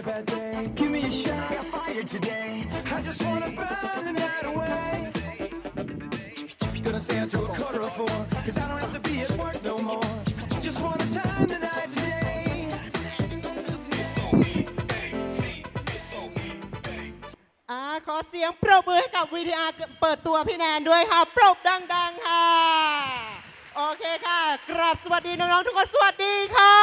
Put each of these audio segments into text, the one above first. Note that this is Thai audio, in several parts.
bad day. Give me a shot, I got fire today. I just wanna burn the night away. Gonna stay until 3:45, 'cause I don't have to be at work no more. Just wanna turn the night today. ขอเสียงปรบมือให้กับวีทีอาร์เปิดตัวพี่แนนด้วยค่ะปรบดังๆค่ะโอเคค่ะกราบสวัสดีน้องๆทุกคนสวัสดีค่ะ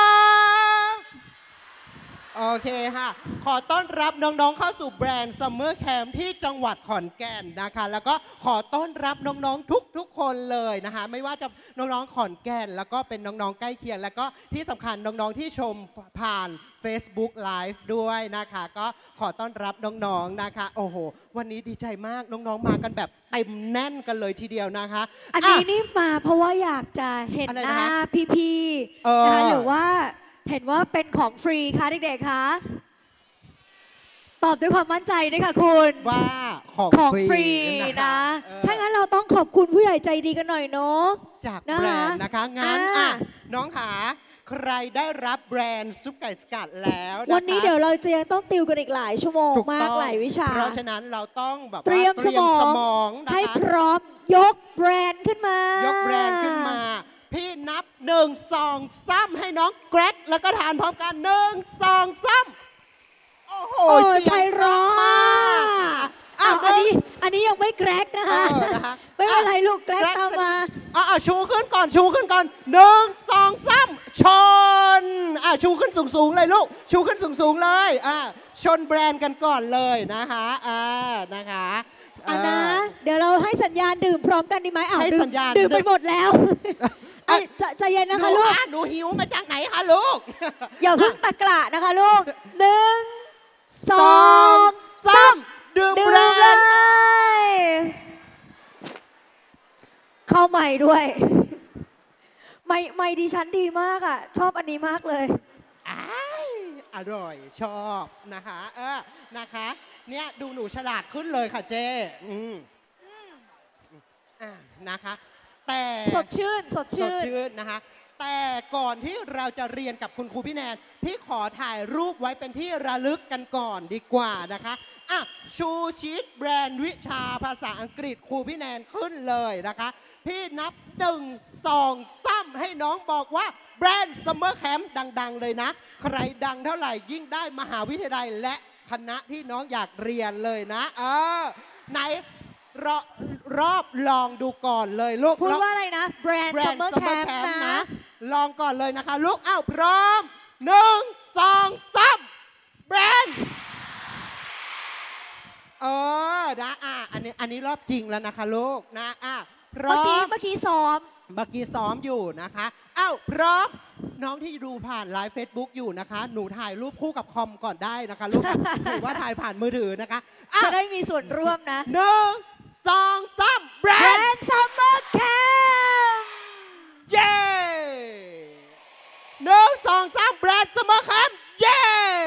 โอเคค่ะขอต้อนรับน้องๆเข้าสู่แบรนด์ซัมเมอร์แคมป์ที่จังหวัดขอนแก่นนะคะแล้วก็ขอต้อนรับน้องๆทุกคนเลยนะคะไม่ว่าจะน้องๆขอนแก่นแล้วก็เป็นน้องๆใกล้เคียงแล้วก็ที่สำคัญน้องๆที่ชมผ่าน Facebook Live ด้วยนะคะก็ขอต้อนรับน้องๆนะคะโอ้โหวันนี้ดีใจมากน้องๆมากันแบบเต็มแน่นกันเลยทีเดียวนะคะอันนี้นี่มาเพราะว่าอยากจะเห็นหน้าพี่ๆนะคะหรือว่าเห็นว่าเป็นของฟรีคะเด็กๆคะตอบด้วยความมั่นใจด้วยค่ะคุณว่าของฟรีนะถ้างั้นเราต้องขอบคุณผู้ใหญ่ใจดีกันหน่อยเนาะจากแบรนด์นะคะงั้นน้องขาใครได้รับแบรนด์ซุปไก่สกัดแล้ววันนี้เดี๋ยวเราจะยังต้องติวกันอีกหลายชั่วโมงมากหลายวิชาเพราะฉะนั้นเราต้องแบบเตรียมสมองให้พร้อมยกแบรนด์ขึ้นมายกแบรนด์ขึ้นมาพี่นับ1 2 3ให้น้องแกร็กแล้วก็ทานพร้อมกัน1 2 3โอ้โหไพเราะมากอันนี้ยังไม่แกร็กนะคะไม่เป็นไรลูกแกร็กตามมาชูขึ้นก่อน1 2 3ชนชูขึ้นสูงๆเลยลูกชูขึ้นสูงๆเลยชนแบรนด์กันก่อนเลยนะคะนะคะนะเดี๋ยวเราให้สัญญาณดื่มพร้อมกันดีไหมให้สัญญาณดื่มไปหมดแล้วใจเย็นนะคะลูกหนูหิวมาจากไหนคะลูกอย่าเพิ่งตะกละนะคะลูก1 2 3 ดื่มแบรนด์เข้าใหม่ด้วยไม่ดิฉันดีมากอ่ะชอบอันนี้มากเลยอร่อยชอบนะคะนะคะเนี่ยดูหนูฉลาดขึ้นเลยค่ะเจ๊นะคะแต่สดชื่นนะคะแต่ก่อนที่เราจะเรียนกับคุณครูพี่แนนพี่ขอถ่ายรูปไว้เป็นที่ระลึกกันก่อนดีกว่านะคะชูชีตแบรนด์วิชาภาษาอังกฤษครูพี่แนนขึ้นเลยนะคะพี่นับ1 2 3ให้น้องบอกว่าแบรนด์ซัมเมอร์แคมป์ดังๆเลยนะใครดังเท่าไหร่ยิ่งได้มหาวิทยาลัยและคณะที่น้องอยากเรียนเลยนะไหนรอบลองดูก่อนเลยลูกพูดว่าอะไรนะแบรนด์ซัมเมอร์แคมป์นะลองก่อนเลยนะคะลูกพร้อม1 2 3แบรนด์นะอันนี้รอบจริงแล้วนะคะลูกนะพร้อมเมื่อกี้ซ้อมอยู่นะคะพร้อมน้องที่ดูผ่านไลฟ์ Facebook อยู่นะคะหนูถ่ายรูปคู่กับคอมก่อนได้นะคะลูกหรือว่าถ่ายผ่านมือถือนะคะจะได้มีส่วนร่วมนะ 1 2 3แบรนด์ซัมเมอร์แคมป์เย้1 2 3แบรนด์ซัมเมอร์แคมป์เย้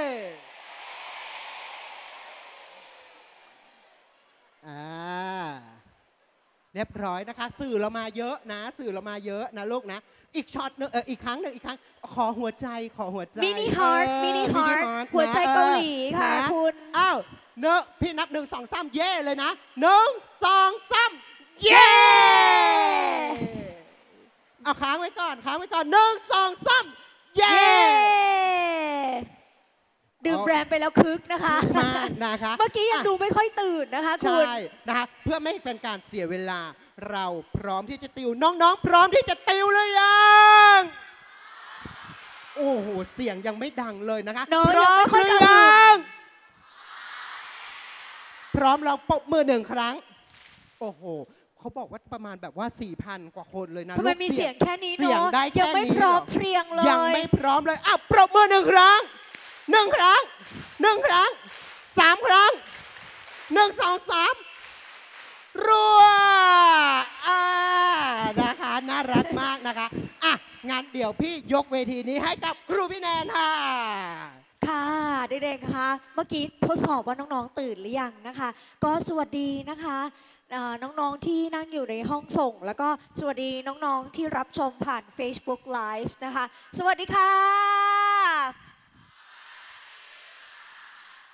เรียบร้อยนะคะสื่อเรามาเยอะนะลูกนะอีกช็อตนึงอีกครั้งขอหัวใจมินิฮาร์ทหัวใจเกาหลีค่ะคุณพี่นับ1 2 3เย่เลยนะ1 2 3เย่ค้างไว้ก่อน1 2 3เย่ดื่มแบรนด์ไปแล้วคึกนะคะเมื่อกี้ยังดูไม่ค่อยตื่นนะคะคุณใช่นะคะเพื่อไม่เป็นการเสียเวลาเราพร้อมที่จะติวน้องๆพร้อมที่จะติวหรือยังโอ้โหเสียงยังไม่ดังเลยนะคะพร้อมหรือยังพร้อมเราปรบมือ1 ครั้งโอ้โหเขาบอกว่าประมาณแบบว่า 4,000 กว่าคนเลยนะทำไมมีเสียงแค่นี้เสียงได้แค่นี้ยังไม่พร้อมเพรียงเลยยังไม่พร้อมเลยปรบมือ1 ครั้ง1 ครั้ง3 ครั้ง1 2 3รัวนะคะน่ารักมากนะคะงั้นเดี๋ยวพี่ยกเวทีนี้ให้กับครูพี่แนนค่ะค่ะเด็กๆคะเมื่อกี้ทดสอบว่าน้องๆตื่นหรือยังนะคะก็สวัสดีนะคะน้องๆที่นั่งอยู่ในห้องส่งแล้วก็สวัสดีน้องๆที่รับชมผ่าน Facebook Live นะคะสวัสดีค่ะ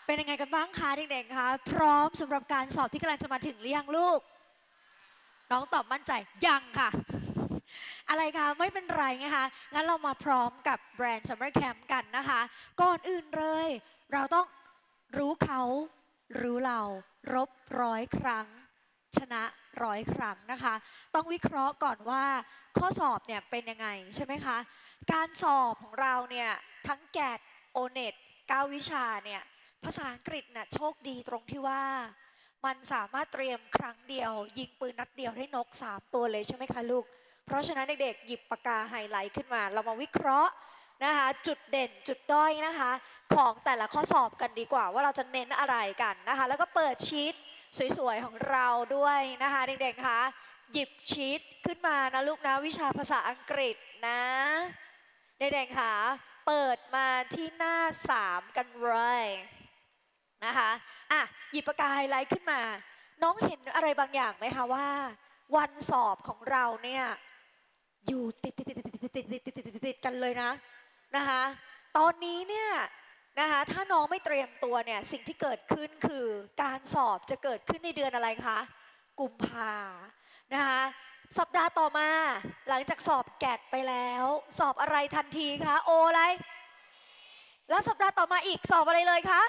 เป็นยังไงกันบ้างคะเด็กๆคะพร้อมสำหรับการสอบที่กำลังจะมาถึงหรือยังลูกน้องตอบมั่นใจยังค่ะ อะไรคะไม่เป็นไรนะคะงั้นเรามาพร้อมกับแบรนด์ Summer Camp กันนะคะก่อนอื่นเลยเราต้องรู้เขารู้เรารบ100 ครั้งชนะ100 ครั้งนะคะต้องวิเคราะห์ก่อนว่าข้อสอบเนี่ยเป็นยังไงใช่ไหมคะการสอบของเราเนี่ยทั้งแกดโอเน็ต9 วิชาเนี่ยภาษาอังกฤษน่ะโชคดีตรงที่ว่ามันสามารถเตรียมครั้งเดียวยิงปืนนัดเดียวได้นก3 ตัวเลยใช่ไหมคะลูกเพราะฉะนั้นเด็กๆหยิบปากกาไฮไลท์ขึ้นมาเรามาวิเคราะห์นะคะจุดเด่นจุดด้อยนะคะของแต่ละข้อสอบกันดีกว่าว่าเราจะเน้นอะไรกันนะคะแล้วก็เปิดชีตสวยๆของเราด้วยนะคะเด็กๆคะหยิบชีตขึ้นมานะลูกนะวิชาภาษาอังกฤษนะเด็กๆคะเปิดมาที่หน้า3กันเลยนะคะอ่ะหยิบปากกาไฮไลท์ขึ้นมาน้องเห็นอะไรบางอย่างไหมคะว่าวันสอบของเราเนี่ยอยู่ติดกันเลยนะคะตอนนี้เนี่ยนะคะถ้าน้องไม่เตรียมตัวเนี่ยสิ่งที่เกิดขึ้นคือการสอบจะเกิดขึ้นในเดือนอะไรคะกุมภานะคะสัปดาห์ต่อมาหลังจากสอบแกดไปแล้วสอบอะไรทันทีคะโออะไรแล้วสัปดาห์ต่อมาอีกสอบอะไรเลยคะ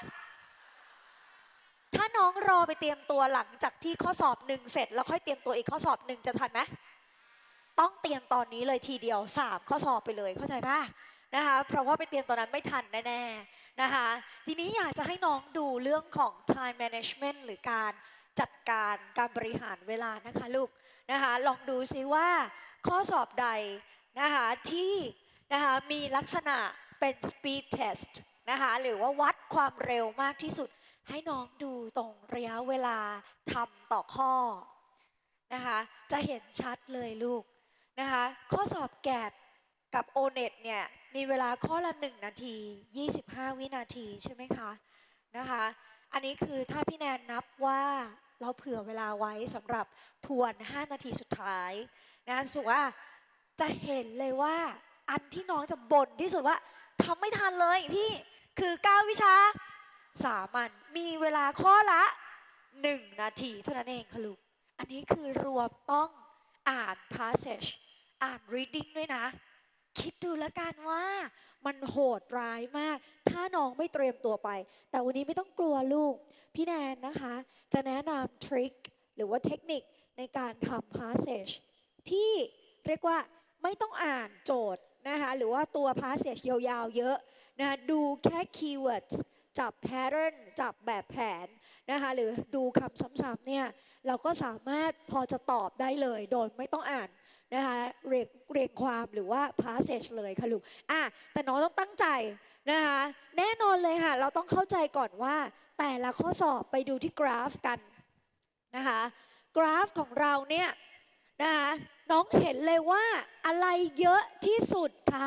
ถ้าน้องรอไปเตรียมตัวหลังจากที่ข้อสอบ1เสร็จแล้วค่อยเตรียมตัวอีกข้อสอบ1จะทันไหมต้องเตรียมตอนนี้เลยทีเดียว3ข้อสอบไปเลยเข้าใจป่ะนะคะเพราะว่าไปเตรียมตอนนั้นไม่ทันแน่ๆนะคะทีนี้อยากจะให้น้องดูเรื่องของ time management หรือการจัดการการบริหารเวลานะคะลูกนะคะลองดูซิว่าข้อสอบใดนะคะที่นะคะมีลักษณะเป็น speed test นะคะหรือว่าวัดความเร็วมากที่สุดให้น้องดูตรงระยะเวลาทำต่อข้อนะคะจะเห็นชัดเลยลูกนะคะข้อสอบแกดกับ O-NET เนี่ยมีเวลาข้อละ1 นาที25 วินาทีใช่ไหมคะนะคะอันนี้คือถ้าพี่แนนนับว่าเราเผื่อเวลาไว้สำหรับทวน5 นาทีสุดท้ายนะสุว่าจะเห็นเลยว่าอันที่น้องจะบ่นที่สุดว่าทำไม่ทันเลยพี่คือ9 วิชาสามัญมีเวลาข้อละ1 นาทีเท่านั้นเองค่ะลูกอันนี้คือรวมต้องอ่าน passage อ่าน reading ด้วยนะคิดดูแล้วกันว่ามันโหดร้ายมากถ้าน้องไม่เตรียมตัวไปแต่วันนี้ไม่ต้องกลัวลูกพี่แนนนะคะจะแนะนำทริคหรือว่าเทคนิคในการทำ passage ที่เรียกว่าไม่ต้องอ่านโจทย์นะคะหรือว่าตัว passage ยาวๆเยอะนะดูแค่ keywords จับ pattern จับแบบแผนนะคะหรือดูคำซ้ำๆเนี่ยเราก็สามารถพอจะตอบได้เลยโดยไม่ต้องอ่านนะคะเรียงความหรือว่า passage เลยค่ะลูกแต่น้องต้องตั้งใจนะคะแน่นอนเลยค่ะเราต้องเข้าใจก่อนว่าแต่ละข้อสอบไปดูที่กราฟกันนะคะกราฟของเราเนี่ยนะคะน้องเห็นเลยว่าอะไรเยอะที่สุดคะ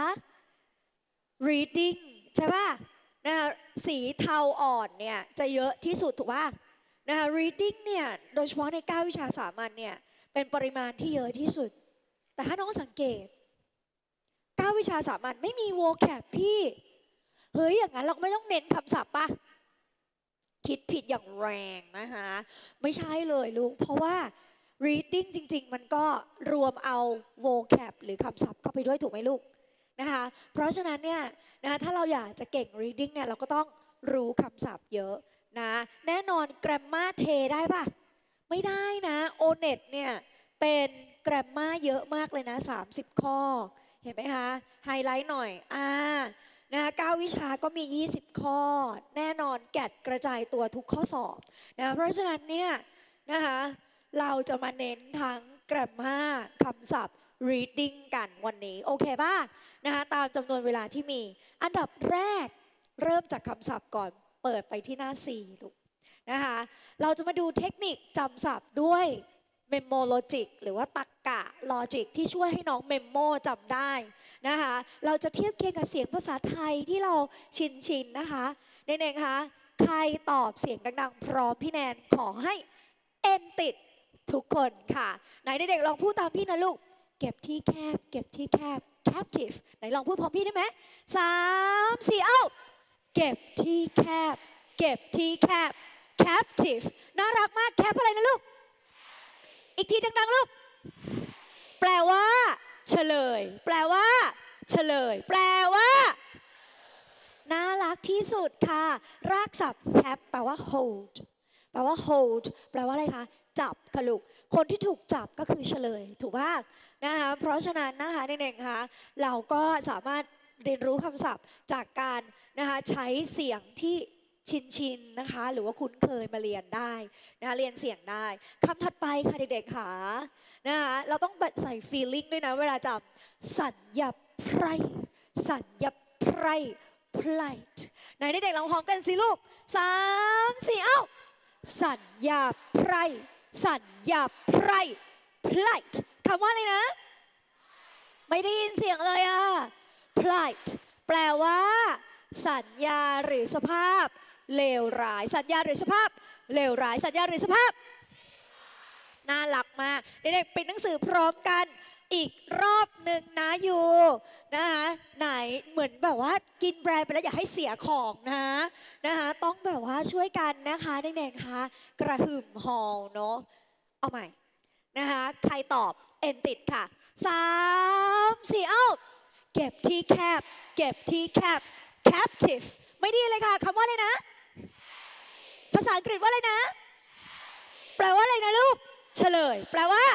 reading ใช่ป่ะนะคะสีเทาอ่อนเนี่ยจะเยอะที่สุดถูกป่ะนะคะ reading เนี่ยโดยเฉพาะใน9 วิชาสามัญเนี่ยเป็นปริมาณที่เยอะที่สุดแต่ถ้าน้องสังเกต9 วิชาสามัญไม่มี vocab พี่เฮ้ยอย่างนั้นเราไม่ต้องเน้นคำศัพท์ป่ะคิดผิดอย่างแรงนะคะไม่ใช่เลยลูกเพราะว่า reading จริงๆมันก็รวมเอา vocab หรือคำศัพท์เข้าไปด้วยถูกไหมลูกนะคะเพราะฉะนั้นเนี่ยนะคะถ้าเราอยากจะเก่ง reading เนี่ยเราก็ต้องรู้คำศัพท์เยอะนะแน่นอน grammar เทได้ป่ะไม่ได้นะ O-NET เนี่ยเป็น grammar เยอะมากเลยนะ30 ข้อเห็นไหมคะไฮไลท์หน่อยนะคะ9 วิชาก็มี 20 ข้อแน่นอนแกดกระจายตัวทุกข้อสอบนะเพราะฉะนั้นเนี่ยนะคะเราจะมาเน้นทั้ง grammar คำศัพท์ reading กันวันนี้โอเคป่ะนะคะตามจำนวนเวลาที่มีอันดับแรกเริ่มจากคำศัพท์ก่อนเปิดไปที่หน้า4ลูกนะคะเราจะมาดูเทคนิคจำศัพท์ด้วย Memo Logic หรือว่าตรรกะ Logic ที่ช่วยให้น้อง Memo จำได้นะคะเราจะเทียบเคียงกับเสียงภาษาไทยที่เราชินนะคะเด็กๆคะใครตอบเสียงดังๆพร้อมพี่แนนขอให้เอ็นติดทุกคนค่ะไหนเด็กๆลองพูดตามพี่นะลูกเก็บที่แคบเก็บที่แคบ captive ไหนลองพูดพร้อมพี่ได้ไหม3 4เอ้าเก็บที่แคบเก็บที่แคบ captive น่ารักมากแคปอะไรนะลูกอีกทีดังๆลูกแปลว่าเฉลยแปลว่าเฉลยแปลว่าน่ารักที่สุดค่ะรากศัพท์ cap แปลว่า hold แปลว่า hold แปลว่าอะไรคะจับค่ะลูกคนที่ถูกจับก็คือเฉลยถูกป่ะนะคะเพราะฉะนั้นนะคะเด็กๆคะเราก็สามารถเรียนรู้คำศัพท์จากการนะคะใช้เสียงที่ชินๆนะคะหรือว่าคุ้นเคยมาเรียนได้นะคะเรียนเสียงได้คำถัดไปค่ะเด็กๆค่ะนะคะเราต้องใส่ feeling ด้วยนะเวลาจำสัญญาไพร่สัญญาไพร่ plight ไหนเด็กๆลองพร้อมกันสิลูก3 4เอ้าสัญญาไพร่สัญญาไพร่ plight คำว่าอะไรนะไม่ได้ยินเสียงเลยอะ plight แปลว่าสัญญาหรือสภาพเลวร้ายสัญญาหรือสภาพเลวร้ายสัญญาหรือสภาพน่ารักมากเด็กๆปิดหนังสือพร้อมกันอีกรอบหนึ่งนะยูนะคะไหนเหมือนแบบว่ากินแบรนด์ไปแล้วอย่าให้เสียของนะคะต้องแบบว่าช่วยกันนะคะเด็กๆคะกระหึ่มฮอลเนาะเอาใหม่นะคะใครตอบเอ็นติดค่ะ3 4เอ้าเก็บที่แคบเก็บที่แคบ captive ไม่ดีเลยค่ะคำว่าอะไรนะภาษาอังกฤษว่าอะไรนะแปลว่าอะไรนะลูกเฉลยแปลว่า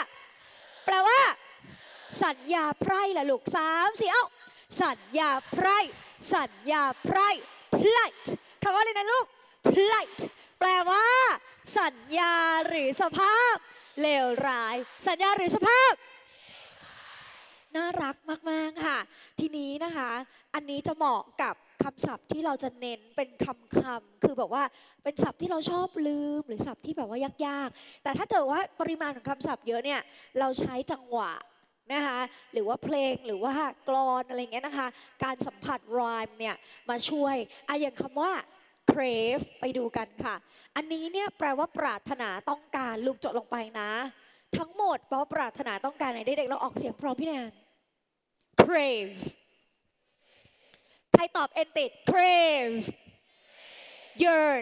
สัญญาไพร่ล่ะลูก3 4เอ้าสัญญาไพร่สัญญาไพร่ plight คำว่าอะไรนะลูก plight แปลว่าสัญญาหรือสภาพเลวร้ายสัญญาหรือสภาพน่ารักมากๆค่ะทีนี้นะคะอันนี้จะเหมาะกับคำศัพท์ที่เราจะเน้นเป็นคำคือแบบว่าเป็นศัพท์ที่เราชอบลืมหรือศัพท์ที่แบบว่ายากๆแต่ถ้าเกิดว่าปริมาณของคำศัพท์เยอะเนี่ยเราใช้จังหวะนะคะหรือว่าเพลงหรือว่ากลอนอะไรเงี้ยนะคะการสัมผัส rhyme เนี่ยมาช่วยอย่างคำว่า crave ไปดูกันค่ะอันนี้เนี่ยแปลว่าปรารถนาต้องการลูกจดลงไปนะทั้งหมดแปลว่าปรารถนาต้องการไหนเด็กๆเราออกเสียงพร้อมพี่แนน crave ใครตอบเอ็นติด crave yearn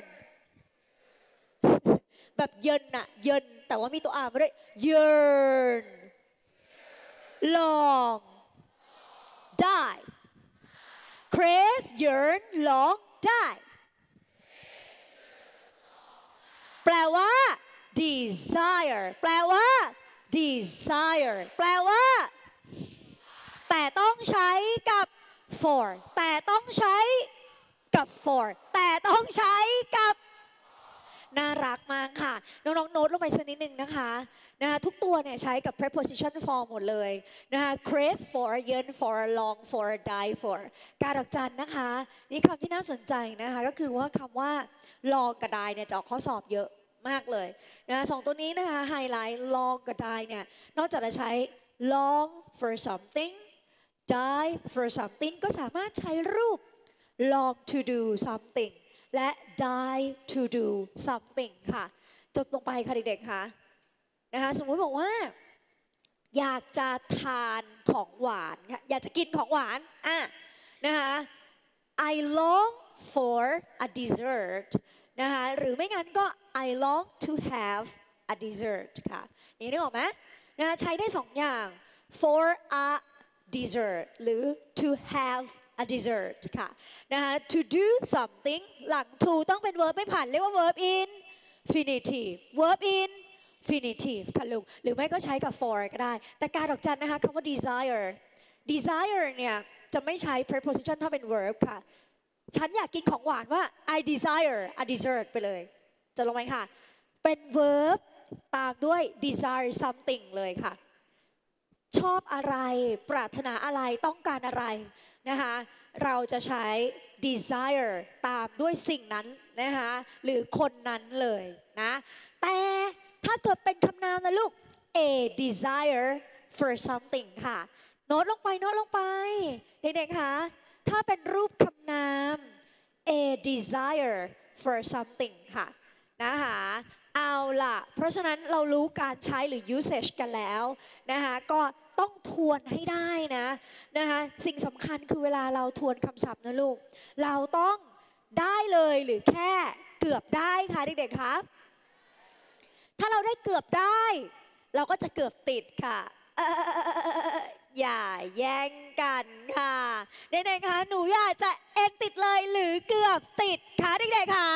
แบบเยินอะเยินแต่ว่ามีตัว R มาด้วย yearn long die crave yearn long die แปลว่า desire แปลว่า desire แปลว่าแต่ต้องใช้กับ for แต่ต้องใช้กับ for แต่ต้องใช้กับน่ารักมากค่ะน้องๆโน้ตลงไปสักนิดนึงนะคะทุกตัวเนี่ยใช้กับ preposition form หมดเลยนะคะ crave for yearn for long for die for การดอกจันนะคะนี่คำที่น่าสนใจนะคะก็คือว่าคำว่า long กับ die เนี่ยจะออกข้อสอบเยอะมากเลยสองตัวนี้นะคะไฮไลท์ long กับ die เนี่ยนอกจากจะใช้ long for something die for something ก็สามารถใช้รูป long to do something และ die to do something ค่ะจดลงไปค่ะเด็กๆค่ะนะคะสมมติบอกว่าอยากจะทานของหวานอยากจะกินของหวานนะคะ I long for a dessert นะคะหรือไม่งั้นก็ I long to have a dessert ค่ะนี่นึกออกไหมนะคะใช้ได้สองอย่าง for a dessert หรือ to have a dessert ค่ะนะคะ to do something หลัง to ต้องเป็น verb ไม่ผ่านเรียกว่า verb infinitive verb infinitive ค่ะลูกหรือไม่ก็ใช้กับ for ก็ได้แต่การดอกจันนะคะคำว่า desire เนี่ยจะไม่ใช้ preposition ถ้าเป็น verb ค่ะฉันอยากกินของหวานว่า I desire a dessert ไปเลยจะลงไหมค่ะเป็น verb ตามด้วย desire something เลยค่ะชอบอะไรปรารถนาอะไรต้องการอะไรนะคะเราจะใช้ desire ตามด้วยสิ่งนั้นนะคะหรือคนนั้นเลยนะแต่ถ้าเกิดเป็นคำนามนะลูก a desire for something ค่ะโน้ตลงไปเด็กๆค่ะถ้าเป็นรูปคำนาม a desire for something ค่ะนะคะเอาล่ะเพราะฉะนั้นเรารู้การใช้หรือ usage กันแล้วนะคะก็ต้องทวนให้ได้นะคะสิ่งสำคัญคือเวลาเราทวนคำศัพท์นะลูกเราต้องได้เลยหรือแค่กือบได้คะเด็กๆคะถ้าเราได้เกือบได้ เราก็จะเกือบติดค่ะอย่าแย่งกันค่ะเด็กๆคะหนูอยากจะเอ็นติดเลยหรือเกือบติดคะเด็กๆคะ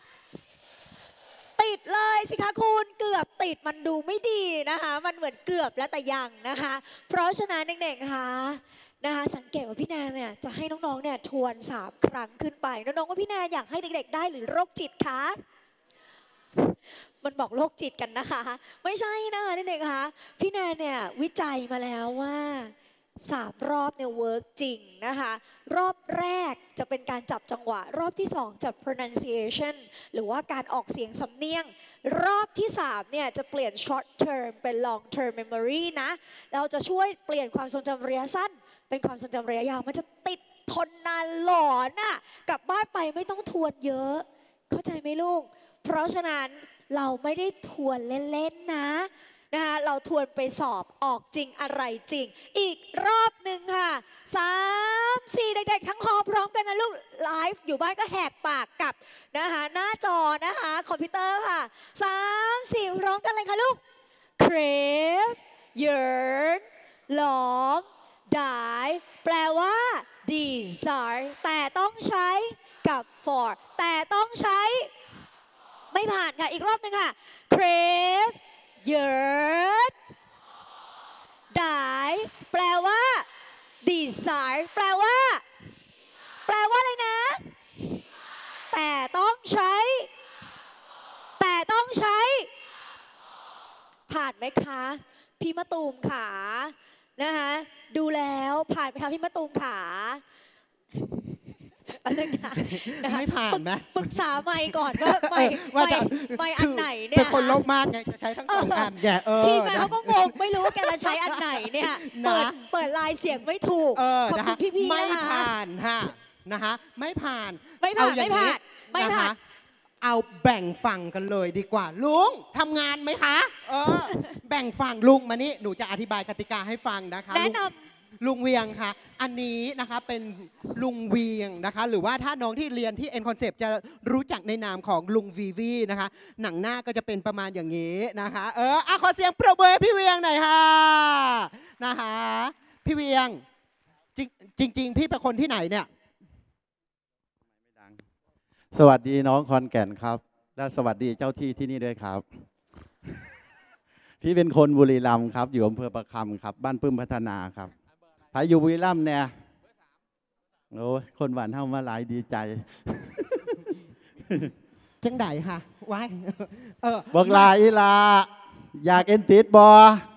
ติดเลยสิคะคุณเกือบติดมันดูไม่ดีนะคะมันเหมือนเกือบและแต่ยังนะคะเพราะฉะนั้นเด็กๆคะนะคะสังเกตว่าพี่แนนเนี่ยจะให้น้องๆเนี่ยทวน3 ครั้งขึ้นไปน้องๆว่าพี่แนนอยากให้เด็กๆได้หรือโรคจิตคะมันบอกโรคจิตกันนะคะไม่ใช่นะคะเด็กๆคะพี่แนนเนี่ยวิจัยมาแล้วว่า3 รอบเนี่ยเวิร์กจริงนะคะรอบแรกจะเป็นการจับจังหวะรอบที่2จับ pronunciation หรือว่าการออกเสียงสำเนียงรอบที่3เนี่ยจะเปลี่ยน short term เป็น long term memory นะเราจะช่วยเปลี่ยนความทรงจำระยะสั้นเป็นความทรงจำระยะยาวมันจะติดทนนานหลอนอ่ะกลับบ้านไปไม่ต้องทวนเยอะเข้าใจไหมลูกเพราะฉะนั้นเราไม่ได้ทวนเล่นๆนะคะเราทวนไปสอบออกจริงอะไรจริงอีกรอบหนึ่งค่ะ3 4เด็กๆทั้งหอพร้อมกันนะลูกไลฟ์อยู่บ้านก็แหกปากกับนะคะหน้าจอนะคะคอมพิวเตอร์ค่ะ3 4พร้อมกันเลยค่ะลูก crave yearn long die แปลว่า desire แต่ต้องใช้กับ for แต่ต้องใช้ไม่ผ่านค่ะอีกรอบหนึ่งค่ะ crave yearn die แปลว่า desire แปลว่าอะไรนะแต่ต้องใช้ผ่านไหมคะพี่มะตูมขานะคะดูแล้วผ่านไหมคะพี่มะตูมขาอะไรนะไม่ผ่านไหมปรึกษาไม่ก่อนว่าไม่อันไหนเนี่ยเป็นคนโลภมากไงจะใช้ทั้ง2 อันแกทีมงานเขาก็งงไม่รู้ว่าแกจะใช้อันไหนเนี่ยเปิดลายเสียงไม่ถูกขอบคุณพี่ๆไม่ผ่านค่ะนะคะไม่ผ่านเอาแบ่งฝั่งกันเลยดีกว่าลุงทำงานไหมคะแบ่งฝั่งลุงมานี่หนูจะอธิบายกติกาให้ฟังนะคะแนะนำลุงเวียงค่ะอันนี้นะคะเป็นลุงเวียงนะคะหรือว่าถ้าน้องที่เรียนที่ N Concept จะรู้จักในนามของลุงวีวีนะคะหนังหน้าก็จะเป็นประมาณอย่างนี้นะคะขอเสียงปรบมือพี่เวียงหน่อยค่ะนะคะพี่เวียงจริงพี่เป็นคนที่ไหนเนี่ยสวัสดีน้องคอนแก่นครับและสวัสดีเจ้าที่นี่ด้วยครับ พี่เป็นคนบุรีรัมย์ครับอยู่อำเภอประคำครับบ้านปื้มพัฒนาครับพาอยู่บุรีรัมย์เนี่ยโอ้ยคนหวานเท่ามาหลายดีใจจังไดค่ะไว้บอกลาอีลาอยากเอ็นติดบอ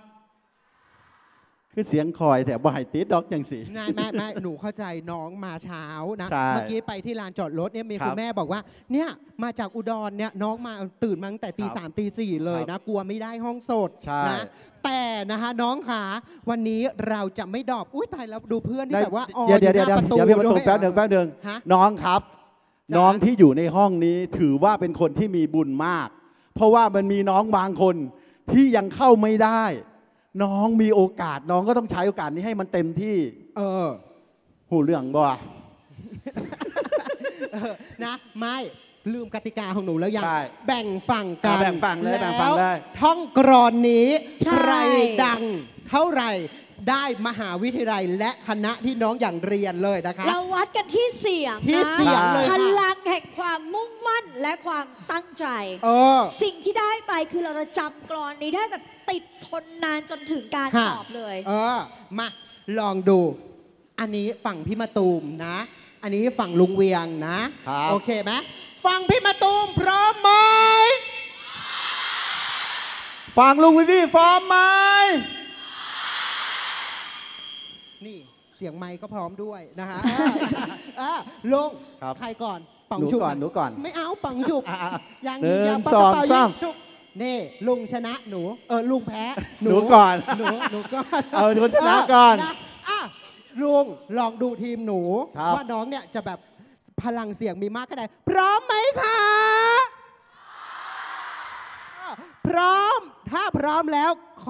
คือเสียงคอยแต่บ่ให้ติดดอกจังสิไม่หนูเข้าใจน้องมาเช้านะเมื่อกี้ไปที่ลานจอดรถเนี่ยมีคุณแม่บอกว่าเนี่ยมาจากอุดรเนี่ยน้องมาตื่นมาตั้งแต่ตี 3 ตี 4เลยนะกลัวไม่ได้ห้องสดนะแต่นะคะน้องขาวันนี้เราจะไม่ดรอปอุ้ยตายแล้วดูเพื่อนที่แบบว่าเดี๋ยวพี่มาตรงแป๊บหนึ่งน้องครับน้องที่อยู่ในห้องนี้ถือว่าเป็นคนที่มีบุญมากเพราะว่ามันมีน้องบางคนที่ยังเข้าไม่ได้น้องมีโอกาสน้องก็ต้องใช้โอกาสนี้ให้มันเต็มที่หูเรื่องบ่นะไม่ลืมกติกาของหนูแล้วยังแบ่งฝั่งกันแบ่งฝั่งเลยท่องกรอนนี้ใครดังเท่าไหร่ได้มหาวิทยาลัยและคณะที่น้องอย่างเรียนเลยนะคะเราวัดกันที่เสียงเลยพลังแห่งความมุ่งมั่นและความตั้งใจสิ่งที่ได้ไปคือเราจะจำกรอนนี้ได้แบบติดทนนานจนถึงการสอบเลยมาลองดูอันนี้ฝั่งพี่มะตูมนะอันนี้ฝั่งลุงเวียงนะโอเคไหมฝั่งพี่มะตูมพร้อมไหมฝั่งลุงวิวี่พร้อมไหมนี่เสียงไมค์ก็พร้อมด้วยนะฮะลุงใครก่อนปังชุบหนูก่อนไม่เอาปังชุบอย่างนี้1 2 3 นี่ลุงชนะหนูลุงแพ้หนูก่อนหนูก่อนหนูชนะก่อนลุงลองดูทีมหนูว่าน้องเนี่ยจะแบบพลังเสียงมีมากแค่ไหนพร้อมไหมคะพร้อมถ้าพร้อมแล้ว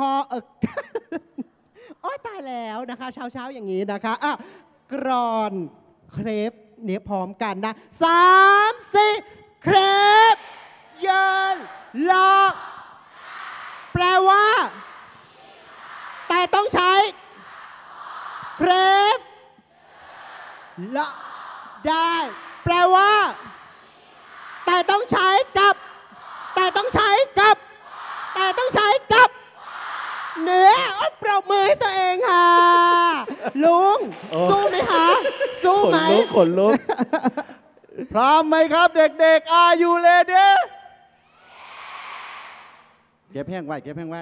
โอ้ยตายแล้วนะคะเช้าอย่างนี้นะคะกรอนเครฟเนี่ยพร้อมกันนะ3 4 เครปยืนรอแปลว่า แต่ต้องใช้เครปละได้แปลว่า แต่ต้องใช้กับ แต่ต้องใช้กับ แต่ต้องใช้กับเนื้อปรบมือให้ตัวเองค่ะ ลุง สู้ไหมคะ สู้ขไหมนลุกขนลุก พร้อมไหมครับเด็กๆ Are you ready เก็บแห้งไว้เก็บแห้งไว้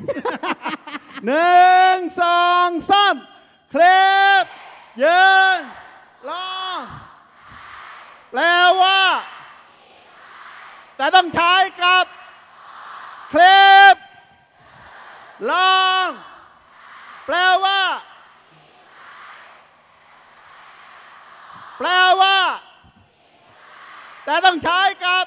1 2 3เคลปยืนรอแปลว่า แต่ต้องใช้กับเคลปลองแปลว่า แปลว่า แต่ต้องใช้กับ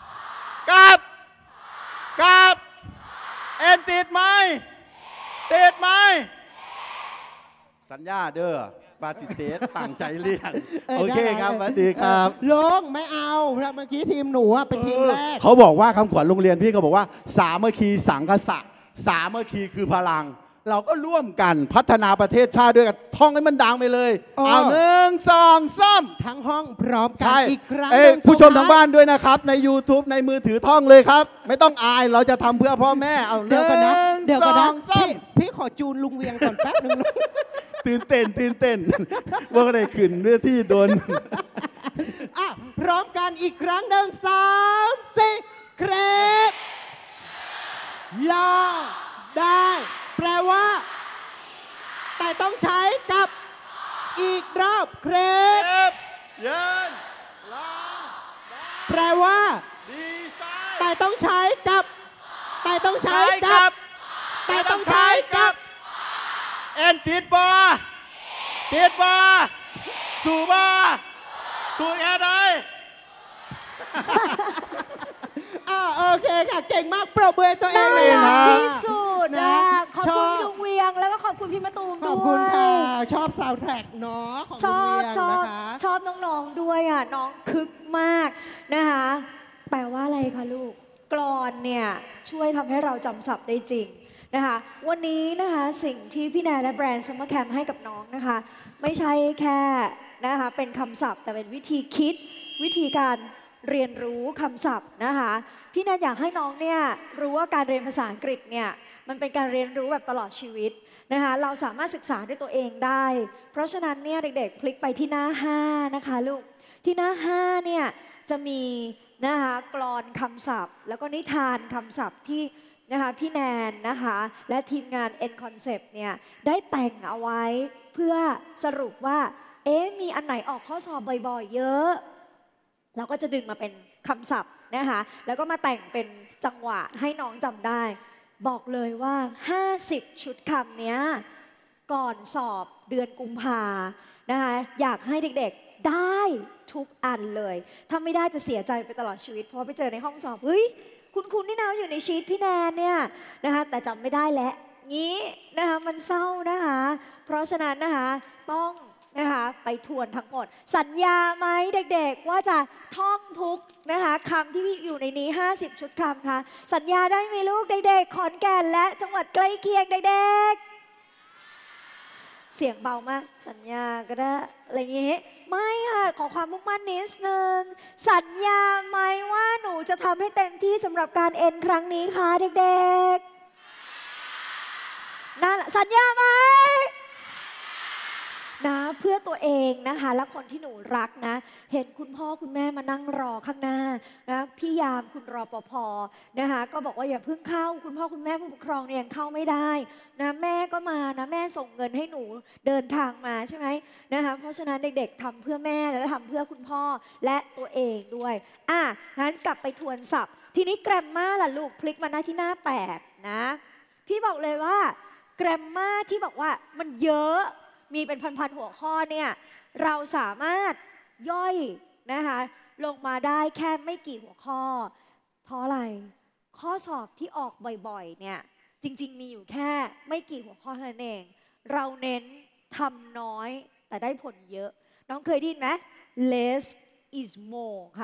เอ็นติดไหมติดไหมสัญญาเด้อบาจิเตสตั้งใจเรียนโอเคครับสวัสดีครับลุงไม่เอาเพราะเมื่อกี้ทีมหนูอะเป็นทีมแรกเขาบอกว่าคำขวัญโรงเรียนพี่เขาบอกว่าสามัคคีสังคสะสามัคคีคือพลัง เราก็ร่วมกันพัฒนาประเทศชาติด้วยกันท่องให้มันดังไปเลย เอา1 2 3 ทั้งห้องพร้อมกันใช่อีกครั้งหนึ่งผู้ชมทางบ้านด้วยนะครับ ใน YouTube ในมือถือท่องเลยครับ ไม่ต้องอายเราจะทำเพื่อพ่อแม่เอาเดี๋ยวกันนะเดี๋ยวกันนะ 1 2 พี่ขอจูนลุงเวียงก่อนแป๊บนึง 3ตื่นเต้น ว่าก็ได้ขึ้นเรื่องที่โดนอ่ะพร้อมกันอีกครั้งหนึ่ง3 4เครปลองได้แปลว่า แต่ต้องใช้กับอีกรอบเครปยืนรอแปลว่าดีไซน์แต่ต้องใช้กับ แต่ต้องใช้กับ แต่ต้องใช้กับเอ็นติดบอสู่บอสู่แอร์ไดโอเคค่ะเก่งมากปรบมือให้ตัวเองน่าเลยรันะกที่สุดนะขอบชคุอณบลุงเวียงแล้วก็ขอบคุณพี่มะตูมขด้วยอบคุณค่ะ ชอบซาวด์แทร็กเนาะของชลุงอบเวียงชอบนะคะชอบน้องๆด้วยอ่ะน้องคึกมากนะคะแปลว่าอะไรคะลูกกลอนเนี่ยช่วยทำให้เราจำศัพท์ได้จริงนะคะวันนี้นะคะสิ่งที่พี่แนนและแบรนด์ซัมเมอร์แคมป์ให้กับน้องนะคะไม่ใช่แค่นะคะเป็นคำศัพท์แต่เป็นวิธีคิดวิธีการเรียนรู้คำศัพท์นะคะพี่แนนอยากให้น้องเนี่ยรู้ว่าการเรียนภาษาอังกฤษเนี่ยมันเป็นการเรียนรู้แบบตลอดชีวิตนะคะเราสามารถศึกษาด้วยตัวเองได้ เพราะฉะนั้นเนี่ยเด็กๆพลิกไปที่หน้า5นะคะลูกที่หน้า5เนี่ยจะมีนะคะกลอนคำศัพท์ แล้วก็นิทานคำศัพท์ที่นะคะพี่แนนนะคะและทีมงาน N Concept เนี่ยได้แต่งเอาไว้เพื่อสรุปว่ามีอันไหนออกข้อสอบบ่อยๆเยอะเราก็จะดึงมาเป็นคำศัพท์นะคะแล้วก็มาแต่งเป็นจังหวะให้น้องจำได้บอกเลยว่า50ชุดคำเนี้ยก่อนสอบเดือนกุมภานะคะอยากให้เด็กๆได้ทุกอันเลยถ้าไม่ได้จะเสียใจไปตลอดชีวิตเพราะไปเจอในห้องสอบเฮ้ยคุณนี่นะอยู่ในชีตพี่แนนเนี่ยนะคะแต่จำไม่ได้แล้วงี้นะคะมันเศร้านะคะเพราะฉะนั้นนะคะต้องนะคะไปทวนทั้งหมดสัญญาไหมเด็กๆว่าจะท่องทุกนะคะคำที่อยู่ในนี้50ชุดคำคะสัญญาได้ไหมลูกเด็กๆขอนแก่นและจังหวัดใกล้เคียงเด็กๆเสียงเบามากสัญญาก็ได้อะไรอย่างงี้ไม่ค่ะขอความมุ่งมั่นนิดนึงสัญญาไหมว่าหนูจะทำให้เต็มที่สำหรับการเอ็นครั้งนี้คะเด็กๆนั่นสัญญาไหมนะเพื่อตัวเองนะคะและคนที่หนูรักนะเห็นคุณพ่อคุณแม่มานั่งรอข้างหน้านะพี่ยามคุณรปภนะคะก็บอกว่าอย่าเพิ่งเข้าคุณพ่อคุณแม่ผู้ปกครองเนี่ยยังเข้าไม่ได้นะแม่ก็มานะแม่ส่งเงินให้หนูเดินทางมาใช่ไหมนะคะเพราะฉะนั้นเด็กๆทำเพื่อแม่และทำเพื่อคุณพ่อและตัวเองด้วยงั้นกลับไปทวนศัพท์ทีนี้แกรมมาล่ะลูกพลิกมาหน้าที่หน้า8นะพี่บอกเลยว่าแกรมมาที่บอกว่ามันเยอะมีเป็นพันๆหัวข้อเนี่ยเราสามารถย่อยนะคะลงมาได้แค่ไม่กี่หัวข้อเพราะอะไรข้อสอบที่ออกบ่อยๆเนี่ยจริงๆมีอยู่แค่ไม่กี่หัวข้อเท่านั้นเองเราเน้นทำน้อยแต่ได้ผลเยอะน้องเคยได้ยินไหม less is more ค่ะ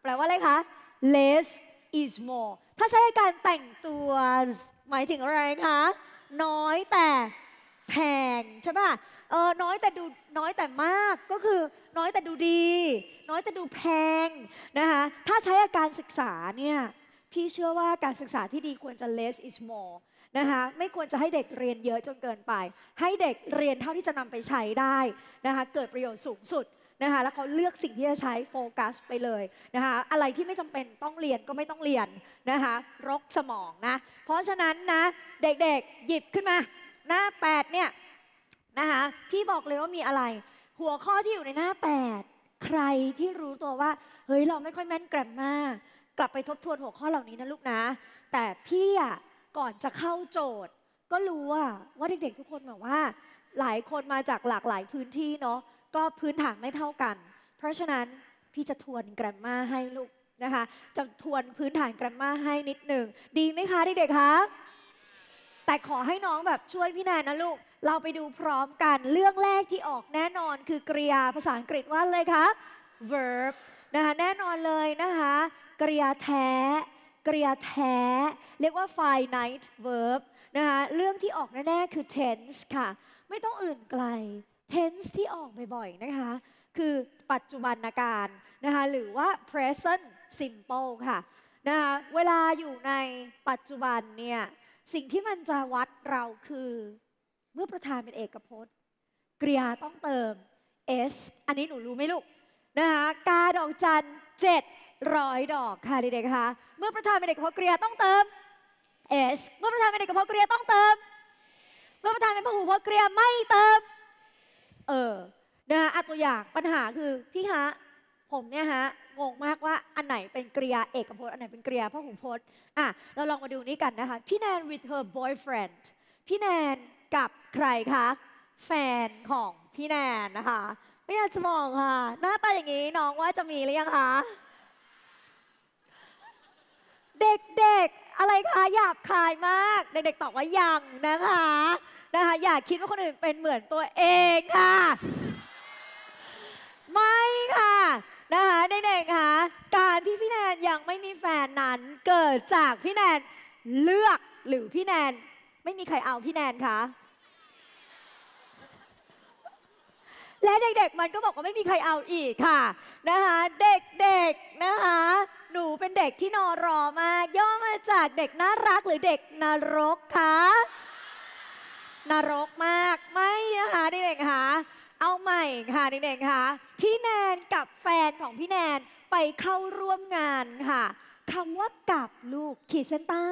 แปลว่าอะไรคะ less is more ถ้าใช้การแต่งตัวหมายถึงอะไรคะ น้อยแต่แพงใช่ป่ะน้อยแต่ดูน้อยแต่มากก็คือน้อยแต่ดูดี น้อยแต่ดูแพงนะคะถ้าใช้อาการศึกษาเนี่ยพี่เชื่อว่าการศึกษาที่ดีควรจะ less is more นะคะไม่ควรจะให้เด็กเรียนเยอะจนเกินไป ให้เด็กเรียนเท่าที่จะนำไปใช้ได้นะคะเกิดประโยชน์สูงสุดนะคะแล้วเขาเลือกสิ่งที่จะใช้โฟกัสไปเลยนะคะอะไรที่ไม่จำเป็นต้องเรียนก็ไม่ต้องเรียนนะคะรกสมองนะเพราะฉะนั้นนะเด็กๆหยิบขึ้นมาหน้า8เนี่ยนะคะพี่บอกเลยว่ามีอะไรหัวข้อที่อยู่ในหน้า8ใครที่รู้ตัวว่าเฮ้ยเราไม่ค่อยแม่นแกรมมากลับไปทบทวนหัวข้อเหล่านี้นะลูกนะแต่พี่อ่ะก่อนจะเข้าโจทย์ก็รู้ว่าเด็กๆทุกคนแบบว่าหลายคนมาจากหลากหลายพื้นที่เนาะก็พื้นฐานไม่เท่ากันเพราะฉะนั้นพี่จะทวนแกรมมาให้ลูกนะคะจะทวนพื้นฐานแกรมมาให้นิดหนึ่งดีไหมคะเด็กๆคะแต่ขอให้น้องแบบช่วยพี่แนนนะลูกเราไปดูพร้อมกันเรื่องแรกที่ออกแน่นอนคือกริยาภาษาอังกฤษว่าอะไรคะ verb นะคะแน่นอนเลยนะคะกริยาแท้กริยาแท้เรียกว่า finite verb นะคะเรื่องที่ออกแน่ๆคือ tense ค่ะไม่ต้องอื่นไกล tense ที่ออกบ่อยๆนะคะคือปัจจุบันการนะคะหรือว่า present simple ค่ะนะคะเวลาอยู่ในปัจจุบันเนี่ยสิ่งที่มันจะวัดเราคือเมื่อประธานเป็นเอกพจน์กริยาต้องเติม s อันนี้หนูรู้ไหมลูกนะคะกาดอกจัน700 ดอกค่ะเด็กๆคะเมื่อประธานเป็นเอกพจน์กริยาต้องเติม s เมื่อประธานเป็นเอกพจน์กริยาต้องเติมเมื่อประธานเป็นพหูพจน์กริยาไม่เติมนะคะตัวอย่างปัญหาคือพี่คะผมเนี่ยฮะงงมากว่าอันไหนเป็นกริยาเอกพจน์อันไหนเป็นกริยาพหูพจน์เราลองมาดูนี้กันนะคะพี่แนน with her boyfriend พี่แนนกับใครคะแฟนของพี่แนนนะคะไม่อยากจะบอกค่ะหน้าตาอย่างนี้น้องว่าจะมีหรือยังคะเด็กๆอะไรคะหยาบคายมากเด็กๆตอบว่ายังนะคะอย่าคิดว่าคนอื่นเป็นเหมือนตัวเองค่ะไม่ค่ะนะคะเด็กๆค่ะการที่พี่แนนยังไม่มีแฟนนั้นเกิดจากพี่แนนเลือกหรือพี่แนนไม่มีใครเอาพี่แนนคะและเด็กๆมันก็บอกว่าไม่มีใครเอาอีกค่ะนะคะเด็กๆนะคะหนูเป็นเด็กที่นอรอมากย่อมาจากเด็กน่ารักหรือเด็กนรกคะนรกมากไม่นะคะเด็กๆค่ะเอาใหม่ค่ะเด็กๆค่ะพี่แนนกับแฟนของพี่แนนไปเข้าร่วมงานค่ะคำว่ากับลูกขีดเส้นใต้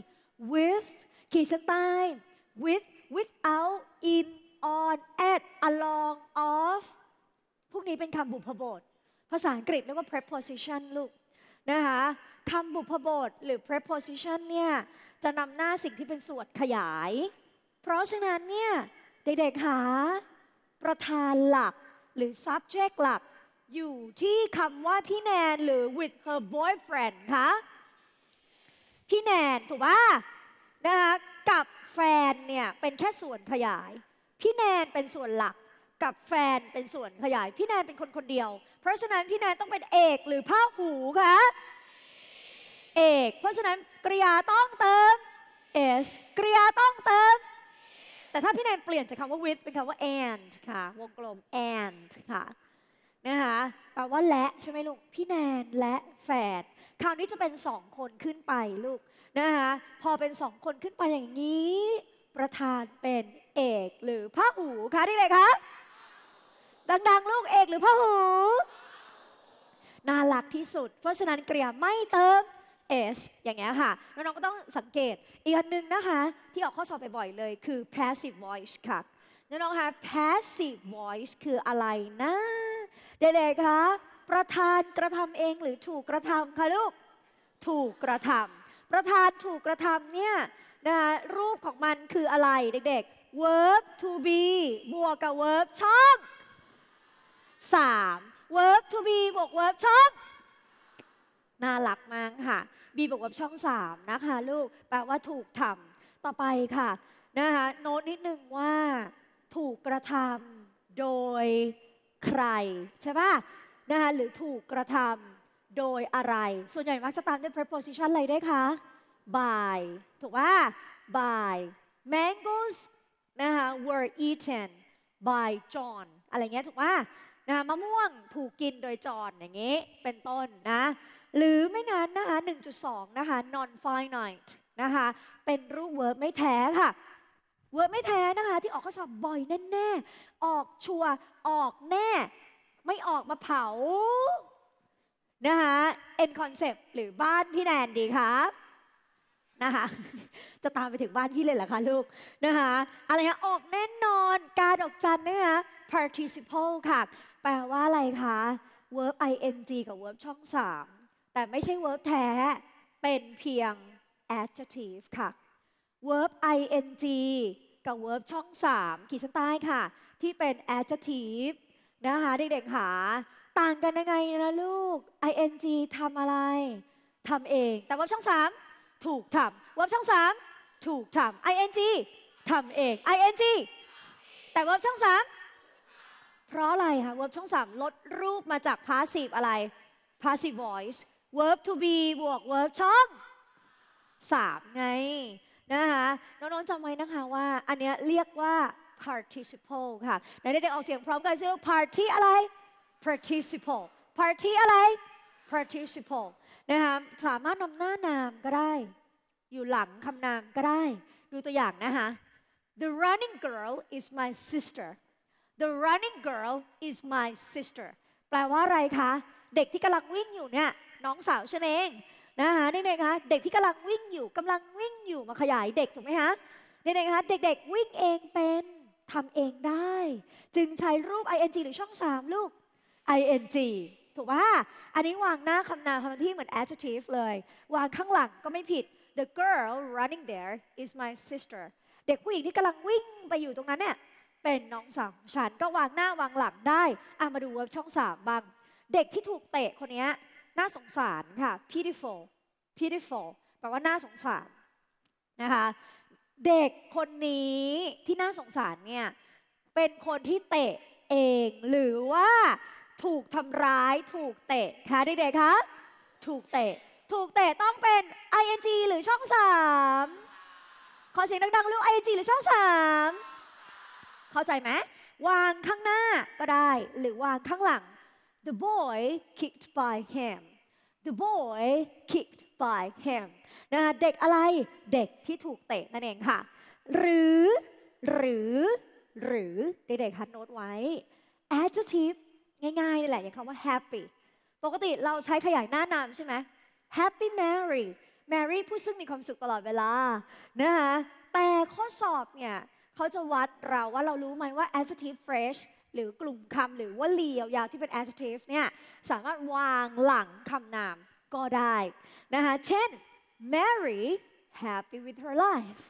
with ขีดเส้นใต้ with without in on at along of พวกนี้เป็นคำบุพบทภาษาอังกฤษเรียกว่า preposition ลูกนะคะคำบุพบทหรือ preposition เนี่ยจะนำหน้าสิ่งที่เป็นส่วนขยายเพราะฉะนั้นเนี่ยเด็กๆค่ะประธานหลักหรือ subject หลักอยู่ที่คำว่าพี่แนนหรือ with her boyfriend คะพี่แนนถูกป่ะนะคะกับแฟนเนี่ยเป็นแค่ส่วนขยายพี่แนนเป็นส่วนหลักกับแฟนเป็นส่วนขยายพี่แนนเป็นคนคนเดียวเพราะฉะนั้นพี่แนนต้องเป็นเอกหรือพหูคะเอกเพราะฉะนั้นกริยาต้องเติม s กริยาต้องเติมแต่ถ้าพี่แนนเปลี่ยนจากคำว่า with เป็นคำว่า and ค่ะวงกลม and ค่ะนะคะแปลว่าและใช่ไหมลูกพี่แนนและแฟนคราวนี้จะเป็น2 คนขึ้นไปลูกนะคะพอเป็น2 คนขึ้นไปอย่างนี้ประธานเป็นเอกหรือพหูคะที่ไหนคะดังๆลูกเอกหรือพหูน่ารักที่สุดเพราะฉะนั้นกริยาไม่เติม s อย่างเงี้ยค่ะน้องๆก็ต้องสังเกตอีกอันหนึ่งนะคะที่ออกข้อสอบบ่อยๆเลยคือ passive voice ค่ะน้องๆคะ passive voice คืออะไรนะเด็กๆคะประธานกระทำเองหรือถูกกระทำคะลูกถูกกระทำประธานถูกกระทำเนี่ยนะคะรูปของมันคืออะไรเด็กๆ verb to be บวกกับ verb ช่อง3 verb to be บวก verb ช่องน่ารักมากค่ะ b บวก verb ช่อง3นะคะลูกแปลว่าถูกทำต่อไปค่ะนะคะโน้ตนิดนึงว่าถูกกระทำโดยใครใช่ป่ะนะคะหรือถูกกระทโดยอะไรส่วนใหญ่มักจะตามด้วย preposition อะไรได้คะ by ถูกป่ะ by mangoes นะคะ were eaten by John อะไรเงี้ยถูกป่ะนะคะมะม่วงถูกกินโดยจอห์นอย่างงี้เป็นต้นนะหรือไม่งั้นนะคะ 1.2 นะคะ non finite นะคะเป็นรูป verb ไม่แท้ค่ะ verb ไม่แท้นะคะที่ออกข้อสอบบ่อยแน่ๆออกชัวร์ออกแน่ไม่ออกมาเผานะคะ end concept หรือบ้านพี่แนนดีครับนะคะจะตามไปถึงบ้านพี่เลยเหรอคะลูกนะคะอะไรคะออกแน่นอนการดอกจันนะคะ participle ค่ะแปลว่าอะไรคะ verb ing กับ verb ช่อง 3 แต่ไม่ใช่ verb แท้เป็นเพียง adjective ค่ะ verb ing กับ verb ช่อง 3 ขีดเส้นใต้ค่ะที่เป็น adjective นะคะเด็กๆค่ะต่างกันยังไงนะลูก ing ทำอะไรทำเองแต่ verb ช่อง 3 ถูกทำ verb ช่อง 3 ถูกทำ ing ทำเอง ing แต่ verb ช่อง 3 เพราะอะไรคะ verb ช่อง 3 ลดรูปมาจาก passive อะไร passive voice verb to be บวก verb ช่อง 3 ไงนะคะน้องๆจำไว้นะคะว่าอันเนี้ยเรียกว่า participle ค่ะไหนเด็กๆออกเสียงพร้อมกันสิลูก party อะไร participle party อะไร participle นะคะสามารถนำหน้านามก็ได้อยู่หลังคำนามก็ได้ดูตัวอย่างนะคะ The running girl is my sister The running girl is my sister แปลว่าอะไรคะเด็กที่กำลังวิ่งอยู่เนี่ยน้องสาวฉันเองนะคะเด็กๆคะเด็กที่กำลังวิ่งอยู่มาขยายเด็กถูกไหมคะเด็กๆคะเด็กๆวิ่งเองเป็นทำเองได้จึงใช้รูป ing หรือช่อง 3 ลูก ing ถูกป่ะอันนี้วางหน้าคำนามคำที่เหมือน adjective เลยวางข้างหลังก็ไม่ผิด The girl running there is my sister เด็กผู้หญิงที่กำลังวิ่งไปอยู่ตรงนั้นเนี่ยเป็นน้องสาวฉันก็วางหน้าวางหลังได้มาดู verb ช่อง 3 บ้างเด็กที่ถูกเตะคนนี้น่าสงสารค่ะ pitiful แปลว่าน่าสงสารนะคะเด็กคนนี้ที่น่าสงสารเนี่ยเป็นคนที่เตะเองหรือว่าถูกทำร้ายถูกเตะคะเด็กๆคะถูกเตะต้องเป็น ing หรือช่อง 3ขอเสียงดังๆลูก ing หรือช่อง 3เข้าใจไหมวางข้างหน้าก็ได้หรือวางข้างหลัง The boy kicked by him The boy kicked by him นะคะเด็กอะไรเด็กที่ถูกเตะนั่นเองค่ะหรือเด็กๆคะโน้ตไว้ adjective ง่ายๆนี่แหละอย่างคำว่า happy ปกติเราใช้ขยายหน้านามใช่ไหม happy Mary ผู้ซึ่งมีความสุขตลอดเวลานะคะแต่ข้อสอบเนี่ยเขาจะวัดเราว่าเรารู้ไหมว่า adjective phrase หรือกลุ่มคำหรือวลียาวๆที่เป็น adjective เนี่ยสามารถวางหลังคำนามก็ได้นะคะเช่น Mary happy with her life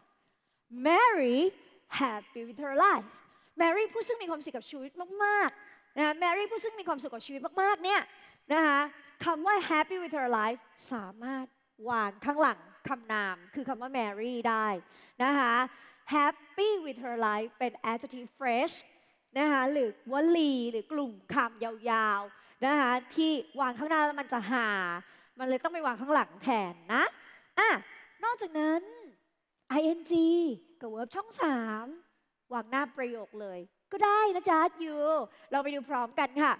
Mary happy with her life Mary ผู้ซึ่งมีความสุขกับชีวิตมากๆนะ Mary ผู้ซึ่งมีความสุขกับชีวิตมากๆเนี่ยนะคะคำว่า happy with her life สามารถวางข้างหลังคำนามคือคำว่า Mary ได้นะคะ happy with her life เป็น adjective phrase นะคะหรือวลีหรือกลุ่มคำยาวๆนะคะที่วางข้างหน้าแล้วมันจะหามันเลยต้องไปวางข้างหลังแทนนะนอกจากนั้น ing กับ verb ช่อง 3 วางหน้าประโยคเลยก็ได้นะจ๊ะยูเราไปดูพร้อมกันค่ะ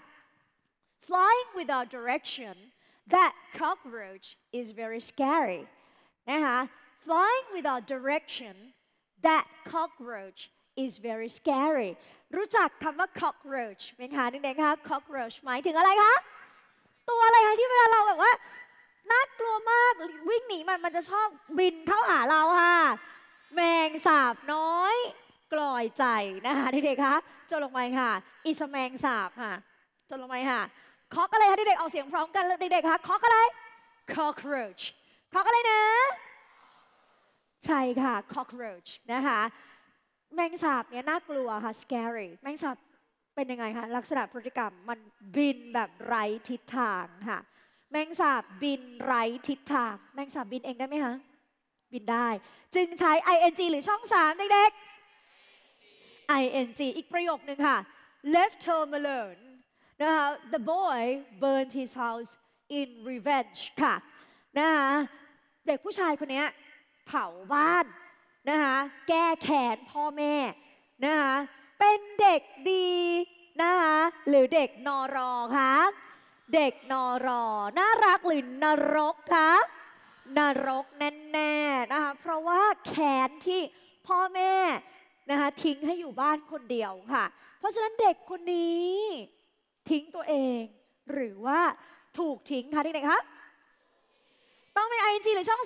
Flying without direction that cockroach is very scary นะคะ Flying without direction that cockroach is very scary รู้จักคำว่า cockroach ไหมคะเด็กๆคะ cockroach หมายถึงอะไรคะตัวอะไรคะที่เวลาเราแบบว่าน่ากลัวมากวิ่งหนีมันจะชอบบินเข้าหาเราค่ะแมงสาบน้อยกลอยใจนะคะเด็กๆคะจดลงไปค่ะอีสแมงสาบค่ะจดลงไปค่ะคอกอะไรคะเด็กๆออกเสียงพร้อมกันเด็กๆคะคอกอะไร cockroach คอกอะไรนะใช่ค่ะ cockroach นะคะแมงสาบเนี่ยน่ากลัวค่ะ scary แมงสาบเป็นยังไงคะลักษณะพฤติกรรมมันบินแบบไร้ทิศทางค่ะแมงสาบบินไร้ทิศทางแมงสาบบินเองได้ไหมคะบินได้จึงใช้ ing หรือช่อง 3 เด็กๆ ing อีกประโยคนึงค่ะ left home aloneนะคะ the boy burned his house in revenge ค่ะนะคะเด็กผู้ชายคนนี้เผาบ้านนะคะแก้แค้นพ่อแม่นะคะเป็นเด็กดีนะคะหรือเด็กนรคะเด็กนรน่ารักหรือนรกคะนรกแน่ๆนะคะเพราะว่าแค้นที่พ่อแม่นะคะทิ้งให้อยู่บ้านคนเดียวค่ะเพราะฉะนั้นเด็กคนนี้ทิ้งตัวเองหรือว่าถูกทิ้งคะเด็กๆคะต้องเป็น ing หรือช่อง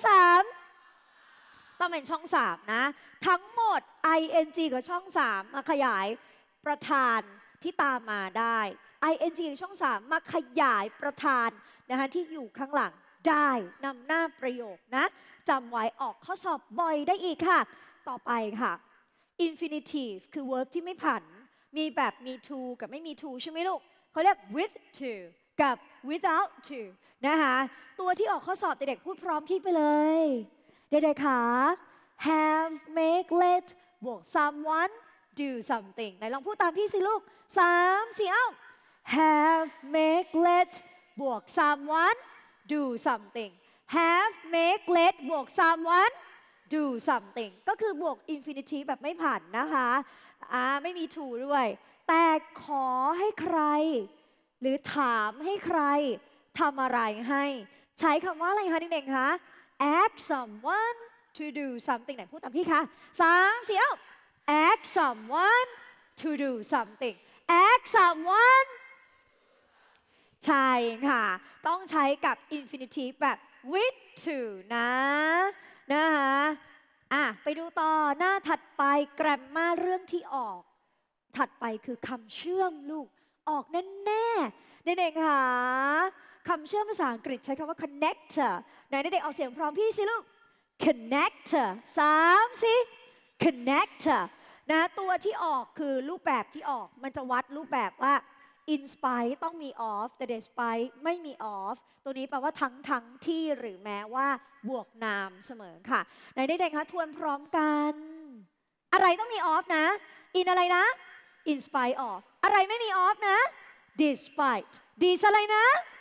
3ต้องเป็นช่อง 3นะทั้งหมด ing กับช่อง 3มาขยายประธานที่ตามมาได้ ing หรือช่อง 3มาขยายประธานนะคะที่อยู่ข้างหลังได้นำหน้าประโยคนะจำไว้ออกข้อสอบบ่อยได้อีกค่ะต่อไปค่ะ infinitive คือ verb ที่ไม่ผันมีแบบมี to กับไม่มี to ใช่ไหมลูกเขาเรียก with to กับ without to นะคะตัวที่ออกข้อสอบเด็กๆพูดพร้อมพี่ไปเลยเด็กๆค่ะ have make let บวก someone do something ไหนลองพูดตามพี่สิลูก3 4 เอ้า have make let บวก someone do something have make let บวก someone do something ก็คือบวก infinitive แบบไม่ผ่านนะคะไม่มี to ด้วยแต่ขอให้ใครหรือถามให้ใครทำอะไรให้ใช้คำว่าอะไรคะเด็กๆคะ ask someone to do something ไหนพูดตามพี่คะ3 4 เอ้า ask someone to do something ask someone ใช่ค่ะต้องใช้กับ infinitive แบบ with to นะคะไปดูต่อหน้าถัดไป grammar เรื่องที่ออกถัดไปคือคำเชื่อมลูกออกแน่ๆเด็กๆค่ะคำเชื่อมภาษาอังกฤษใช้คำว่า connector ไหนเด็กๆเอาเสียงพร้อมพี่สิลูก connector 3 สิ connector นะตัวที่ออกคือรูปแบบที่ออกมันจะวัดรูปแบบว่า in spite ต้องมี of แต่ despite ไม่มี of ตัวนี้แปลว่าทั้งที่หรือแม้ว่าบวกนามเสมอค่ะไหนเด็กๆคะทวนพร้อมกันอะไรต้องมี of นะ in อะไรนะ in spite of อะไรไม่มี of นะ despite dis อะไรนะ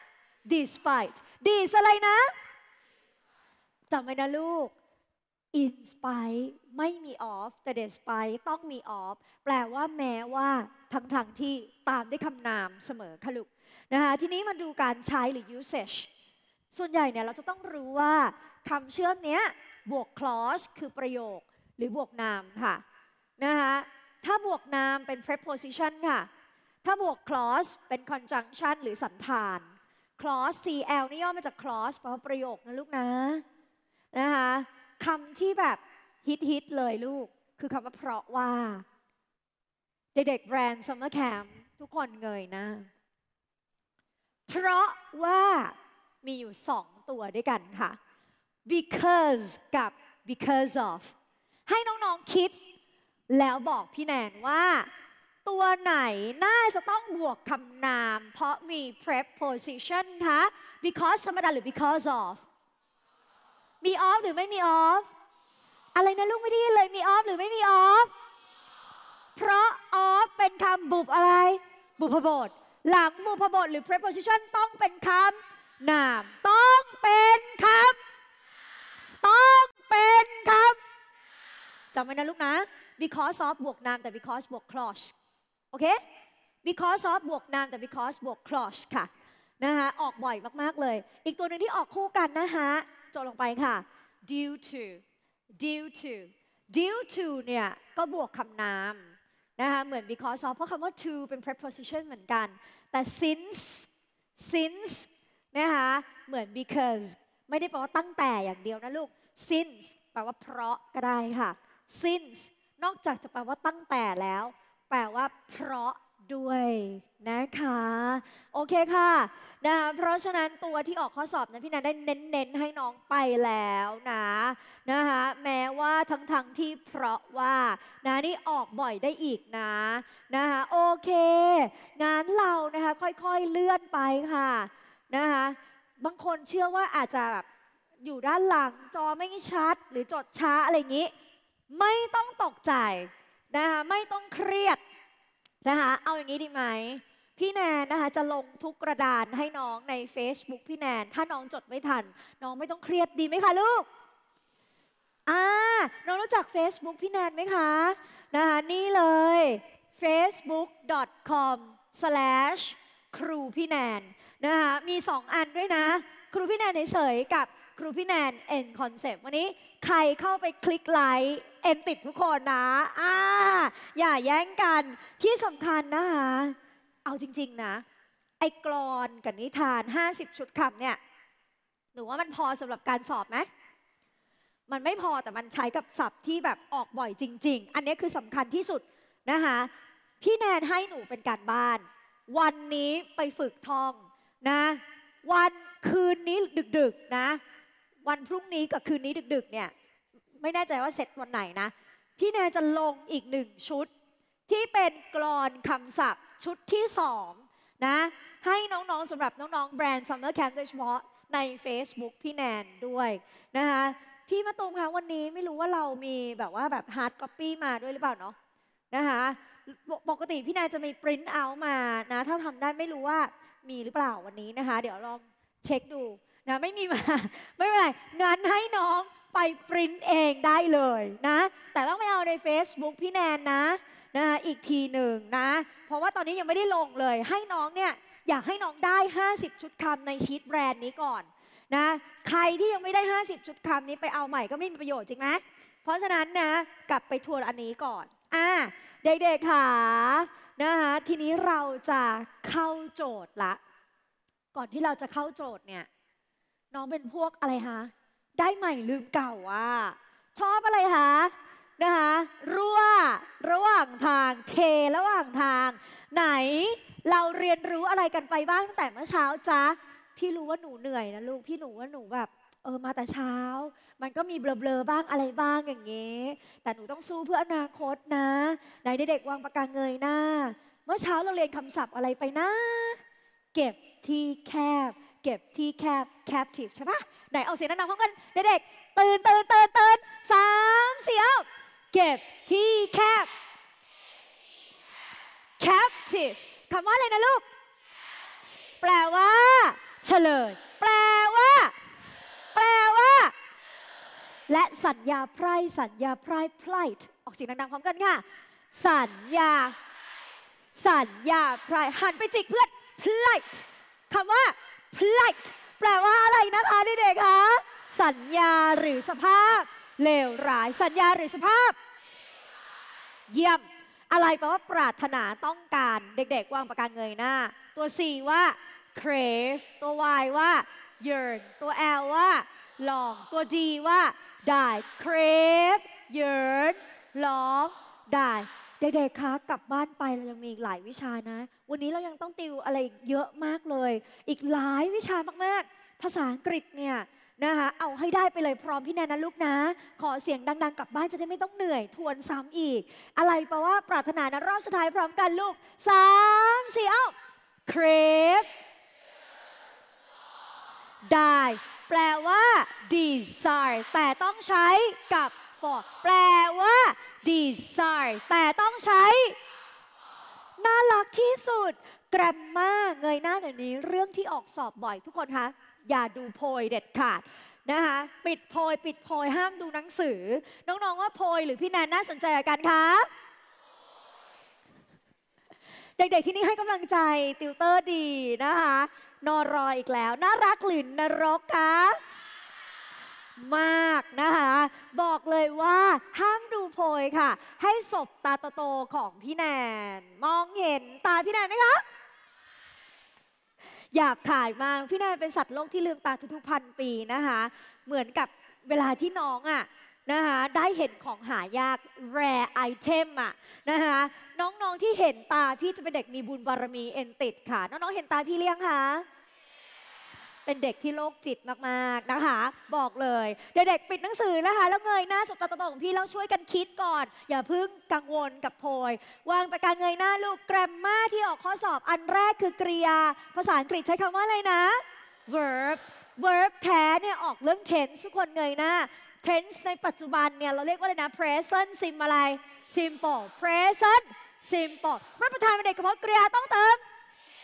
despite dis อะไรนะจำไว้นะลูก in spite ไม่มี of แต่ despite ต้องมี of แปลว่าแม้ว่าทั้งที่ตามด้วยคำนามเสมอค่ะลูกนะคะทีนี้มาดูการใช้หรือ usage ส่วนใหญ่เนี่ยเราจะต้องรู้ว่าคำเชื่อมเนี้ยบวก clause คือประโยคหรือบวกนามค่ะนะคะถ้าบวกนามเป็น preposition ค่ะถ้าบวก clause เป็น conjunction หรือสันธาน clause cl นี่ย่อมาจาก clause แปลว่าประโยคนะลูกนะคะคำที่แบบฮิตเลยลูกคือคำว่าเพราะว่าเด็กๆแบรนด์ Summer Camp ทุกคนเงยหน้าเพราะว่ามีอยู่2ตัวด้วยกันค่ะ because กับ because of ให้น้องๆคิดแล้วบอกพี่แนนว่าตัวไหนน่าจะต้องบวกคำนามเพราะมี preposition คะ because ธรรมดาหรือ because of มี of หรือไม่มี of อะไรนะลูกไม่ได้ยินเลยมี of หรือไม่มี of เพราะ of เป็นคำบุพอะไรบุพบทหลังบุพบทหรือ preposition ต้องเป็นคำนามต้องเป็นคำจำไว้นะลูกนะ because of บวกนามแต่ because บวก clause โอเค because of บวกนามแต่ because บวก clause ค่ะนะคะออกบ่อยมากๆเลยอีกตัวหนึ่งที่ออกคู่กันนะคะจดลงไปค่ะ due to เนี่ยก็บวกคำนามนะคะเหมือน because of เพราะคำว่า to เป็น preposition เหมือนกันแต่ since นะคะเหมือน because ไม่ได้แปลว่าตั้งแต่อย่างเดียวนะลูก since แปลว่าเพราะก็ได้ค่ะ since นอกจากจะแปลว่าตั้งแต่แล้วแปลว่าเพราะด้วยนะคะโอเคค่ะนะคะเพราะฉะนั้นตัวที่ออกข้อสอบนั้นพี่แนนได้เน้นให้น้องไปแล้วนะคะแม้ว่าทั้งที่เพราะว่านะนี่ออกบ่อยได้อีกนะคะโอเคงั้นเรานะคะค่อยๆเลื่อนไปค่ะนะคะบางคนเชื่อว่าอาจจะแบบอยู่ด้านหลังจอไม่ชัดหรือจดช้าอะไรอย่างนี้ไม่ต้องตกใจนะคะไม่ต้องเครียดนะคะเอาอย่างนี้ดีไหมพี่แนนนะคะจะลงทุกกระดานให้น้องใน Facebook พี่แนนถ้าน้องจดไม่ทันน้องไม่ต้องเครียดดีไหมคะลูกน้องรู้จัก Facebook พี่แนนไหมคะนะคะนี่เลย facebook.com/ ครูพี่แนนนะคะมี2อันด้วยนะครูพี่แนนเฉยๆกับครูพี่แนน N Concept วันนี้ใครเข้าไปคลิกไลค์เอ็นติดทุกคนนะอย่าแย่งกันที่สำคัญนะคะเอาจริงๆนะไอ้กลอนกับนิทาน50 ชุดคำเนี่ยหนูว่ามันพอสำหรับการสอบไหมมันไม่พอแต่มันใช้กับศัพท์ที่แบบออกบ่อยจริงๆอันนี้คือสำคัญที่สุดนะคะพี่แนนให้หนูเป็นการบ้านวันนี้ไปฝึกท่องนะวันคืนนี้ดึกๆนะวันพรุ่งนี้กับคืนนี้ดึกๆเนี่ยไม่แน่ใจว่าเสร็จวันไหนนะพี่แนนจะลงอีก1 ชุดที่เป็นกลอนคำศัพท์ชุดที่2นะให้น้องๆสำหรับน้องๆแบรนด์ Summer Camp โดยเฉพาะใน Facebook พี่แนนด้วยนะคะพี่มะตูมคะวันนี้ไม่รู้ว่าเรามีแบบว่าแบบ hard copy มาด้วยหรือเปล่าเนาะนะคะปกติพี่แนนจะมี print out มานะถ้าทำได้ไม่รู้ว่ามีหรือเปล่าวันนี้นะคะเดี๋ยวลองเช็คดูนะไม่มีมาไม่เป็นไรงั้นให้น้องไปปริ้นเองได้เลยนะแต่ต้องไปเอาใน Facebook พี่แนนนะคะอีกทีหนึ่งนะเพราะว่าตอนนี้ยังไม่ได้ลงเลยให้น้องเนี่ยอยากให้น้องได้50 ชุดคำในชีทแบรนด์นี้ก่อนนะใครที่ยังไม่ได้50 ชุดคำนี้ไปเอาใหม่ก็ไม่มีประโยชน์จริงไหมเพราะฉะนั้นนะกลับไปทวนอันนี้ก่อนเด็กๆค่ะนะคะทีนี้เราจะเข้าโจทย์ละก่อนที่เราจะเข้าโจทย์เนี่ยน้องเป็นพวกอะไรคะได้ใหม่ลืมเก่าชอบอะไรคะนะคะรั่วระหว่างทางเทระหว่างทางไหนเราเรียนรู้อะไรกันไปบ้างตั้งแต่เมื่อเช้าจ๊ะพี่รู้ว่าหนูเหนื่อยนะลูกพี่หนูว่าหนูแบบมาแต่เช้ามันก็มีเบลอๆบ้างอะไรบ้างอย่างเงี้ยแต่หนูต้องสู้เพื่ออนาคตนะไหนเด็กๆวางปากกาเงยหน้าเมื่อเช้าเราเรียนคำศัพท์อะไรไปนะเก็บที่แคบเก็บที่แคบ captive ใช่ปะไหนเอาเสียงดังๆพร้อมกันเด็กๆตื่น3 4เก็บที่แคบ captive คำว่าอะไรนะลูกแปลว่าเฉลยแปลว่าและสัญญาไพร่plight ออกเสียงดังๆพร้อมกันค่ะสัญญาไพร่หันไปจิกเพื่อน plight คำว่า plight แปลว่าอะไรนะคะเด็กๆคะสัญญาหรือสภาพเลวร้ายสัญญาหรือสภาพเยี่ยมอะไรแปลว่าปรารถนาต้องการเด็กๆวางปากกาเงยหน้าตัว C ว่า crave ตัว Y ว่า yearn ตัว L ว่า long ตัว D ว่า die crave yearn long die เด็กๆคะกลับบ้านไปเรายังมีอีกหลายวิชานะวันนี้เรายังต้องติวอะไรเยอะมากเลยอีกหลายวิชามากๆภาษาอังกฤษเนี่ยนะคะเอาให้ได้ไปเลยพร้อมพี่แนนนะลูกนะขอเสียงดังๆกลับบ้านจะได้ไม่ต้องเหนื่อยทวนซ้ำอีกอะไรแปลว่าปรารถนานะรอบสุดท้ายพร้อมกันลูก3 4 crave die แปลว่า desire แต่ต้องใช้กับ for แปลว่า desire แต่ต้องใช้น่ารักที่สุด grammar เงยหน้าเดี๋ยวนี้เรื่องที่ออกสอบบ่อยทุกคนคะอย่าดูโพยเด็ดขาดนะคะปิดโพยห้ามดูหนังสือน้องๆว่าโพยหรือพี่แนนน่าสนใจกันคะเด็กๆที่นี่ให้กำลังใจติวเตอร์ดีนะคะนอรออีกแล้วน่ารักหรือนรกคะมากนะคะบอกเลยว่าห้ามดูโพยค่ะให้สบตาโตๆของพี่แนนมองเห็นตาพี่แนนไหมคะหยาบขายมากพี่แนนเป็นสัตว์โลกที่ลืมตาทุกๆ1,000 ปีนะคะเหมือนกับเวลาที่น้องนะคะได้เห็นของหายาก rare item นะคะน้องๆที่เห็นตาพี่จะเป็นเด็กมีบุญบารมีเอ็นติดค่ะน้องๆเห็นตาพี่เลี้ยงคะเป็นเด็กที่โรคจิตมากๆนะคะบอกเลยเด็กๆปิดหนังสือนะคะแล้วเงยหน้าสบตาโตๆของพี่แล้วช่วยกันคิดก่อนอย่าเพิ่งกังวลกับโพยวางปากกาเงยหน้าลูก grammar ที่ออกข้อสอบอันแรกคือกริยาภาษาอังกฤษใช้คำว่าอะไรนะ verb แท้เนี่ยออกเรื่อง tense ทุกคนเงยหน้า tense ในปัจจุบันเนี่ยเราเรียกว่าอะไรนะ present sim อะไร simple present simple เมื่อประธานเป็นเด็กกระเพาะกริยาต้องเติม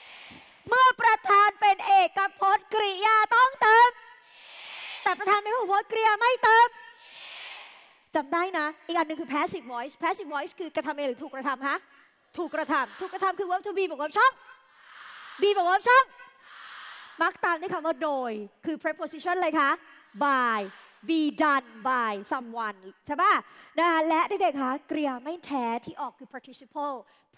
เมื่อประธานเป็นเอกพจน์กริยาต้องเติมแต่ประธานเป็นพหูพจน์กริยาไม่เติมจำได้นะอีกอันหนึ่งคือ passive voice passive voice คือกระทำเองหรือถูกกระทำฮะถูกกระทำคือ verb to be บวก verb ช่อง be บวก verb ช่องมักตามด้วยคำว่าโดยคือ preposition อะไรคะ by be done by someone ใช่ป่ะนะคะและเด็กๆคะกริยาไม่แท้ที่ออกคือ participle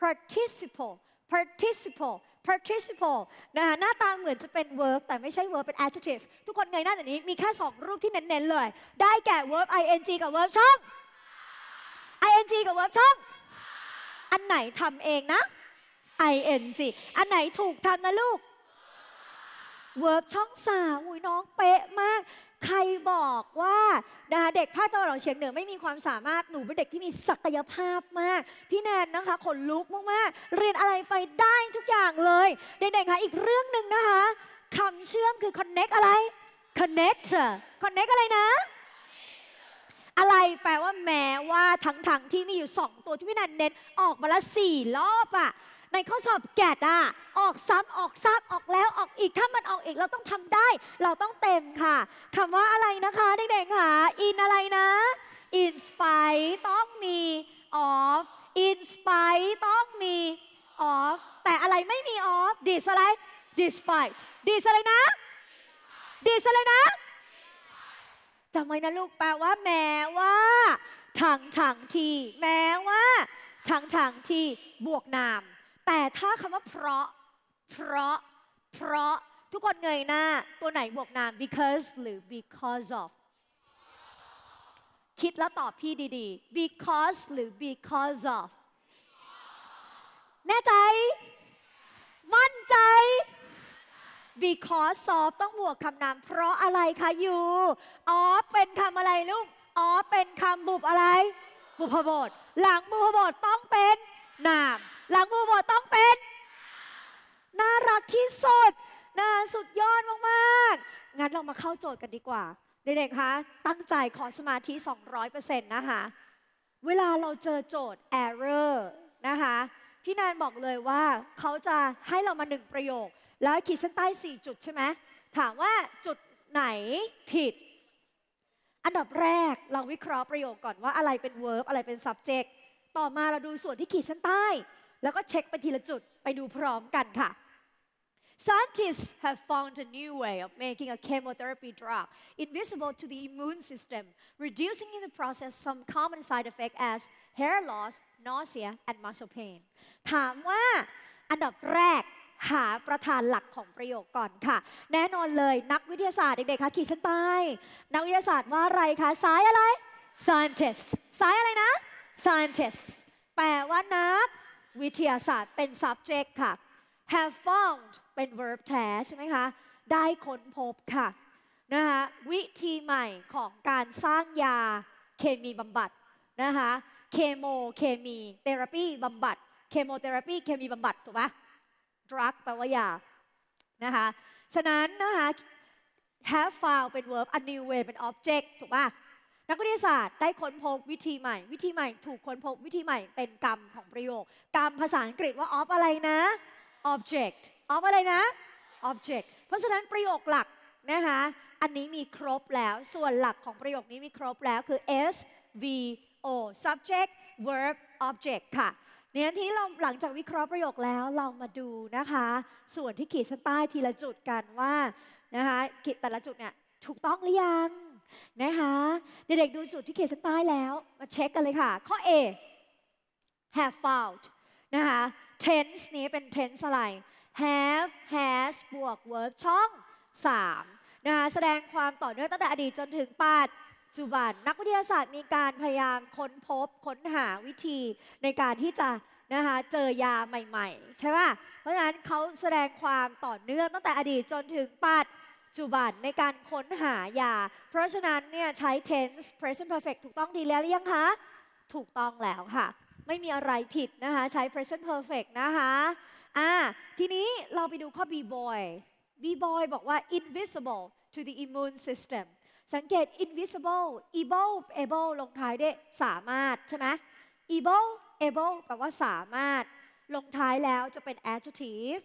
นะคะหน้าตาเหมือนจะเป็น verb แต่ไม่ใช่ verb เป็น adjective ทุกคนเงยหน้าแบบนี้มีแค่2รูปที่เน้นๆเลยได้แก่ verb ing กับ verb ช่อง ing กับ verb ช่องอันไหนทำเองนะ ing อันไหนถูกทำนะลูก verb ช่อง3อุ้ยน้องเป๊ะมากใครบอกว่านะคะเด็กภาคตะวันออกเฉียงเหนือไม่มีความสามารถหนูเป็นเด็กที่มีศักยภาพมากพี่แนนนะคะขนลุกมากๆเรียนอะไรไปได้ทุกอย่างเลยเด็กๆคะอีกเรื่องหนึ่งนะคะคำเชื่อมคือ connect อะไร connect อะไรนะอะไรแปลว่าแม้ว่าทั้งที่มีอยู่2ตัวที่พี่แนนเน้นออกมาละ4 รอบอะในข้อสอบแกดอะออกซ้ำออกซากออกแล้วออกอีกถ้ามันออกอีกเราต้องทำได้เราต้องเต็มค่ะคำว่าอะไรนะคะเด็กๆค่ะ in อะไรนะ in spite ต้องมี of in spite ต้องมี of แต่อะไรไม่มี of dis อะไร despite dis อะไรนะ dis อะไรนะจำไว้นะลูกแปลว่าแม้ว่าทั้งที่แม้ว่าทั้งที่บวกนามแต่ถ้าคำว่าเพราะทุกคนเงยหน้าตัวไหนบวกนาม because หรือ because of คิดแล้วตอบพี่ดีๆ because หรือ because of แน่ใจ มั่นใจ because of ต้องบวกคำนามเพราะอะไรคะยูเป็นคำอะไรลูกเป็นคำบุพอะไรบุพบทหลังบุพบทต้องเป็นนามหลังบุพบทต้องเป็นน่ารักที่สุดนะสุดยอดมากๆงั้นเรามาเข้าโจทย์กันดีกว่าเด็กๆคะตั้งใจขอสมาธิ 200% นะคะเวลาเราเจอโจทย์ error นะคะพี่แนนบอกเลยว่าเขาจะให้เรามา1 ประโยคแล้วขีดเส้นใต้4 จุดใช่ไหมถามว่าจุดไหนผิดอันดับแรกเราวิเคราะห์ประโยคก่อนว่าอะไรเป็น verb อะไรเป็น subject ต่อมาเราดูส่วนที่ขีดเส้นใต้แล้วก็เช็คไปทีละจุดไปดูพร้อมกันค่ะ Scientists have found a new way of making a chemotherapy drug invisible to the immune system, reducing in the process some common side effects as hair loss, nausea, and muscle pain. ถามว่าอันดับแรกหาประธานหลักของประโยคก่อนค่ะแน่นอนเลยนักวิทยาศาสตร์เด็กๆคะขีดเส้นใต้นักวิทยาศาสตร์ว่าอะไรคะซ้ายอะไร Scientist ซ้ายอะไรนะ Scientists แปลว่านักวิทยาศาสตร์เป็น subject ค่ะ have found เป็น verb แท้ใช่ไหมคะได้ค้นพบค่ะนะคะวิธีใหม่ของการสร้างยาเคมีบำบัดนะคะเคมีเทอราปีบำบัดเคมีเทอราปีเคมีบำบัดถูกปะ drug แปลว่ายานะคะฉะนั้นนะคะ have found เป็น verb a new way เป็น object ถูกปะนักวิทยาศาสตร์ได้ค้นพบวิธีใหม่ถูกค้นพบวิธีใหม่เป็นกรรมของประโยคกรรมภาษาอังกฤษว่า of อะไรนะ object of อะไรนะ object เพราะฉะนั้นประโยคหลักนะคะอันนี้มีครบแล้วส่วนหลักของประโยคนี้มีครบแล้วคือ S V O subject verb object ค่ะเนี่ยทีนี้เราหลังจากวิเคราะห์ประโยคแล้วเรามาดูนะคะส่วนที่ขีดเส้นใต้ทีละจุดกันว่านะคะแต่ละจุดเนี่ยถูกต้องหรือยังนะคะเด็กๆดูจุดที่ขีดเส้นใต้แล้วมาเช็คกันเลยค่ะข้อ A have found นะคะ tense นี้เป็น tense อะไร have has บวก verb ช่อง3นะคะแสดงความต่อเนื่องตั้งแต่อดีตจนถึงปัจจุบันนักวิทยาศาสตร์มีการพยายามค้นหาวิธีในการที่จะนะคะเจอยาใหม่ๆใช่ป่ะเพราะฉะนั้นเขาแสดงความต่อเนื่องตั้งแต่อดีตจนถึงปัจจุบันในการค้นหายาเพราะฉะนั้นเนี่ยใช้ tense present perfect ถูกต้องดีแล้วหรือยังคะถูกต้องแล้วค่ะไม่มีอะไรผิดนะคะใช้ present perfect นะคะทีนี้เราไปดูข้อ B boy บอกว่า invisible to the immune system สังเกต invisible able ลงท้ายด้วยสามารถใช่ไหม able แปลว่าสามารถลงท้ายแล้วจะเป็น adjective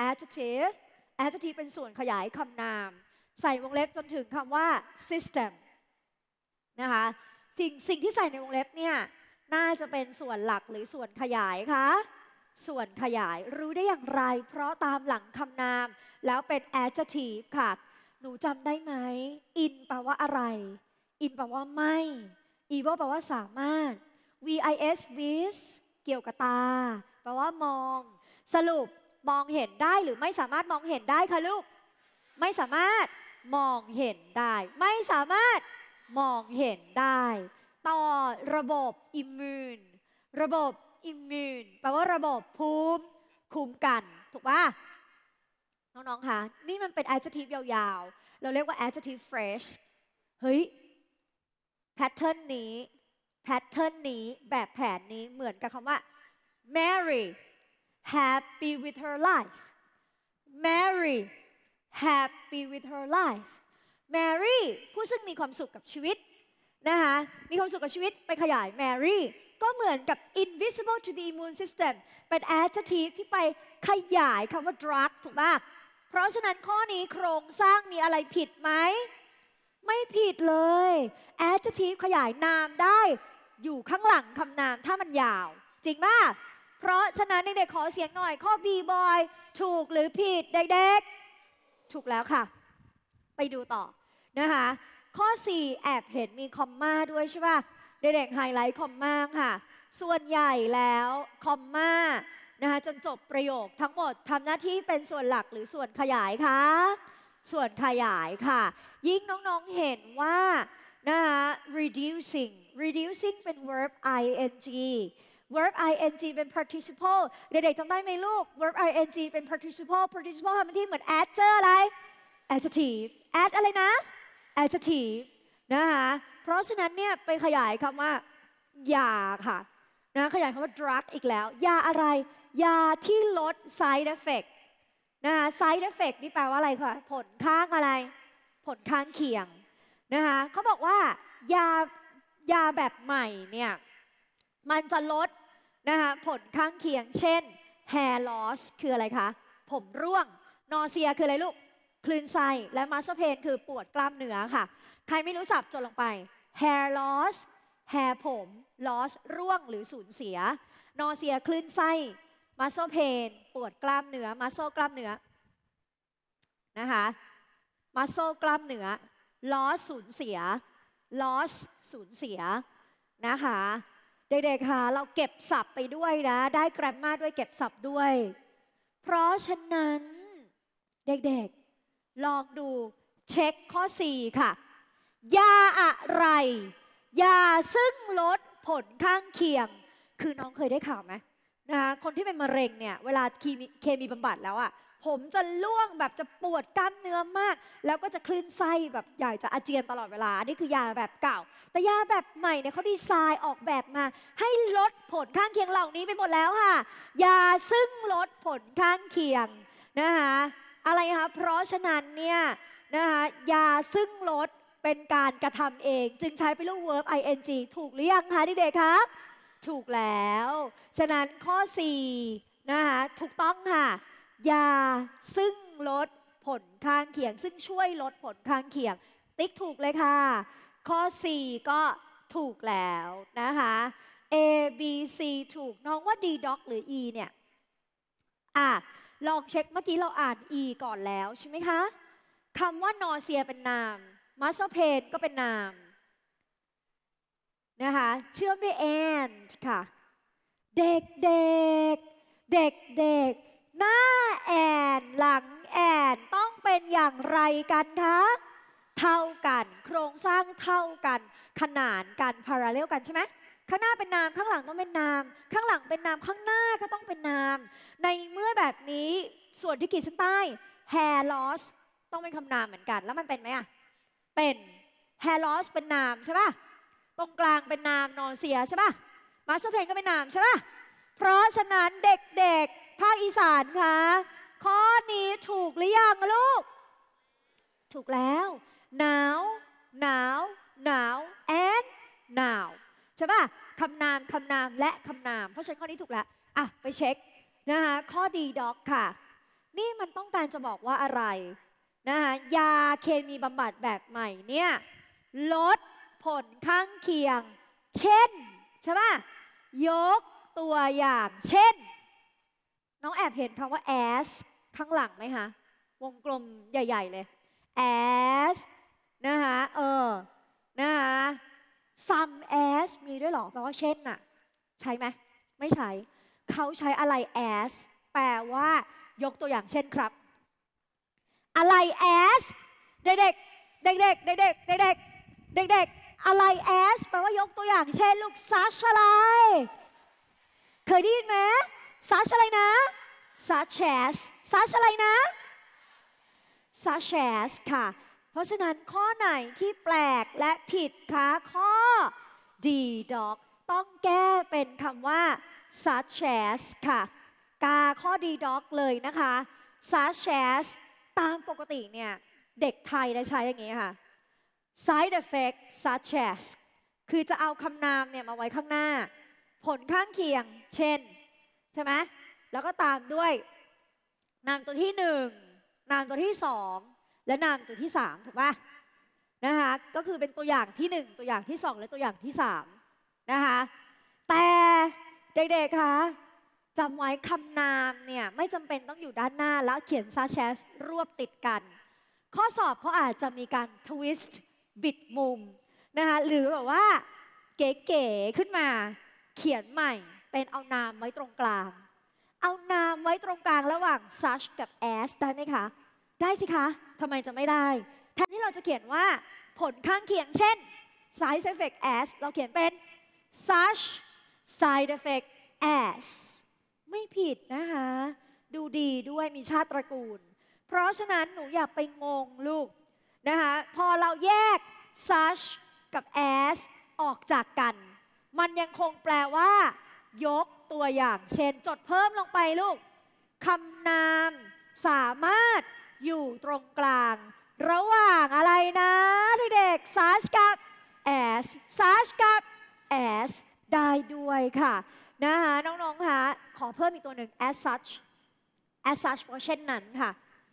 adjective adjective เป็นส่วนขยายคำนามใส่วงเล็บจนถึงคำว่า system นะคะสิ่งที่ใส่ในวงเล็บเนี่ยน่าจะเป็นส่วนหลักหรือส่วนขยายคะส่วนขยายรู้ได้อย่างไรเพราะตามหลังคำนามแล้วเป็น adjective ค่ะหนูจำได้ไหม in แปลว่าอะไร in แปลว่าไม่ able แปลว่าสามารถ vis vis เกี่ยวกับตาแปลว่ามองสรุปมองเห็นได้หรือไม่สามารถมองเห็นได้คะลูกไม่สามารถมองเห็นได้ไม่สามารถมองเห็นได้ต่อระบบอิมมูนระบบอิมมูนแปลว่าระบบภูมิคุ้มกันถูกป่ะน้องๆคะนี่มันเป็น adjective ยาวๆเราเรียกว่า adjective phrase เฮ้ยแพทเทิร์นนี้แบบแผนนี้เหมือนกับคำว่า Mary happy with her life Mary happy with her life Mary ผู้ซึ่งมีความสุขกับชีวิตนะคะมีความสุขกับชีวิตไปขยาย Mary ก็เหมือนกับ invisible to the immune system เป็น adjective ที่ไปขยายคำว่า drug ถูกป่ะเพราะฉะนั้นข้อนี้โครงสร้างมีอะไรผิดไหมไม่ผิดเลย adjective ขยายนามได้อยู่ข้างหลังคำนามถ้ามันยาวจริงป่ะเพราะฉะนั้นเด็กๆขอเสียงหน่อยข้อ B boy ถูกหรือผิดเด็กๆถูกแล้วค่ะไปดูต่อนะคะข้อ 4 แอบเห็นมีคอมมาด้วยใช่ป่ะเด็กๆไฮไลท์คอมมาค่ะส่วนใหญ่แล้วคอมมานะคะจนจบประโยคทั้งหมดทำหน้าที่เป็นส่วนหลักหรือส่วนขยายคะส่วนขยายค่ะยิ่งน้องๆเห็นว่านะคะ reducing เป็น verb ing verb ing เป็น participle เด็กๆจำได้ไหมลูก verb ing เป็น participle ทำหน้าที่เหมือน add เจออะไร adjective add อะไรนะ adjective นะคะเพราะฉะนั้นเนี่ยไปขยายคำว่ายาค่ะนะขยายคำว่า drug อีกแล้วยาอะไรยาที่ลด side effect นะคะ side effect นี่แปลว่าอะไรคะผลข้างอะไรผลข้างเคียงนะคะเขาบอกว่ายาแบบใหม่เนี่ยมันจะลดนะคะผลข้างเคียงเช่น hair loss คืออะไรคะผมร่วง nausea คืออะไรลูกคลื่นไส้และ muscle pain คือปวดกล้ามเนื้อค่ะใครไม่รู้สับจดลงไป hair loss hair ผม loss ร่วงหรือสูญเสีย nausea คลื่นไส้ muscle pain ปวดกล้ามเนื้อ muscle กล้ามเนื้อนะคะ muscle กล้ามเนื้อ loss สูญเสีย loss สูญเสียนะคะเด็กๆค่ะเราเก็บศัพท์ไปด้วยนะได้ grammar ด้วยเก็บศัพท์ด้วยเพราะฉะนั้นเด็กๆลองดูเช็คข้อ 4 ค่ะยาอะไรยาซึ่งลดผลข้างเคียงคือน้องเคยได้ข่าวไหมนะคะคนที่เป็นมะเร็งเนี่ยเวลาเคมีบำบัดแล้วอะผมจะล่วงแบบจะปวดกล้ามเนื้อมากแล้วก็จะคลื่นไส้แบบอยากจะอาเจียนตลอดเวลานี่คือยาแบบเก่าแต่ยาแบบใหม่เนี่ยเขาดีไซน์ออกแบบมาให้ลดผลข้างเคียงเหล่านี้ไปหมดแล้วค่ะยาซึ่งลดผลข้างเคียงนะคะอะไรคะเพราะฉะนั้นเนี่ยนะคะยาซึ่งลดเป็นการกระทำเองจึงใช้เป็นรูป verb ing ถูกหรือยังคะเด็กๆครับถูกแล้วฉะนั้นข้อ 4นะคะถูกต้องค่ะยาซึ่งลดผลข้างเคียงซึ่งช่วยลดผลข้างเคียงติ๊กถูกเลยค่ะข้อ 4 ก็ถูกแล้วนะคะ A B C ถูกน้องว่า D doc หรือ E เนี่ยลองเช็คเมื่อกี้เราอ่าน E ก่อนแล้วใช่ไหมคะคำว่า nausea เป็นนาม muscle pain ก็เป็นนามนะคะเชื่อมด้วย and ค่ะเด็กหน้าแอนหลังแอนต้องเป็นอย่างไรกันคะเท่ากันโครงสร้างเท่ากันขนานกันพาราเรลกันใช่ไหมข้างหน้าเป็นนามข้างหลังต้องเป็นนามข้างหลังเป็นนามข้างหน้าก็ต้องเป็นนามในเมื่อแบบนี้ส่วนที่ขีดเส้นใต้ hair loss ต้องเป็นคำนามเหมือนกันแล้วมันเป็นไหมอะเป็น hair loss เป็นนามใช่ป่ะตรงกลางเป็นนาม nausea ใช่ป่ะ muscle pain ก็เป็นนามใช่ป่ะเพราะฉะนั้นเด็กๆภาคอีสานคะข้อนี้ถูกหรือยังลูกถูกแล้วหนาว and หนาวใช่ป่ะคำนามและคำนามเพราะฉะนั้นข้อนี้ถูกแล้วไปเช็คนะคะข้อ D doc ค่ะนี่มันต้องการจะบอกว่าอะไรนะคะยาเคมีบำบัดแบบใหม่เนี่ยลดผลข้างเคียงเช่นใช่ป่ะยกตัวอย่างเช่นน้องแอบเห็นคำว่า as ข้างหลังไหมคะวงกลมใหญ่ๆเลย as นะคะนะคะ some as มีด้วยหรอแปลว่าเช่นน่ะใช่ไหมไม่ใช่เขาใช้อะไร as แปลว่ายกตัวอย่างเช่นครับอะไร as เด็กๆเด็กๆเด็กๆเด็กๆเด็กๆอะไร as แปลว่ายกตัวอย่างเช่นลูก such อะไรเคยได้ยินไหม such อะไรนะ such as such อะไรนะ such as ค่ะเพราะฉะนั้นข้อไหนที่แปลกและผิดคะข้อ D dog ต้องแก้เป็นคำว่า such as ค่ะกาข้อ D dog เลยนะคะ such as ตามปกติเนี่ยเด็กไทยได้ใช้อย่างนี้ค่ะ side effect such as คือจะเอาคำนามเนี่ยมาไว้ข้างหน้าผลข้างเคียงเช่นใช่ไหมแล้วก็ตามด้วยนามตัวที่1นามตัวที่2และนามตัวที่3ถูกป่ะนะคะก็คือเป็นตัวอย่างที่1ตัวอย่างที่2และตัวอย่างที่3นะคะแต่เด็กๆคะจำไว้คำนามเนี่ยไม่จำเป็นต้องอยู่ด้านหน้าแล้วเขียน such as รวบติดกันข้อสอบเขาอาจจะมีการทวิสต์บิดมุมนะคะหรือแบบว่าเก๋ๆขึ้นมาเขียนใหม่เป็นเอานามไว้ตรงกลางเอานามไว้ตรงกลางระหว่าง such กับ as ได้ไหมคะได้สิคะทำไมจะไม่ได้แทนที่เราจะเขียนว่าผลข้างเคียงเช่น side effect as เราเขียนเป็น such side effect as ไม่ผิดนะคะดูดีด้วยมีชาติตระกูลเพราะฉะนั้นหนูอย่าไปงงลูกนะคะพอเราแยก such กับ as ออกจากกันมันยังคงแปลว่ายกตัวอย่างเช่นจดเพิ่มลงไปลูกคำนามสามารถอยู่ตรงกลางระหว่างอะไรนะเด็กๆ such กับ as such กับ as ได้ด้วยค่ะนะคะน้องๆคะขอเพิ่มอีกตัวหนึ่ง as such เพราะเช่นนั้นค่ะ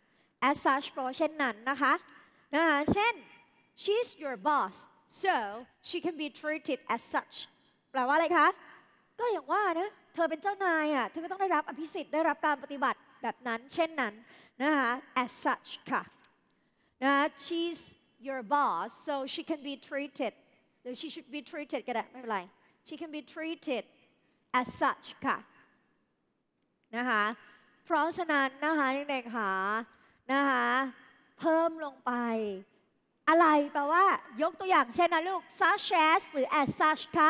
as such เพราะเช่นนั้นนะคะเช่น she's your boss so she can be treated as such แปลว่าอะไรคะก็อย่างว่านะเธอเป็นเจ้านายอ่ะเธอก็ต้องได้รับอภิสิทธิ์ได้รับการปฏิบัติแบบนั้นเช่นนั้นนะคะ as such ค่ะshe's your boss so she can be treated หรือ she should be treated ก็ได้ไม่เป็นไร she can be treated as such ค่ะนะคะเพราะฉะนั้นนะคะเด็กๆค่ะนะคะเพิ่มลงไปอะไรแปลว่ายกตัวอย่างเช่นนะลูก such as หรือ as such คะ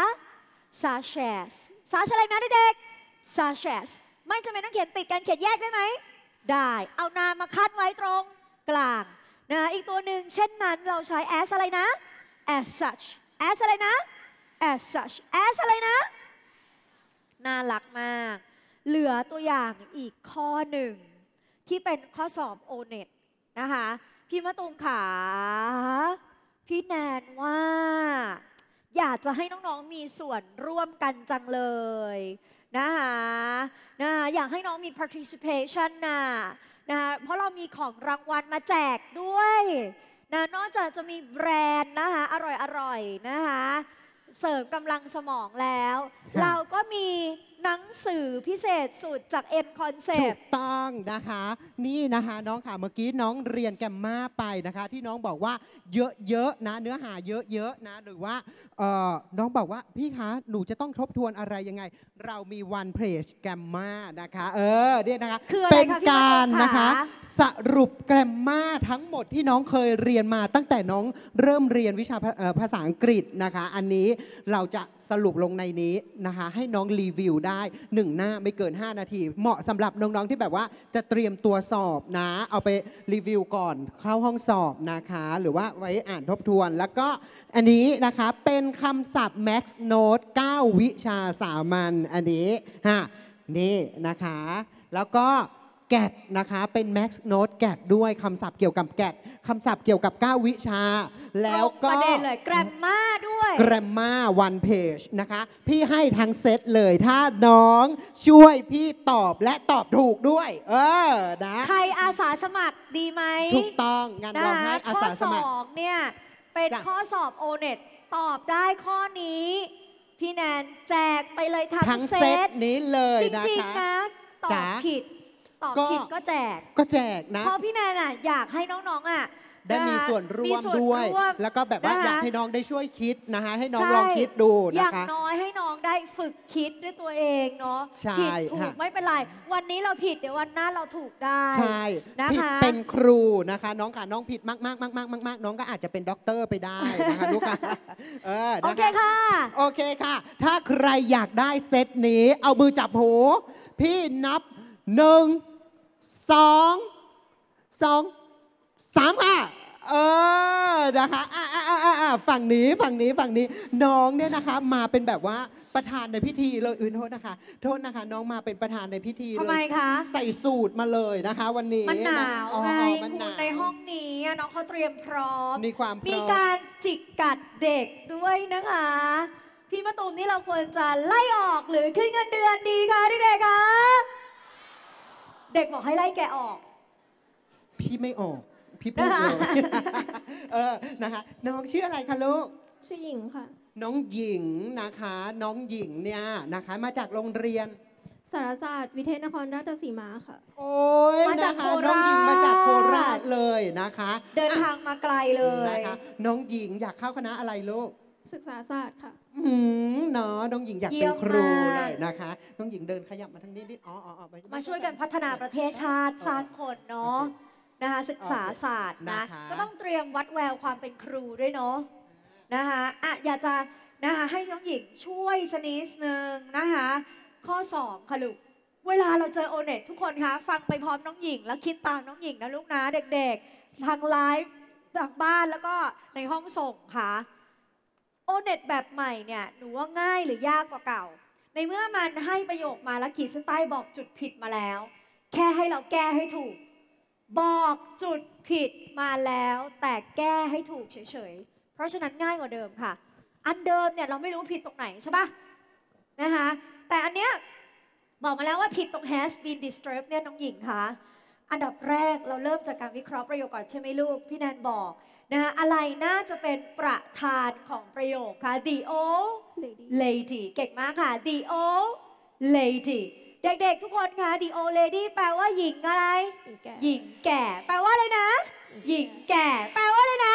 such as such อะไรนะเด็กๆ such as ไม่จำเป็นต้องเขียนติดกันเขียนแยกได้ไหมได้เอานามมาคัดไว้ตรงกลางนะอีกตัวหนึ่งเช่นนั้นเราใช้ as อะไรนะ as such as อะไรนะ as such as อะไรนะน่ารักมากเหลือตัวอย่างอีกข้อหนึ่งที่เป็นข้อสอบ O-NET นะคะพี่มะตูมขาพี่แนนว่าอยากจะให้น้องๆมีส่วนร่วมกันจังเลยนะคะอยากให้น้องมี participation นะคะเพราะเรามีของรางวัลมาแจกด้วยนะนอกจากจะมีแบรนด์นะคะอร่อยๆนะคะเสริมกำลังสมองแล้วเราก็มีหนังสือพิเศษสุดจาก N ถู Concept กต้องนะคะนี่นะคะน้องค่ะเมื่อกี้น้องเรียนแกมมาไปนะคะที่น้องบอกว่าเยอะๆนะเนื้อหาเยอะๆนะหรือว่าน้องบอกว่าพี่คะหนูจะต้องทบทวนอะไรยังไงเรามีวันเพจแกมมานะคะเนี่ยนะคะคืออะไรคะเป็นการพี่มะตูมนะคะสรุปแกมมาทั้งหมดที่น้องเคยเรียนมาตั้งแต่น้องเริ่มเรียนวิชาภาษาอังกฤษนะคะอันนี้เราจะสรุปลงในนี้นะคะให้น้องรีวิวได้1หน้าไม่เกิน5นาทีเหมาะสำหรับน้องๆที่แบบว่าจะเตรียมตัวสอบนะเอาไปรีวิวก่อนเข้าห้องสอบนะคะหรือว่าไว้อ่านทบทวนแล้วก็อันนี้นะคะเป็นคำศัพท์ Max Note 9 วิชาสามัญอันนี้นี่นะคะแล้วก็แกดนะคะเป็น Max Note แกดด้วยคำศัพท์เกี่ยวกับแกดคำศัพท์เกี่ยวกับ9วิชาแล้วก็ประเด็นเลยแกรมมาด้วยด้วย Grammar One Page นะคะ พี่ให้ทั้งเซตเลยถ้าน้องช่วยพี่ตอบและตอบถูกด้วย นะใครอาสาสมัครดีไหมถูกต้องงั้นเราให้อาสาสมัครข้อ2เนี่ยเป็นจ้ะข้อสอบ O-NET ตอบได้ข้อนี้ พี่แนนแจกไปเลยทั้ทั้งงเซเซตตนี้เลยจนะริงคะๆนะตอจ๋าบผิดก็แจกก็แจกนะเพราะพี่แนนอยากให้น้องๆได้มีนะคะส่วนร่วมส่วนด้วยร่วมแล้วก็แบบว่านะคะอยากให้น้องได้ช่วยคิดนะคะให้น้องใช่ลองคิดดูอนะย่างคะน้อยให้น้องได้ฝึกคิดด้วยตัวเองเนาะใช่ผิดถูค่ะกไม่เป็นไร วันนี้เราผิดเดี๋ยววันหน้าเราถูกได้ใช่นะคะผิดเป็นครูนะคะ น้องค่ะน้องผิดมากน้องก็อาจจะเป็นด็อกเตอร์ไปได้นะคะลูกค่ะโอนะเคคะค่ะโอเคค่ะ ถ้าใครอยากได้เซตนี้เอามือจับหู พี่นับ 1 2 3 ค่ะนะคะฝั่งนี้น้องเนี่ยนะคะมาเป็นแบบว่าประธานในพิธีเลยโทษนะคะน้องมาเป็นประธานในพิธีเลทำไมยคะใส่สูตรมาเลยนะคะ วันนี้มันหนาวอ๋อไงมันหคุนาณวในห้องนี้น้องเขาเตรียมพร้อมมีความพร้อมมีการจิกกัดเด็กด้วยนะคะ พี่มะตูมนี่เราควรจะไล่ออกหรือขึ้นเงินเดือนดีคะเด็กๆคะเด็กบอกให้ไล่แกออกพี่ไม่ออก พี่พูดเลยนะคะน้องชื่ออะไรคะลูกชื่อหญิงค่ะน้องหญิงนะคะ น้องหญิงเนี่ยนะคะมาจากโรงเรียนสารศาสตร์วิเทศนครราชสีมาค่ะโอ้ยมาจากนะคะโคราชน้องหญิงมาจากโคราชเลยนะคะเดินทางมาไกลเลยนะคะน้องหญิงอยากเข้าคณะอะไรลูกศึกษาศาสตร์ค่ะเนาะน้องหญิงอยากเยี่เป็ยนมครูมากเลยนะคะ น้องหญิงเดินขยับมาทางนี้นิดมาช่วยกันพัฒนาประเทศชาติสร้างคนเนาะนะคะศึกษาศาสตร์นะนะคะก็ต้องเตรียมวัดแววความเป็นครูด้วยเนาะนะคะอยากจะนะคะให้น้องหญิงช่วยสักนิดนึงนะคะข้อ2ค่ะลูกเวลาเราเจอโอเน็ตทุกคนคะฟังไปพร้อมน้องหญิง แล้วคิดตามน้องหญิงนะลูกนะเด็กๆทางไลฟ์ทางบ้านแล้วก็ในห้องส่งค่ะโอเน็ตแบบใหม่เนี่ยหนูว่าง่ายหรือยากกว่าเก่า ในเมื่อมันให้ประโยคมาแล้วขีดเส้นใต้บอกจุดผิดมาแล้ว แค่ให้เราแก้ให้ถูก บอกจุดผิดมาแล้วแต่แก้ให้ถูกเฉยๆ เพราะฉะนั้นง่ายกว่าเดิมค่ะ อันเดิมเนี่ยเราไม่รู้ผิดตรงไหนใช่ปะนะคะแต่อันเนี้ยบอกมาแล้วว่าผิดตรง has been disturbed เนี่ยน้องหญิงคะอันดับแรกเราเริ่มจากการวิเคราะห์ประโยคก่อนใช่ไหมลูกพี่แนนบอกนะคะอะไรน่าจะเป็นประธานของประโยคคะ the old Lady lady เก่งมากค่ะ the old lady เด็กๆทุกคนคะ the old lady แปลว่าหญิงอะไรหญิงแก่หญิงแก่ แปลว่าอะไรนะ หญิงแก่ แปลว่าอะไรนะ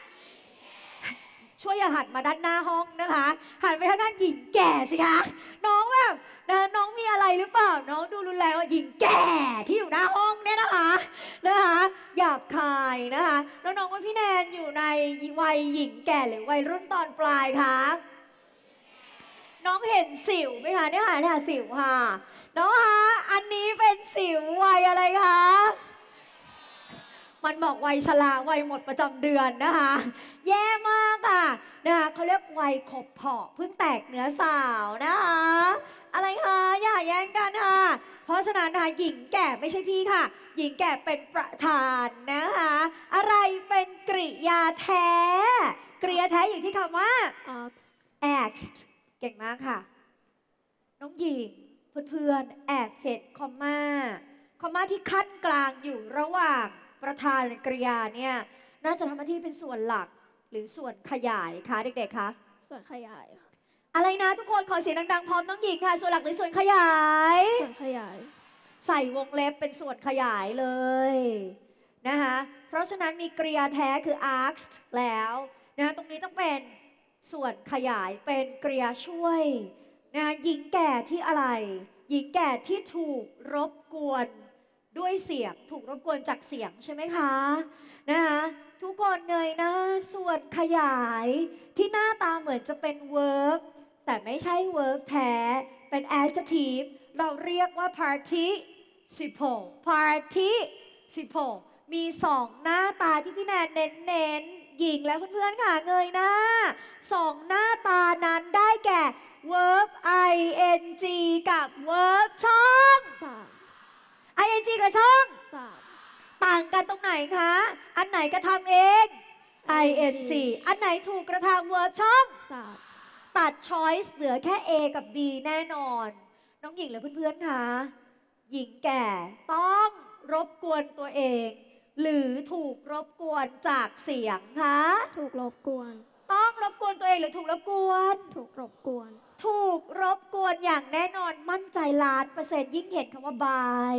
ช่วยอย่าหันมาด้านหน้าห้องนะคะ หันไปทางด้านหญิงแก่สิคะ น้องแบบน้องมีอะไรหรือเปล่า น้องดูรุนแรงว่าหญิงแก่ที่อยู่หน้าห้องเนี่ยนะคะหยาบคายนะคะแล้วน้องว่าพี่แนนอยู่ในวัยหญิงแก่หรือวัยรุ่นตอนปลายคะน้องเห็นสิวไหมคะเนี่ยค่ะสิวค่ะน้องคะอันนี้เป็นสิววัยอะไรคะมันบอกวัยชราวัยหมดประจำเดือนนะคะแย่มากค่ะนะคะเขาเรียกวัยขบเพาะเพิ่งแตกเนื้อสาวนะคะอะไรคะอย่าแย่งกันค่ะเพราะฉะนั้นนะคะหญิงแก่ไม่ใช่พี่ค่ะหญิงแก่เป็นประธานนะคะอะไรเป็นกริยาแท้กริยาแท้อยู่ที่คำว่า asked เก่งมากค่ะน้องหญิงเพื่อนๆแอบเห็นคอมมาที่ขั้นกลางอยู่ระหว่างประธานกริยาเนี่ยน่าจะทำหน้าที่เป็นส่วนหลักหรือส่วนขยายคะเด็กๆคะส่วนขยายค่ะอะไรนะทุกคนขอเสียงดังๆพร้อมน้องหญิงค่ะส่วนหลักหรือส่วนขยายส่วนขยายใส่วงเล็บเป็นส่วนขยายเลยนะคะเพราะฉะนั้นมีกริยาแท้คือ asked แล้วนะตรงนี้ต้องเป็นส่วนขยายเป็นกริยาช่วยนะคะหญิงแก่ที่อะไรหญิงแก่ที่ถูกรบกวนด้วยเสียงถูกรบกวนจากเสียงใช่ไหมคะนะคะทุกคนเงยหน้าส่วนขยายที่หน้าตาเหมือนจะเป็น verb แต่ไม่ใช่ verb แท้เป็น adjective เราเรียกว่า participle มีสองหน้าตาที่พี่แนนเน้นหญิงและเพื่อนๆค่ะเงยหน้าสองหน้าตานั้นได้แก่ verb ing กับ verb ช่อง ing กับช่อง ต่างกันตรงไหนคะอันไหนกระทำเอง ing อันไหนถูกกระทำ verb ช่องศาสตร์ตัด choice เหลือแค่ A กับ B แน่นอน น้องหญิงและเพื่อนๆ คะ หญิงแก่ต้องรบกวนตัวเอง หรือถูกรบกวนจากเสียงคะถูกรบกวนต้องรบกวนตัวเองหรือถูกรบกวนถูกรบกวนถูกรบกวนอย่างแน่นอนมั่นใจ1,000,000%ยิ่งเห็นคำว่า by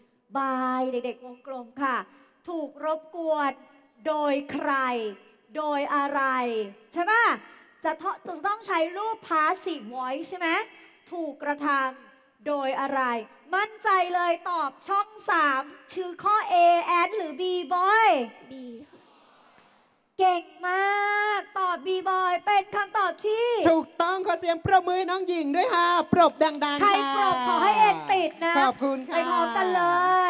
by เด็กๆ วงกลมค่ะ ถูกรบกวนโดยใคร โดยอะไรใช่ปะจะต้องใช้รูป passive voice ใช่ไหมถูกกระทำโดยอะไร มั่นใจเลยตอบช่อง 3 ชื่อข้อ A and หรือ B boy B ค่ะเก่งมากตอบ B boy เป็นคำตอบที่ถูกต้องขอเสียงปรบมือให้น้องหญิงด้วยค่ะ ปรบดังๆใครค่ะปรบขอให้เอ็นติดนะขอบคุณค่ะไปพร้อมกันเลย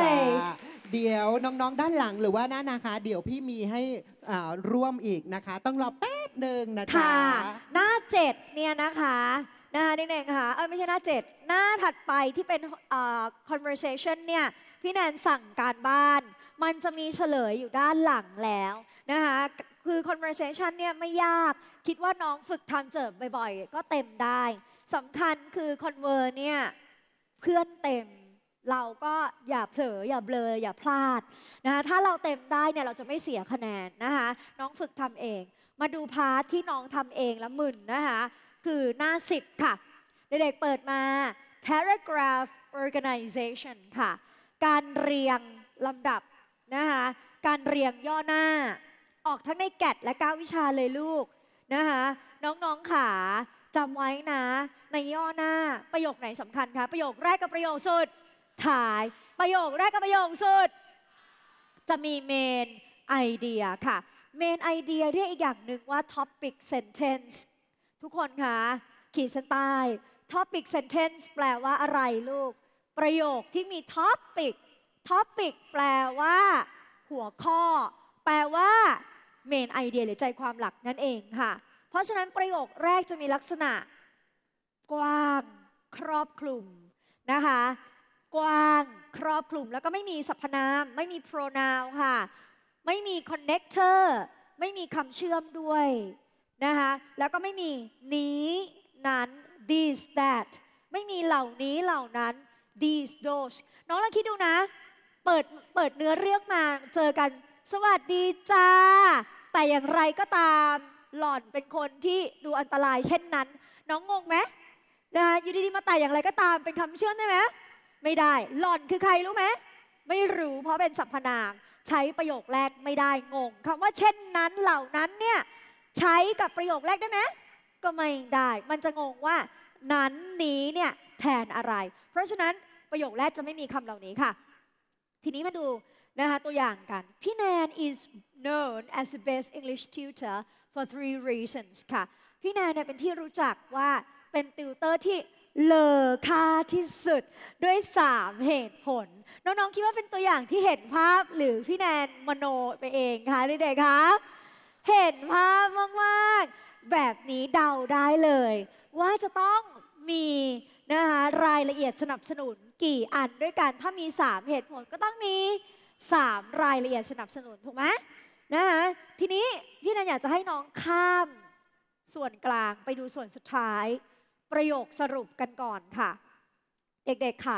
จ้าเดี๋ยวน้องๆด้านหลังหรือว่าหน้านะคะ เดี๋ยวพี่มีให้ร่วมอีกนะคะ ต้องรอแป๊บหนึ่งนะจ๊ะค่ะ หน้า 7 เนี่ยนะคะเด็กๆค่ะไม่ใช่หน้า 7 หน้าถัดไปที่เป็นconversation เนี่ย พี่แนนสั่งการบ้าน มันจะมีเฉลยอยู่ด้านหลังแล้วนะคะ คือ conversation เนี่ยไม่ยาก คิดว่าน้องฝึกทำเจอบ่อยๆ ก็เต็มได้สำคัญคือ conver เนี่ย เพื่อนเต็ม เราก็อย่าเผลออย่าเบลออย่าพลาดนะคะถ้าเราเต็มได้เนี่ยเราจะไม่เสียคะแนนนะคะน้องฝึกทำเอง มาดูพาร์ทที่น้องทำเองแล้วมึนนะคะคือหน้า 10 ค่ะ เด็กๆเปิดมา paragraph organization ค่ะ การเรียงลำดับนะคะการเรียงย่อหน้า ออกทั้งในแกดและ9วิชาเลยลูกนะคะน้องๆขาจำไว้นะในย่อหน้าประโยคไหนสำคัญคะประโยคแรกกับประโยคสุดท้ายประโยคแรกกับประโยคสุดจะมี main idea ค่ะ main idea เรียกอีกอย่างหนึ่งว่า topic sentence ทุกคนคะขีดเส้นใต้ topic sentence แปลว่าอะไรลูกประโยคที่มี topic แปลว่าหัวข้อแปลว่า main idea หรือใจความหลักนั่นเองค่ะเพราะฉะนั้นประโยคแรกจะมีลักษณะกว้างครอบคลุมนะคะกว้างครอบคลุมแล้วก็ไม่มีสรรพนามไม่มี pronoun ค่ะไม่มี connector ไม่มีคำเชื่อมด้วยนะคะแล้วก็ไม่มีนี้นั้น this that ไม่มีเหล่านี้เหล่านั้น these those น้องลองคิดดูนะเปิดเนื้อเรื่องมาเจอกันสวัสดีจ้าแต่อย่างไรก็ตามหล่อนเป็นคนที่ดูอันตรายเช่นนั้นน้องงงไหมนะคะอยู่ดีๆมาแต่อย่างไรก็ตามเป็นคำเชื่อมได้ไหมไม่ได้หล่อนคือใครรู้ไหมไม่รู้เพราะเป็นสรรพนามใช้ประโยคแรกไม่ได้งงคำว่าเช่นนั้นเหล่านั้นเนี่ยใช้กับประโยคแรกได้ไหมก็ไม่ได้มันจะงงว่านั้นนี้เนี่ยแทนอะไรเพราะฉะนั้นประโยคแรกจะไม่มีคำเหล่านี้ค่ะทีนี้มาดูนะคะตัวอย่างกันพี่แนน is known as the best English tutor for 3 reasons ค่ะพี่แนนเนี่ยเป็นที่รู้จักว่าเป็นติวเตอร์ที่เลอค่าที่สุดด้วย3เหตุผลน้องๆคิดว่าเป็นตัวอย่างที่เห็นภาพหรือพี่แนนมโนไปเองคะเด็กๆคะเห็นภาพมากๆแบบนี้เดาได้เลยว่าจะต้องมีนะคะรายละเอียดสนับสนุนกี่อันด้วยกันถ้ามี3เหตุผลก็ต้องมี3รายละเอียดสนับสนุนถูกไหมนะคะทีนี้พี่แนนอยากจะให้น้องข้ามส่วนกลางไปดูส่วนสุดท้ายประโยคสรุปกันก่อนค่ะเด็กๆขา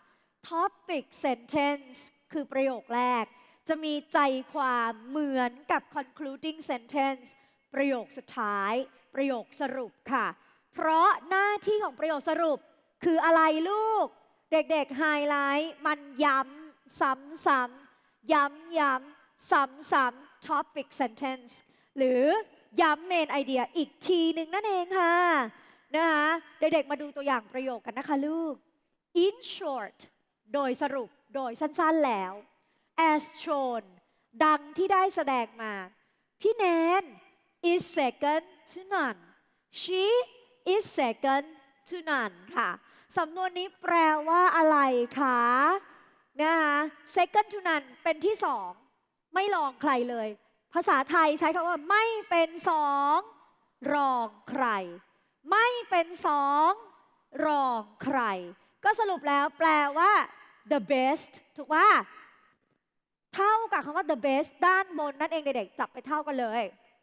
topic sentence คือประโยคแรกจะมีใจความเหมือนกับ concluding sentence ประโยคสุดท้ายประโยคสรุปค่ะเพราะหน้าที่ของประโยคสรุปคืออะไรลูกเด็กๆไฮไลท์มันย้ำซ้ำๆย้ำๆซ้ำๆ topic sentence หรือย้ำ main idea อีกทีหนึ่งนั่นเองค่ะนะคะเด็กๆมาดูตัวอย่างประโยคกันนะคะลูก in short โดยสรุปโดยสั้นๆแล้ว as shown ดังที่ได้แสดงมาพี่แนน is second to none she is second to none ค่ะสำนวนนี้แปลว่าอะไรคะนะคะ second to none เป็นที่สองไม่รองใครเลยภาษาไทยใช้คำว่าไม่เป็นสองรองใครไม่เป็นสองรองใครก็สรุปแล้วแปลว่า the best ถูกป่ะเท่ากับคำว่า the best ด้านบนนั่นเองเด็กๆจับไปเท่ากันเลย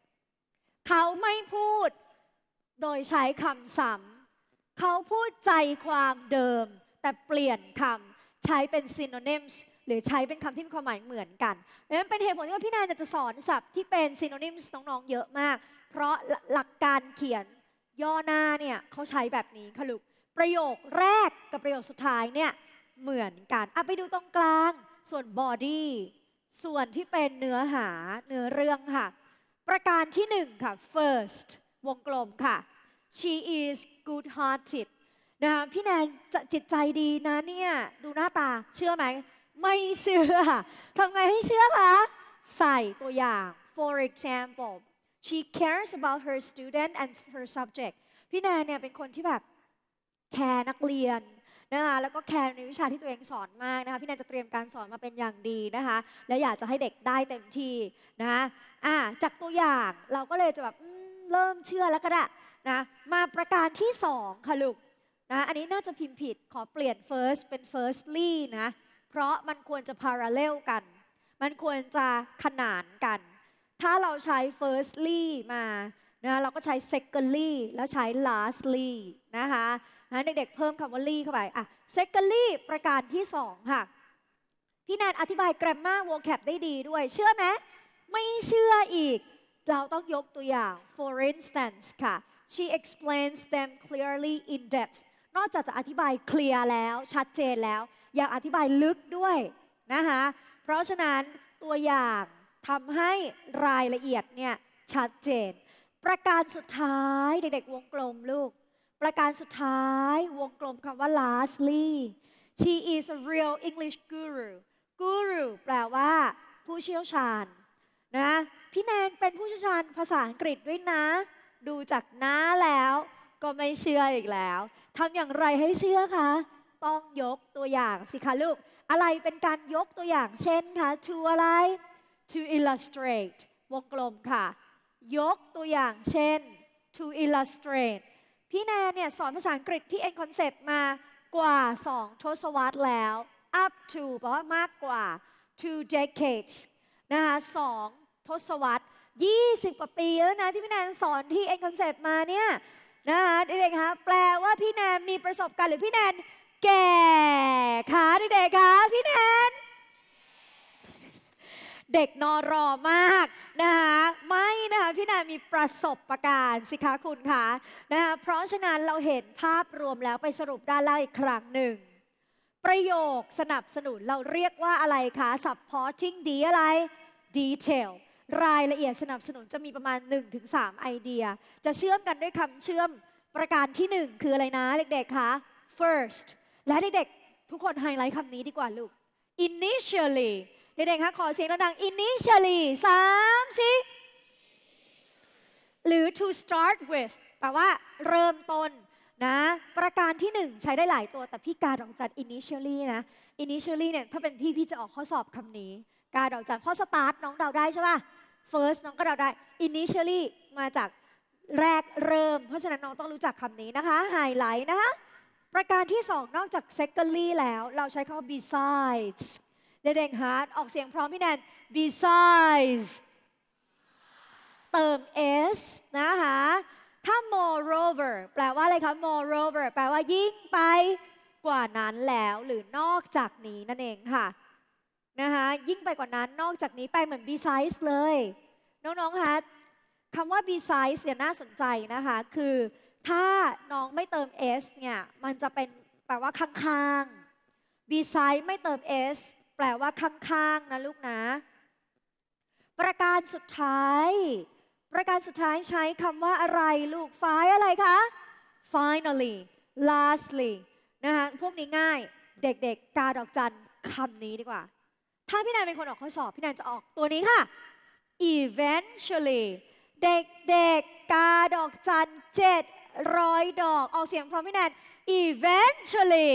เขาไม่พูดโดยใช้คำซ้ำเขาพูดใจความเดิมแต่เปลี่ยนคำใช้เป็น synonyms หรือใช้เป็นคำที่มีความหมายเหมือนกันนั่นเป็นเหตุผลที่ว่าพี่แนนจะสอนศัพท์ที่เป็น synonyms น้องๆเยอะมากเพราะหลักการเขียนย่อหน้าเนี่ยเขาใช้แบบนี้ค่ะลูกประโยคแรกกับประโยคสุดท้ายเนี่ยเหมือนกันไปดูตรงกลางส่วน body ส่วนที่เป็นเนื้อหาเนื้อเรื่องค่ะประการที่หนึ่งค่ะ first วงกลมค่ะ she is good hearted นะคะพี่แนนจะจิตใจดีนะเนี่ยดูหน้าตาเชื่อไหมไม่เชื่อทำไงให้เชื่อคะใส่ตัวอย่าง for example she cares about her student and her subject พี่แนนเนี่ยเป็นคนที่แบบแคร์นักเรียนนะคะแล้วก็แคร์ในวิชาที่ตัวเองสอนมากนะคะพี่แนนจะเตรียมการสอนมาเป็นอย่างดีนะคะและอยากจะให้เด็กได้เต็มที่นะคะจากตัวอย่างเราก็เลยจะแบบเริ่มเชื่อแล้วก็ได้นะมาประการที่สองค่ะลูกนะอันนี้น่าจะพิมพ์ผิดขอเปลี่ยน first เป็น firstly นะเพราะมันควรจะ parallel กันมันควรจะขนานกันถ้าเราใช้ firstly มานะเราก็ใช้ secondly แล้วใช้ lastly นะคะเด็กๆเพิ่มคำว่า ly เข้าไปsecondly ประการที่สองค่ะพี่แนนอธิบาย grammar vocab ได้ดีด้วยเชื่อไหมไม่เชื่ออีกเราต้องยกตัวอย่าง for instance ค่ะ she explains them clearly in depth นอกจากจะอธิบายเคลียร์แล้วชัดเจนแล้วอยากอธิบายลึกด้วยนะคะเพราะฉะนั้นตัวอย่างทำให้รายละเอียดเนี่ยชัดเจนประการสุดท้ายเด็กๆวงกลมลูกประการสุดท้ายวงกลมคำว่า lastly she is a real English guru แปลว่าผู้เชี่ยวชาญนะพี่แนนเป็นผู้เชี่ยวชาญภาษาอังกฤษด้วยนะดูจากหน้าแล้วก็ไม่เชื่ออีกแล้วทำอย่างไรให้เชื่อคะต้องยกตัวอย่างสิคะลูกอะไรเป็นการยกตัวอย่างเช่นคะ to อะไร to illustrate วงกลมค่ะยกตัวอย่างเช่น to illustrate พี่แนนเนี่ยสอนภาษาอังกฤษที่ End Concept มากว่า2 ทศวรรษแล้ว up to แปลว่ามากกว่า 2 decades นะคะ2 ทศวรรษ20 กว่าปีแล้วนะที่พี่แนนสอนที่ End Concept มาเนี่ยนะคะเด็กๆคะแปลว่าพี่แนนมีประสบการณ์หรือพี่แนนแก่คะเด็กๆคะพี่แนนเด็กนอรอมากนะคะไม่นะคะพี่แนนมีประสบการณ์สิคะคุณคะนะคะเพราะฉะนั้นเราเห็นภาพรวมแล้วไปสรุปด้านล่างอีกครั้งหนึ่งประโยคสนับสนุนเราเรียกว่าอะไรคะ supporting ดีอะไร detail รายละเอียดสนับสนุนจะมีประมาณ 1-3 ไอเดียจะเชื่อมกันด้วยคำเชื่อมประการที่ 1 คืออะไรนะเด็กๆคะ first และเด็กๆทุกคนไฮไลท์คำนี้ดีกว่าลูก initially เด็กๆคะขอเสียงดังๆ initially 3 หรือ to start with แปลว่าเริ่มต้นนะประการที่ 1 ใช้ได้หลายตัวแต่พี่กาดอกจัน initially นะ initially เนี่ยถ้าเป็นพี่จะออกข้อสอบคำนี้กาดอกจันเพราะ start น้องเดาได้ใช่ป่ะ first น้องก็เดาได้ initially มาจากแรกเริ่มเพราะฉะนั้นน้องต้องรู้จักคำนี้นะคะไฮไลท์นะคะประการที่ 2 นอกจาก secondly แล้วเราใช้คำว่า besides เด็กๆฮะออกเสียงพร้อมพี่แนน besides เติม s นะคะถ้า moreover แปลว่าอะไรคะ moreover แปลว่ายิ่งไปกว่านั้นแล้วหรือนอกจากนี้นั่นเองค่ะนะคะยิ่งไปกว่านั้นนอกจากนี้ไปเหมือน besides เลยน้องๆคะคำว่า besides เนี่ยน่าสนใจนะคะคือถ้าน้องไม่เติม s เนี่ยมันจะเป็นแปลว่าข้างๆ besides ไม่เติม s แปลว่าข้างๆนะลูกนะประการสุดท้ายใช้คำว่าอะไรลูก อะไรคะ finally lastly นะคะพวกนี้ง่ายเด็กๆกาดอกจันคำนี้ดีกว่าถ้าพี่แนนเป็นคนออกข้อสอบพี่แนนจะออกตัวนี้ค่ะ eventually เด็กๆกาดอกจัน700 ดอกออกเสียงพร้อมพี่แนน eventually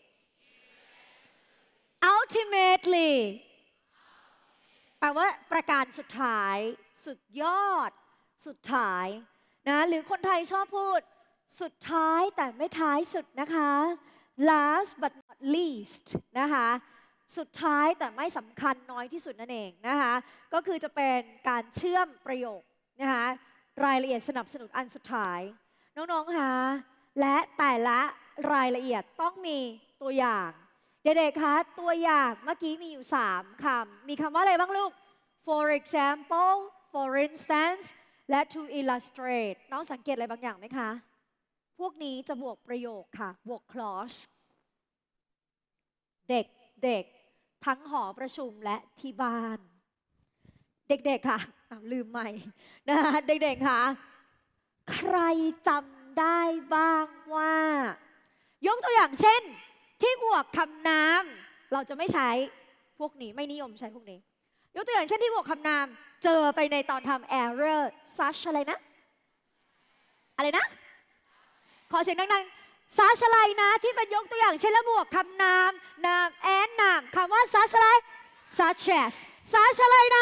ultimately แปลว่าประการสุดท้ายสุดยอดสุดท้ายนะหรือคนไทยชอบพูดสุดท้ายแต่ไม่ท้ายสุดนะคะ last but not least นะคะสุดท้ายแต่ไม่สำคัญน้อยที่สุดนั่นเองนะคะก็คือจะเป็นการเชื่อมประโยคนะคะรายละเอียดสนับสนุนอันสุดท้ายน้องๆคะและแต่ละรายละเอียดต้องมีตัวอย่างเด็กๆคะตัวอย่างเมื่อกี้มีอยู่3 คำมีคำว่าอะไรบ้างลูก for example for instance และ to illustrate น้องสังเกตอะไรบางอย่างไหมคะพวกนี้จะบวกประโยคค่ะบวก clause เด็กๆทั้งหอประชุมและที่บ้าน เด็กๆค่ะลืมใหม่นะคะเด็กๆค่ะใครจำได้บ้างว่ายกตัวอย่างเช่นที่บวกคำนามเราจะไม่ใช้พวกนี้ไม่นิยมใช้พวกนี้ยกตัวอย่างเช่นที่บวกคำนามเจอไปในตอนทำ error such อะไรนะขอเสียงดังๆ such อะไรนะที่เป็นยกตัวอย่างเช่นแล้วบวกคำนามนาม and นามคำว่า such อะไร such as such อะไรนะ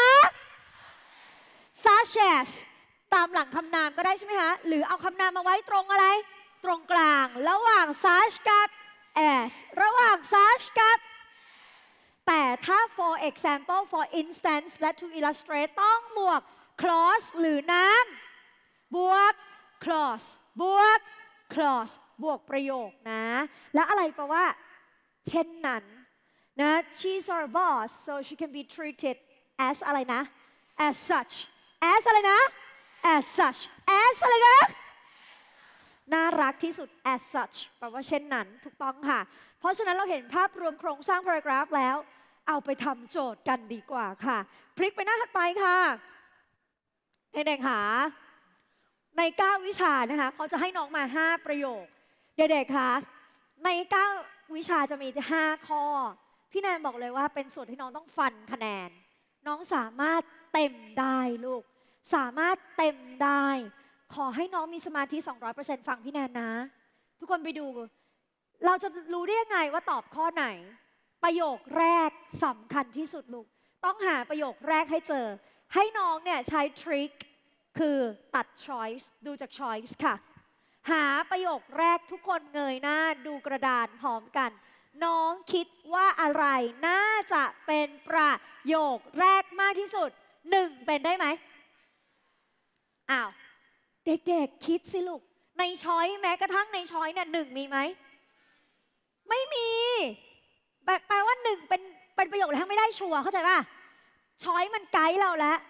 such as ตามหลังคำนามก็ได้ใช่ไหมคะหรือเอาคำนามมาไว้ตรงอะไรตรงกลางระหว่าง such กับ as ระหว่าง such กับแต่ถ้า for example for instance และ to illustrate ต้องบวก clause หรือนามบวก clause บวก clause บวกประโยคนะแล้วอะไรแปลว่าเช่นนั้นนะ she's our boss so she can be treated as อะไรนะ as such as อะไรนะ as such as อะไรนะน่ารักที่สุด as such แปลว่าเช่นนั้นถูกต้องค่ะเพราะฉะนั้นเราเห็นภาพรวมโครงสร้าง paragraph แล้วเอาไปทำโจทย์กันดีกว่าค่ะพลิกไปหน้าถัดไปค่ะเด็กๆค่ะใน9วิชานะคะเขาจะให้น้องมา5ประโยคเด็กๆค่ะใน9วิชาจะมี5ข้อพี่แนนบอกเลยว่าเป็นส่วนที่น้องต้องฟันคะแนนน้องสามารถเต็มได้ลูกสามารถเต็มได้ขอให้น้องมีสมาธิ 200% ฟังพี่แนนนะทุกคนไปดูเราจะรู้ได้ยังไงว่าตอบข้อไหนประโยคแรกสำคัญที่สุดลูกต้องหาประโยคแรกให้เจอให้น้องเนี่ยใช้ทริคคือตัด choice ดูจาก choice ค่ะหาประโยคแรกทุกคนเงยหน้าดูกระดานพร้อมกันน้องคิดว่าอะไรน่าจะเป็นประโยคแรกมากที่สุด1เป็นได้ไหมอ้าวเด็กๆคิดสิลูกในช้อยแม้กระทั่งในช้อยเนี่ย1มีไหมไม่มีแปลว่า1เป็นประโยคอะไรไม่ได้ชัวร์เข้าใจป่ะช้อยมันไกด์เราแล้ว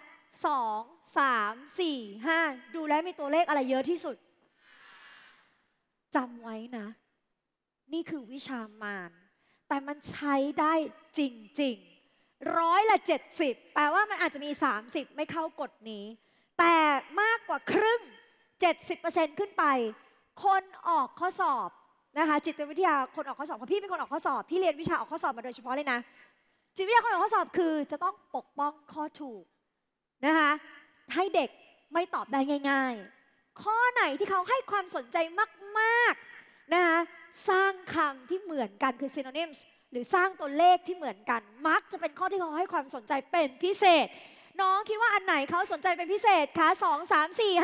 2 3 4 5ดูแล้วมีตัวเลขอะไรเยอะที่สุดจำไว้นะนี่คือวิชามารแต่มันใช้ได้จริงๆ70%แปลว่ามันอาจจะมี30ไม่เข้ากฎนี้แต่มากกว่าครึ่ง 70% ขึ้นไปคนออกข้อสอบนะคะจิตวิทยาคนออกข้อสอบเพราะพี่เป็นคนออกข้อสอบพี่เรียนวิชาออกข้อสอบมาโดยเฉพาะเลยนะจิตวิทยาคนออกข้อสอบคือจะต้องปกป้องข้อถูกนะคะให้เด็กไม่ตอบได้ง่ายๆข้อไหนที่เขาให้ความสนใจมากๆนะคะสร้างคำที่เหมือนกันคือ synonyms หรือสร้างตัวเลขที่เหมือนกันมักจะเป็นข้อที่เขาให้ความสนใจเป็นพิเศษน้องคิดว่าอันไหนเขาสนใจเป็นพิเศษคะ2 3 4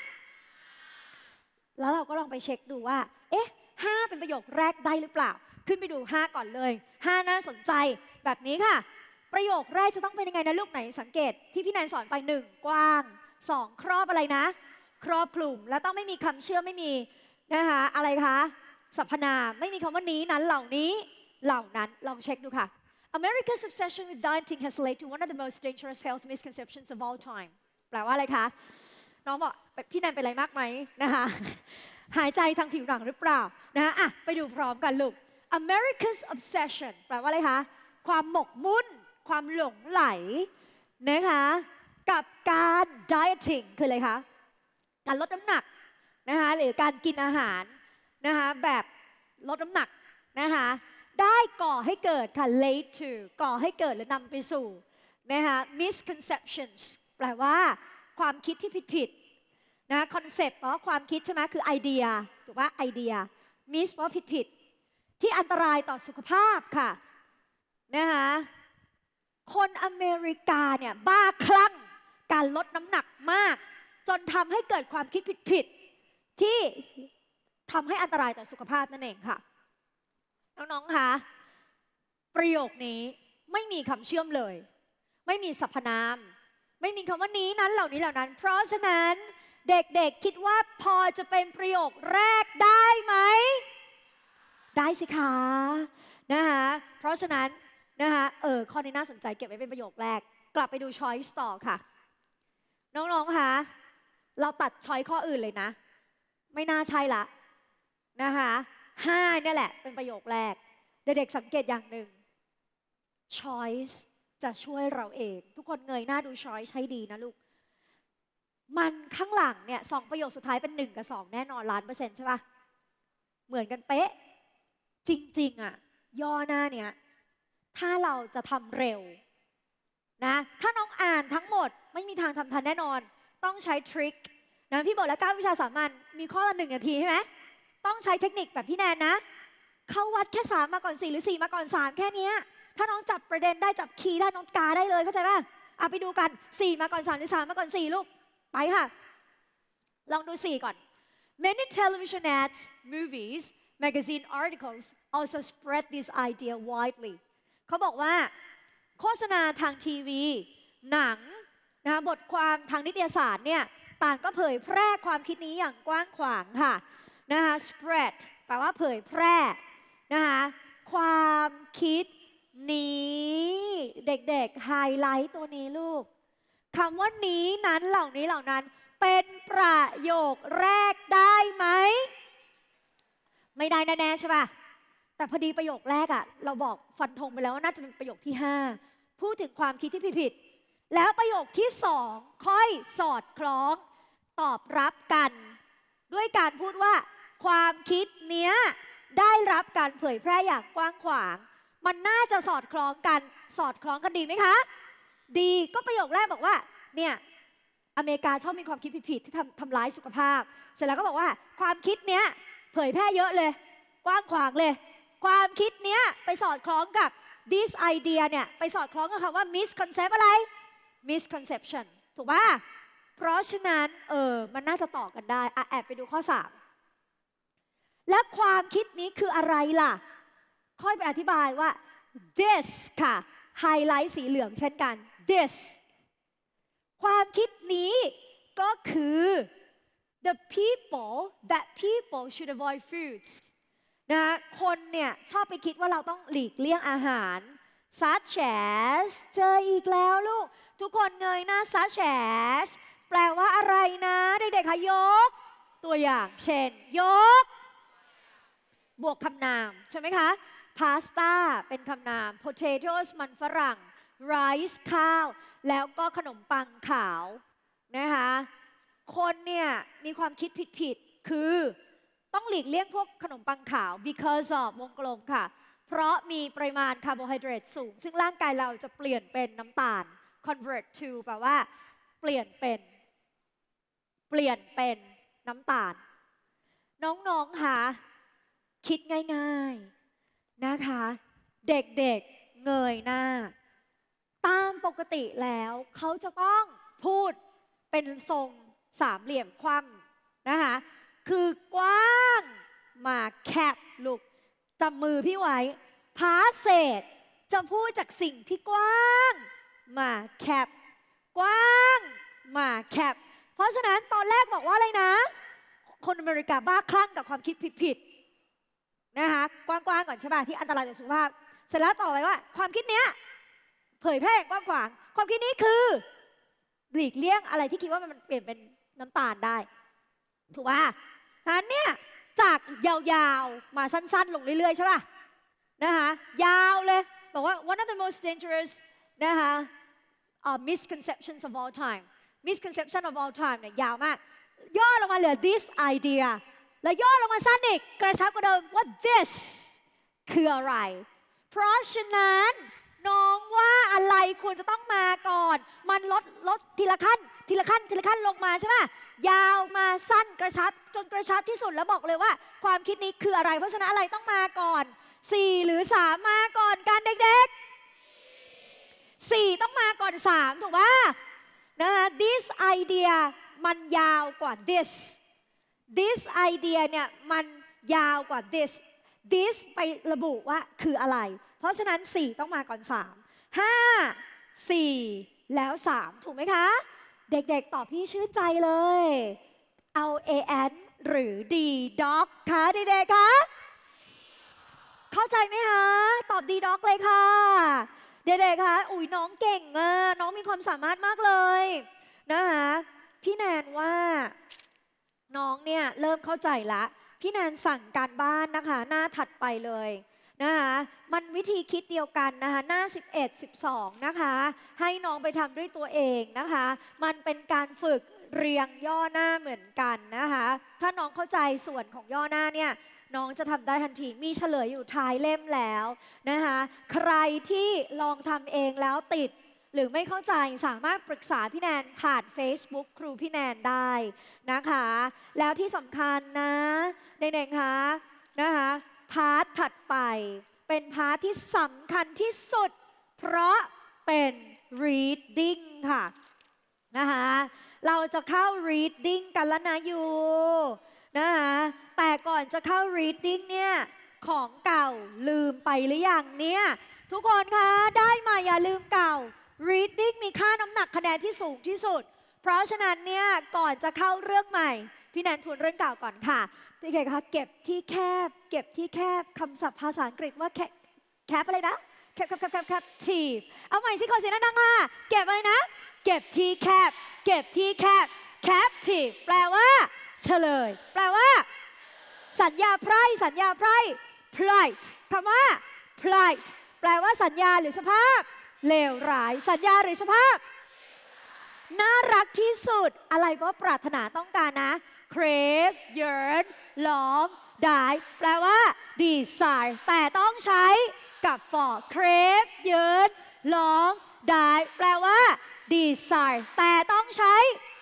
5แล้วเราก็ลองไปเช็คดูว่าเอ๊ะ5เป็นประโยคแรกได้หรือเปล่าขึ้นไปดู5ก่อนเลย5น่าสนใจแบบนี้ค่ะประโยคแรกจะต้องเป็นยังไงนะลูกไหนสังเกตที่พี่แนนสอนไป1กว้าง2ครอบอะไรนะครอบคลุมแล้วต้องไม่มีคำเชื่อมไม่มีนะคะอะไรคะสรรพนามไม่มีคำว่านี้นั้นเหล่านี้เหล่านั้นลองเช็คดูค่ะ America's obsession with dieting has led to one of the most dangerous health misconceptions of all time แปลว่าอะไรคะน้องบอกพี่แนนเป็นอะไรมากไหมนะคะหายใจทางผิวหนังหรือเปล่านะคะอ่ะไปดูพร้อมกันลูก America's obsession แปลว่าอะไรคะความหมกมุ่นความหลงไหลนะคะกับการ dieting คืออะไรคะการลดน้ำหนักนะคะหรือการกินอาหารนะคะแบบลดน้ำหนักนะคะได้ก่อให้เกิดค่ะ lead to ก่อให้เกิดหรือนำไปสู่นะคะ misconceptions แปลว่าความคิดที่ผิดๆนะคอนเซปต์เพราะความคิดใช่ไหมคือไอเดียถูกป่ะไอเดีย miss เพราะผิดๆที่อันตรายต่อสุขภาพค่ะนะคะคนอเมริกาเนี่ยบ้าคลั่งการลดน้ำหนักมากจนทำให้เกิดความคิดผิดๆที่ทำให้อันตรายต่อสุขภาพนั่นเองค่ะน้องๆคะประโยคนี้ไม่มีคำเชื่อมเลยไม่มีสรรพนามไม่มีคำว่านี้นั้นเหล่านี้เหล่านั้นเพราะฉะนั้นเด็กๆคิดว่าพอจะเป็นประโยคแรกได้ไหมได้สิคะนะคะเพราะฉะนั้นนะคะข้อนี้น่าสนใจเก็บไว้เป็นประโยคแรกกลับไปดู choice ต่อค่ะน้องๆคะเราตัด choice ข้ออื่นเลยนะไม่น่าใช่ละนะคะ5นี่แหละเป็นประโยคแรกเด็กๆสังเกตอย่างหนึ่ง choice จะช่วยเราเองทุกคนเงยหน้าดู choice ให้ดีนะลูกมันข้างหลังเนี่ย2ประโยคสุดท้ายเป็น1กับ2แน่นอน1,000,000%ใช่ปะเหมือนกันเป๊ะจริงๆอ่ะย่อหน้าเนี่ยถ้าเราจะทำเร็วนะถ้าน้องอ่านทั้งหมดไม่มีทางทำทันแน่นอนต้องใช้ทริคนะพี่บอกแล้ว9วิชาสามัญมีข้อละ1 นาทีใช่ไหมต้องใช้เทคนิคแบบพี่แนนนะเข้าวัดแค่3มาก่อน4หรือ4มาก่อน3แค่นี้ถ้าน้องจับประเด็นได้จับคีย์ได้น้องกาได้เลยเข้าใจป่ะไปดูกัน4มาก่อน3หรือ3มาก่อน4ลูกไปค่ะลองดู4ก่อน Many television ads, movies, magazine articles also spread this idea widely เขาบอกว่าโฆษณาทางทีวีหนังนะบทความทางนิตยสารเนี่ยต่างก็เผยแพร่ความคิดนี้อย่างกว้างขวางค่ะนะคะ spread แปลว่าเผยแพร่นะคะความคิดนี้เด็กๆไฮไลท์ตัวนี้ลูกคำว่านี้นั้นเหล่านี้เหล่านั้นเป็นประโยคแรกได้ไหมไม่ได้แน่ๆใช่ป่ะแต่พอดีประโยคแรกเราบอกฟันธงไปแล้วว่าน่าจะเป็นประโยคที่5พูดถึงความคิดที่ผิดๆแล้วประโยคที่2ค่อยสอดคล้องตอบรับกันด้วยการพูดว่าความคิดเนี้ยได้รับการเผยแพร่อย่างกว้างขวางมันน่าจะสอดคล้องกันดีไหมคะดีก็ประโยคแรกบอกว่าเนี่ยอเมริกาชอบมีความคิดผิดๆที่ทำร้ายสุขภาพเสร็จแล้วก็บอกว่าความคิดเนี้ยเผยแพร่เยอะเลยกว้างขวางเลยความคิดเนี้ยไปสอดคล้องกับ this idea เนี่ยไปสอดคล้องกับคำว่า misconcept อะไร misconception ถูกป่ะเพราะฉะนั้นมันน่าจะต่อกันได้แอบไปดูข้อ3และความคิดนี้คืออะไรล่ะค่อยไปอธิบายว่า this ค่ะไฮไลท์สีเหลืองเช่นกัน this ความคิดนี้ก็คือ the people that people should avoid foods นะคนเนี่ยชอบไปคิดว่าเราต้องหลีกเลี่ยงอาหาร such as เจออีกแล้วลูกทุกคนเงยหน้า such as แปลว่าอะไรนะเด็กๆคะยกตัวอย่างเช่นยกบวกคำนามใช่ไหมคะพาสต้าเป็นคำนาม potatoes มันฝรั่ง rice ข้าวแล้วก็ขนมปังขาวนะคะคนเนี่ยมีความคิดผิดๆคือต้องหลีกเลี่ยงพวกขนมปังขาว because of วงกลมค่ะเพราะมีปริมาณคาร์โบไฮเดรตสูงซึ่งร่างกายเราจะเปลี่ยนเป็นน้ำตาล convert to แปลว่าเปลี่ยนเป็นน้ำตาลน้องๆค่ะคิดง่ายๆนะคะเด็กๆเงยหน้าตามปกติแล้วเขาจะต้องพูดเป็นทรงสามเหลี่ยมคว่ำนะคะคือกว้างมาแคบลูกจับมือพี่ไว้พาเศษจะพูดจากสิ่งที่กว้างมาแคบกว้างมาแคบเพราะฉะนั้นตอนแรกบอกว่าอะไรนะคนอเมริกาบ้าคลั่งกับความคิดผิดๆนะคะกว้างๆก่อนใช่ป่ะที่อันตรายต่อสุขภาพเสร็จแล้วต่อไปว่าความคิดเนี้ยเผยแพร่อย่างกว้างขวางความคิดนี้คือหลีกเลี่ยงอะไรที่คิดว่ามันเปลี่ยนเป็นน้ำตาลได้ถูกป่ะอันเนี้ยจากยาวๆมาสั้นๆลงเรื่อยๆใช่ป่ะนะคะยาวเลยบอกว่า one of the most dangerous นะคะ misconceptions of all time misconception of all time เนี่ยยาวมากย่อลงมาเหลือ this idea แล้วย่อลงมาสั้นอีกกระชับกว่าเดิมว่า this คืออะไรเพราะฉะนั้นน้องว่าอะไรควรจะต้องมาก่อนมันลดทีละขั้นลงมาใช่ไหมยาวมาสั้นกระชับจนกระชับที่สุดแล้วบอกเลยว่าความคิดนี้คืออะไรเพราะฉะนั้นอะไรต้องมาก่อน4หรือ3มาก่อนกันเด็กๆ4ต้องมาก่อน3ถูกป่ะนะคะ this idea มันยาวกว่า this idea เนี่ยมันยาวกว่า this ไประบุว่าคืออะไรเพราะฉะนั้น4ต้องมาก่อน3 5 4แล้ว3ถูกไหมคะเด็กๆตอบพี่ชื่นใจเลยเอา an หรือ d dog คะเด็กๆคะเข้าใจไหมคะตอบ d dog เลยค่ะเด็กๆคะอุ้ยน้องเก่งอะน้องมีความสามารถมากเลยนะคะพี่แนนว่าน้องเนี่ยเริ่มเข้าใจละพี่แนนสั่งการบ้านนะคะหน้าถัดไปเลยนะคะมันวิธีคิดเดียวกันนะคะหน้า11 12นะคะให้น้องไปทำด้วยตัวเองนะคะมันเป็นการฝึกเรียงย่อหน้าเหมือนกันนะคะถ้าน้องเข้าใจส่วนของย่อหน้าเนี่ยน้องจะทำได้ทันทีมีเฉลยอยู่ท้ายเล่มแล้วนะคะใครที่ลองทำเองแล้วติดหรือไม่เข้าใจสามารถปรึกษาพี่แนนผ่าน Facebook ครูพี่แนนได้นะคะแล้วที่สำคัญนะเด็กๆคะนะคะพาร์ทถัดไปเป็นพาร์ทที่สำคัญที่สุดเพราะเป็น reading ค่ะนะคะเราจะเข้า reading กันแล้วนะอยู่นะคะแต่ก่อนจะเข้า reading เนี่ยของเก่าลืมไปหรือยังเนี่ยทุกคนคะได้มาอย่าลืมเก่า reading มีค่าน้ำหนักคะแนนที่สูงที่สุดเพราะฉะนั้นเนี่ยก่อนจะเข้าเรื่องใหม่พี่แนนทวนเรื่องเก่าก่อนค่ะเด็กๆคะเก็บที่แคบเก็บที่แคบคำศัพท์ภาษาอังกฤษว่าแคบอะไรนะแคบทีบเอาใหม่สิขอเสียงดังๆค่ะเก็บอะไรนะเก็บที่แคบเก็บที่แคบ captive แปลว่าเฉลยแปลว่าสัญญาไพร่สัญญาไพร่ plight คำว่า plight แปลว่าสัญญาหรือสภาพเลวร้ายสัญญาหรือสภาพน่ารักที่สุดอะไรก็ปรารถนาต้องการนะ crave yearn long die แปลว่า desire แต่ต้องใช้กับ for crave yearn long die แปลว่า desire แต่ต้องใช้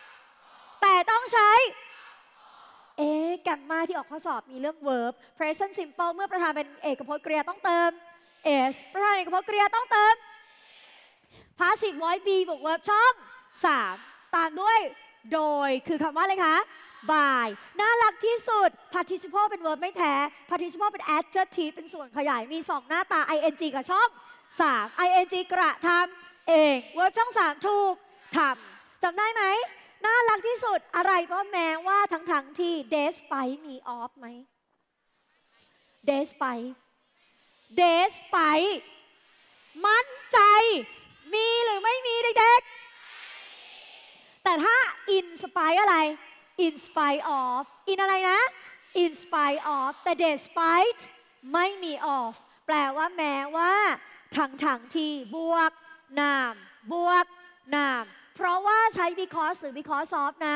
แกมมาที่ออกข้อสอบมีเรื่อง verb present simple เมื่อประธานเป็นเอกพจน์กริยาต้องเติม s ประธานเอกพจน์กริยาต้องเติม passive voice be บวก verb ช่อง 3 ตามด้วยโดยคือคำว่าอะไรคะ by น่ารักที่สุด participle เป็น verb ไม่แท้ participle เป็น adjective เป็นส่วนขยายมี 2 หน้าตา ing กับช่อง 3 ing กระทำเอง verb ช่อง 3 ถูกทำจำได้ไหมน่ารักที่สุดอะไรก็แม้ว่าทั้งที่ despite มี of ไหม despite มั่นใจมีหรือไม่มีเด็กๆแต่ถ้า in spite อะไร in spite of in อะไรนะ in spite of แต่ despite ไม่มี of แปลว่าแม้ว่าทั้งที่บวกนามเพราะว่าใช้ because หรือ because of นะ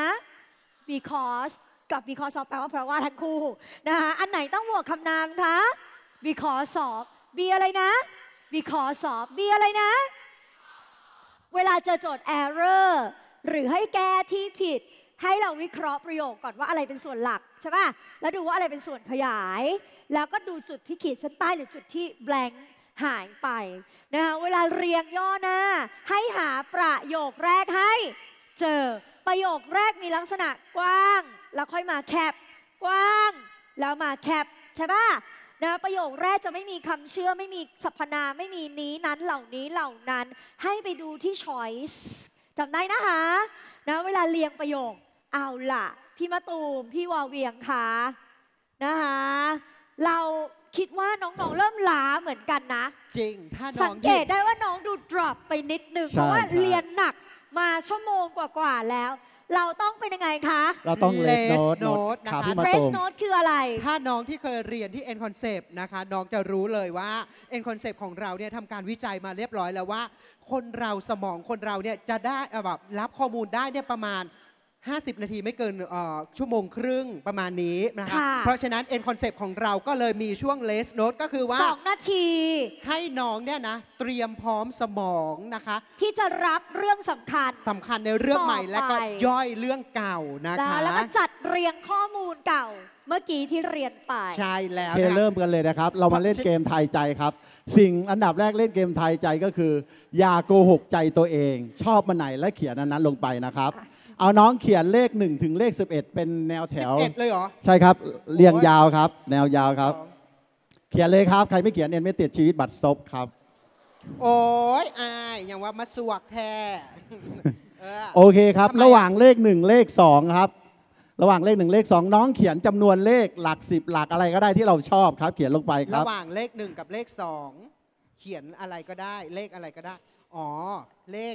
because กับ because of แปลว่าเพราะว่าทั้งคู่นะคะอันไหนต้องบวกคำนามคะ because of be อะไรนะ because of be อะไรนะเวลาเจอโจทย์ error หรือให้แก้ที่ผิดให้เราวิเคราะห์ประโยคก่อนว่าอะไรเป็นส่วนหลักใช่ป่ะแล้วดูว่าอะไรเป็นส่วนขยายแล้วก็ดูจุดที่ขีดเส้นใต้หรือจุดที่ blank หายไปนะคะเวลาเรียงย่อหน้าให้หาประโยคแรกให้เจอประโยคแรกมีลักษณะกว้างแล้วค่อยมาแคบกว้างแล้วมาแคบใช่ป่ะนะประโยคแรกจะไม่มีคำเชื่อไม่มีสรรพนามไม่มีนี้นั้นเหล่านี้เหล่านั้นให้ไปดูที่ choice จำได้นะคะนะเวลาเรียงประโยคเอาล่ะพี่มะตูมพี่วาเวียงค่ะนะคะเราคิดว่าน้องๆเริ่มล้าเหมือนกันนะจริงถ้าน้องสังเกตได้ว่าน้องดู drop ไปนิดนึงเพราะว่าเรียนหนักมาชั่วโมงกว่าๆแล้วเราต้องเป็นยังไงคะเราต้อง less note นะคะ fresh note คืออะไรถ้าน้องที่เคยเรียนที่ N Concept นะคะน้องจะรู้เลยว่า N Concept ของเราเนี่ยทำการวิจัยมาเรียบร้อยแล้วว่าคนเราสมองคนเราเนี่ยจะได้แบบรับข้อมูลได้เนี่ยประมาณ50 นาทีไม่เกินชั่วโมงครึ่งประมาณนี้นะคะเพราะฉะนั้น N Concept ของเราก็เลยมีช่วง less note ก็คือว่า 2 นาทีให้น้องเนี่ยนะเตรียมพร้อมสมองนะคะที่จะรับเรื่องสำคัญในเรื่องใหม่และก็ย่อยเรื่องเก่านะคะแล้วก็จัดเรียงข้อมูลเก่าเมื่อกี้ที่เรียนไปใช่แล้วเริ่มกันเลยนะครับเรามาเล่นเกมทายใจครับสิ่งอันดับแรกเล่นเกมทายใจก็คืออย่าโกหกใจตัวเองชอบมันไหนและเขียนนั้นลงไปนะครับเอาน้องเขียนเลข1ถึงเลข11เป็นแนวแถว 11เลยเหรอใช่ครับเรียงยาวครับแนวยาวครับเขียนเลยครับใครไม่เขียนเอ็นไม่ติดชีวิตบัตรซบครับโอ้ยอายอย่างว่ามาสวกแท้โอเคครับระหว่างเลข1เลข2ครับระหว่างเลข 1 เลข 2 น้องเขียนจำนวนเลขหลัก 10 หลักอะไรก็ได้ที่เราชอบครับ เขียนลงไปครัระบหว่างเลข 1 กับเลข 2 เขียนอะไรก็ได้ เลขอะไรก็ได้ อ๋อ เลข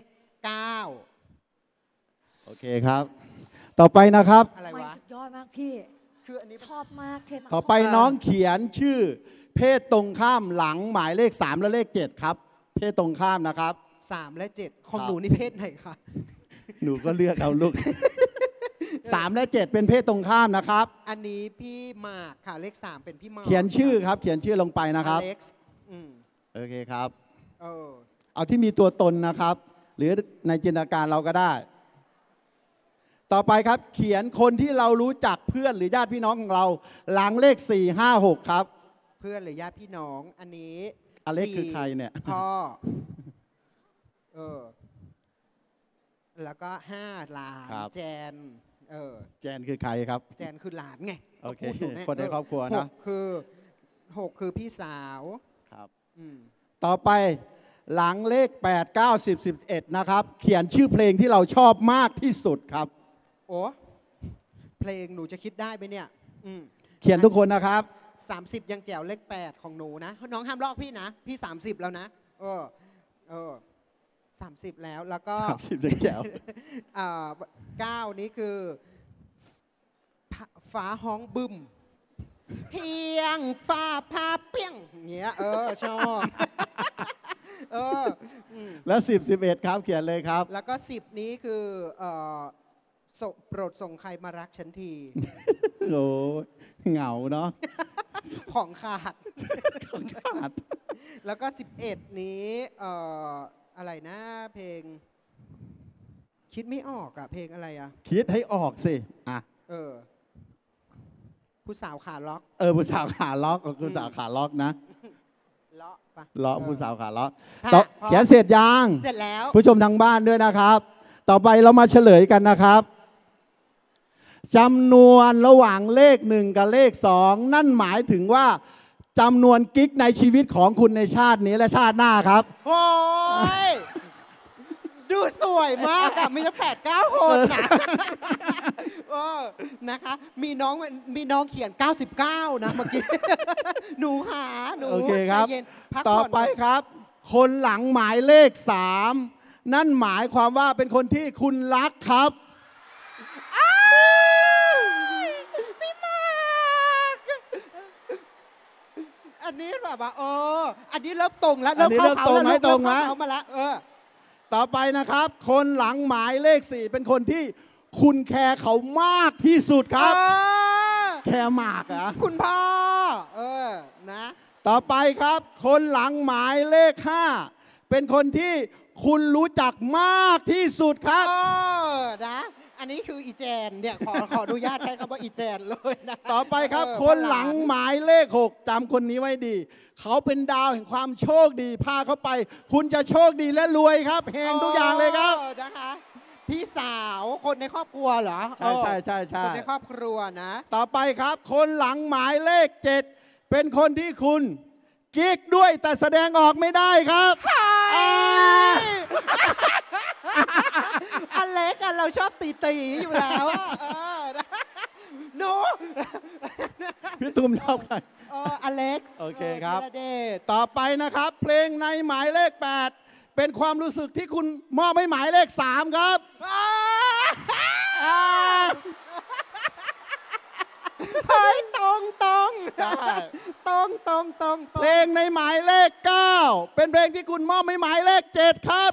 9 โอเคครับ ต่อไปนะครับอะไรไม่วะสุดยอดมากพี่คืออันนี้ชอบมากเทมากต่อไปน้องเขียนชื่อ เพศตรงข้ามหลังหมายเลข 3 และเลข 7 ครับ เพศตรงข้ามนะครับ 3 และ 7 ของครับหนูนี่เพศไหนคะหนูก็เลือกเอาลูก 3 และ 7 เป็นเพศตรงข้ามนะครับอันนี้พี่หมากค่ะ เลข 3 เป็นพี่หมากเขียนชื่อครับ เขียนชื่อลงไปนะครับอเล็กซ์อืมโอเคครับเออเอาที่มีตัวตนนะครับ หรือในจินตนาการเราก็ได้ ต่อไปครับ เขียนคนที่เรารู้จักเพื่อนหรือญาติพี่น้องของเรา หลังเลข 4 5 6 ครับเพื่อนหรือญาติพี่น้อง อันนี้อเล็กสี่คือใครเนี่ยพ่อ เออ แล้วก็5หลานครับแจน เออแจนคือใครครับแจนคือหลานไงโอเคก็พูดยู่เยคนในครอบครัวนะ 6 คือพี่สาวครับอืมต่อไปหลังเลข 8 9 10 11 นะครับ เขียนชื่อเพลงที่เราชอบมากที่สุดครับโอ้เพลงหนูจะคิดได้ไหมเนี่ย อืมเขียนทุกคนนะครับ 30 ยังแจ๋วเลข 8 ของหนูนะ น้องห้ามลอกพี่นะ พี่ 30 แล้วนะ เออ 30 แล้ว แล้วก็ 30แจ๋ว 9 นี้คือฟ้าห้องบึมเพียงฟ้าพาเปี้ยงอย่างเงี้ย ชอบ เอออืมแล้ว 10 11 ครับ เขียนเลยครับแล้วก็ 10 นี้คือโปรดส่งใครมารักฉันทีโอ้เหงาเนาะของขาดขาดแล้วก็ 11 นี้อะไรนะเพลง คิดไม่ออกอะเพลงอะไรอะคิดให้ออกสิ อ่ะผู้สาวขาล็อกผู้สาวขาล็อกผู้สาวขาล็อกนะเลาะปะเลาะผู้สาวขาล็อกค่ะต่อพอเขียนเสร็จยังเสร็จแล้วผู้ชมทางบ้านด้วยนะครับ ต่อไปเรามาเฉลยกันนะครับจำนวนระหว่างเลข 1 กับเลข 2 นั่นหมายถึงว่าจำนวนกิ๊กในชีวิตของคุณในชาตินี้และชาติหน้าครับโอ้ย ดูสวยมากอะมีจะ8-9 คนนะ นะคะ มีน้องเขียน 99 นะเมื่อกี้ หนูหาหนูโอเคครับใจย็นพักต่อผ่นไปครับ คนหลังหมายเลข 3 นั่นหมายความว่าเป็นคนที่คุณรักครับพี่มาก อันนี้แบบว่าอันนี้เริ่มตรงแล้วอันนี้เริ่มตรงไหมเริ่ตรงไหมเข้ามาแล้วต่อไปนะครับ คนหลังหมายเลข 4 เป็นคนที่คุณแคร์เขามากที่สุดครับ แคร์มากเหรอคุณพ่อ นะต่อไปครับ คนหลังหมายเลข 5 เป็นคนที่คุณรู้จักมากที่สุดครับนะ อันนี้คืออีแจนเนี่ยขออนุญาตใช้คำว่าอีแจนเลยนะต่อไปครับ คนหลังหมายเลข 6จำคนนี้ไว้ดี เขาเป็นดาวแห่งความโชคดีพาเขาไป คุณจะโชคดีและรวยครับเฮงทุกอย่างเลยครับนะคะ พี่สาวคนในครอบครัวเหรอใช่ใช่ใช่ใช่คนในครอบครัวนะต่อไปครับ คนหลังหมายเลข 7 เป็นคนที่คุณกิ๊กด้วยแต่แสดงออกไม่ได้ครับอันเล็กกันเราชอบตีอยู่แล้วอะหนูพี่ตุ้มชอบใครอเล็กซ์โอเคครับธีรเดชต่อไปนะครับ เพลงในหมายเลข 8 เป็นความรู้สึกที่คุณมอบให้หมายเลข 3 ครับเฮ้ยตรงใช่ตรงเพลงในหมายเลข 9 เป็นเพลงที่คุณมอบให้หมายเลข 7 ครับ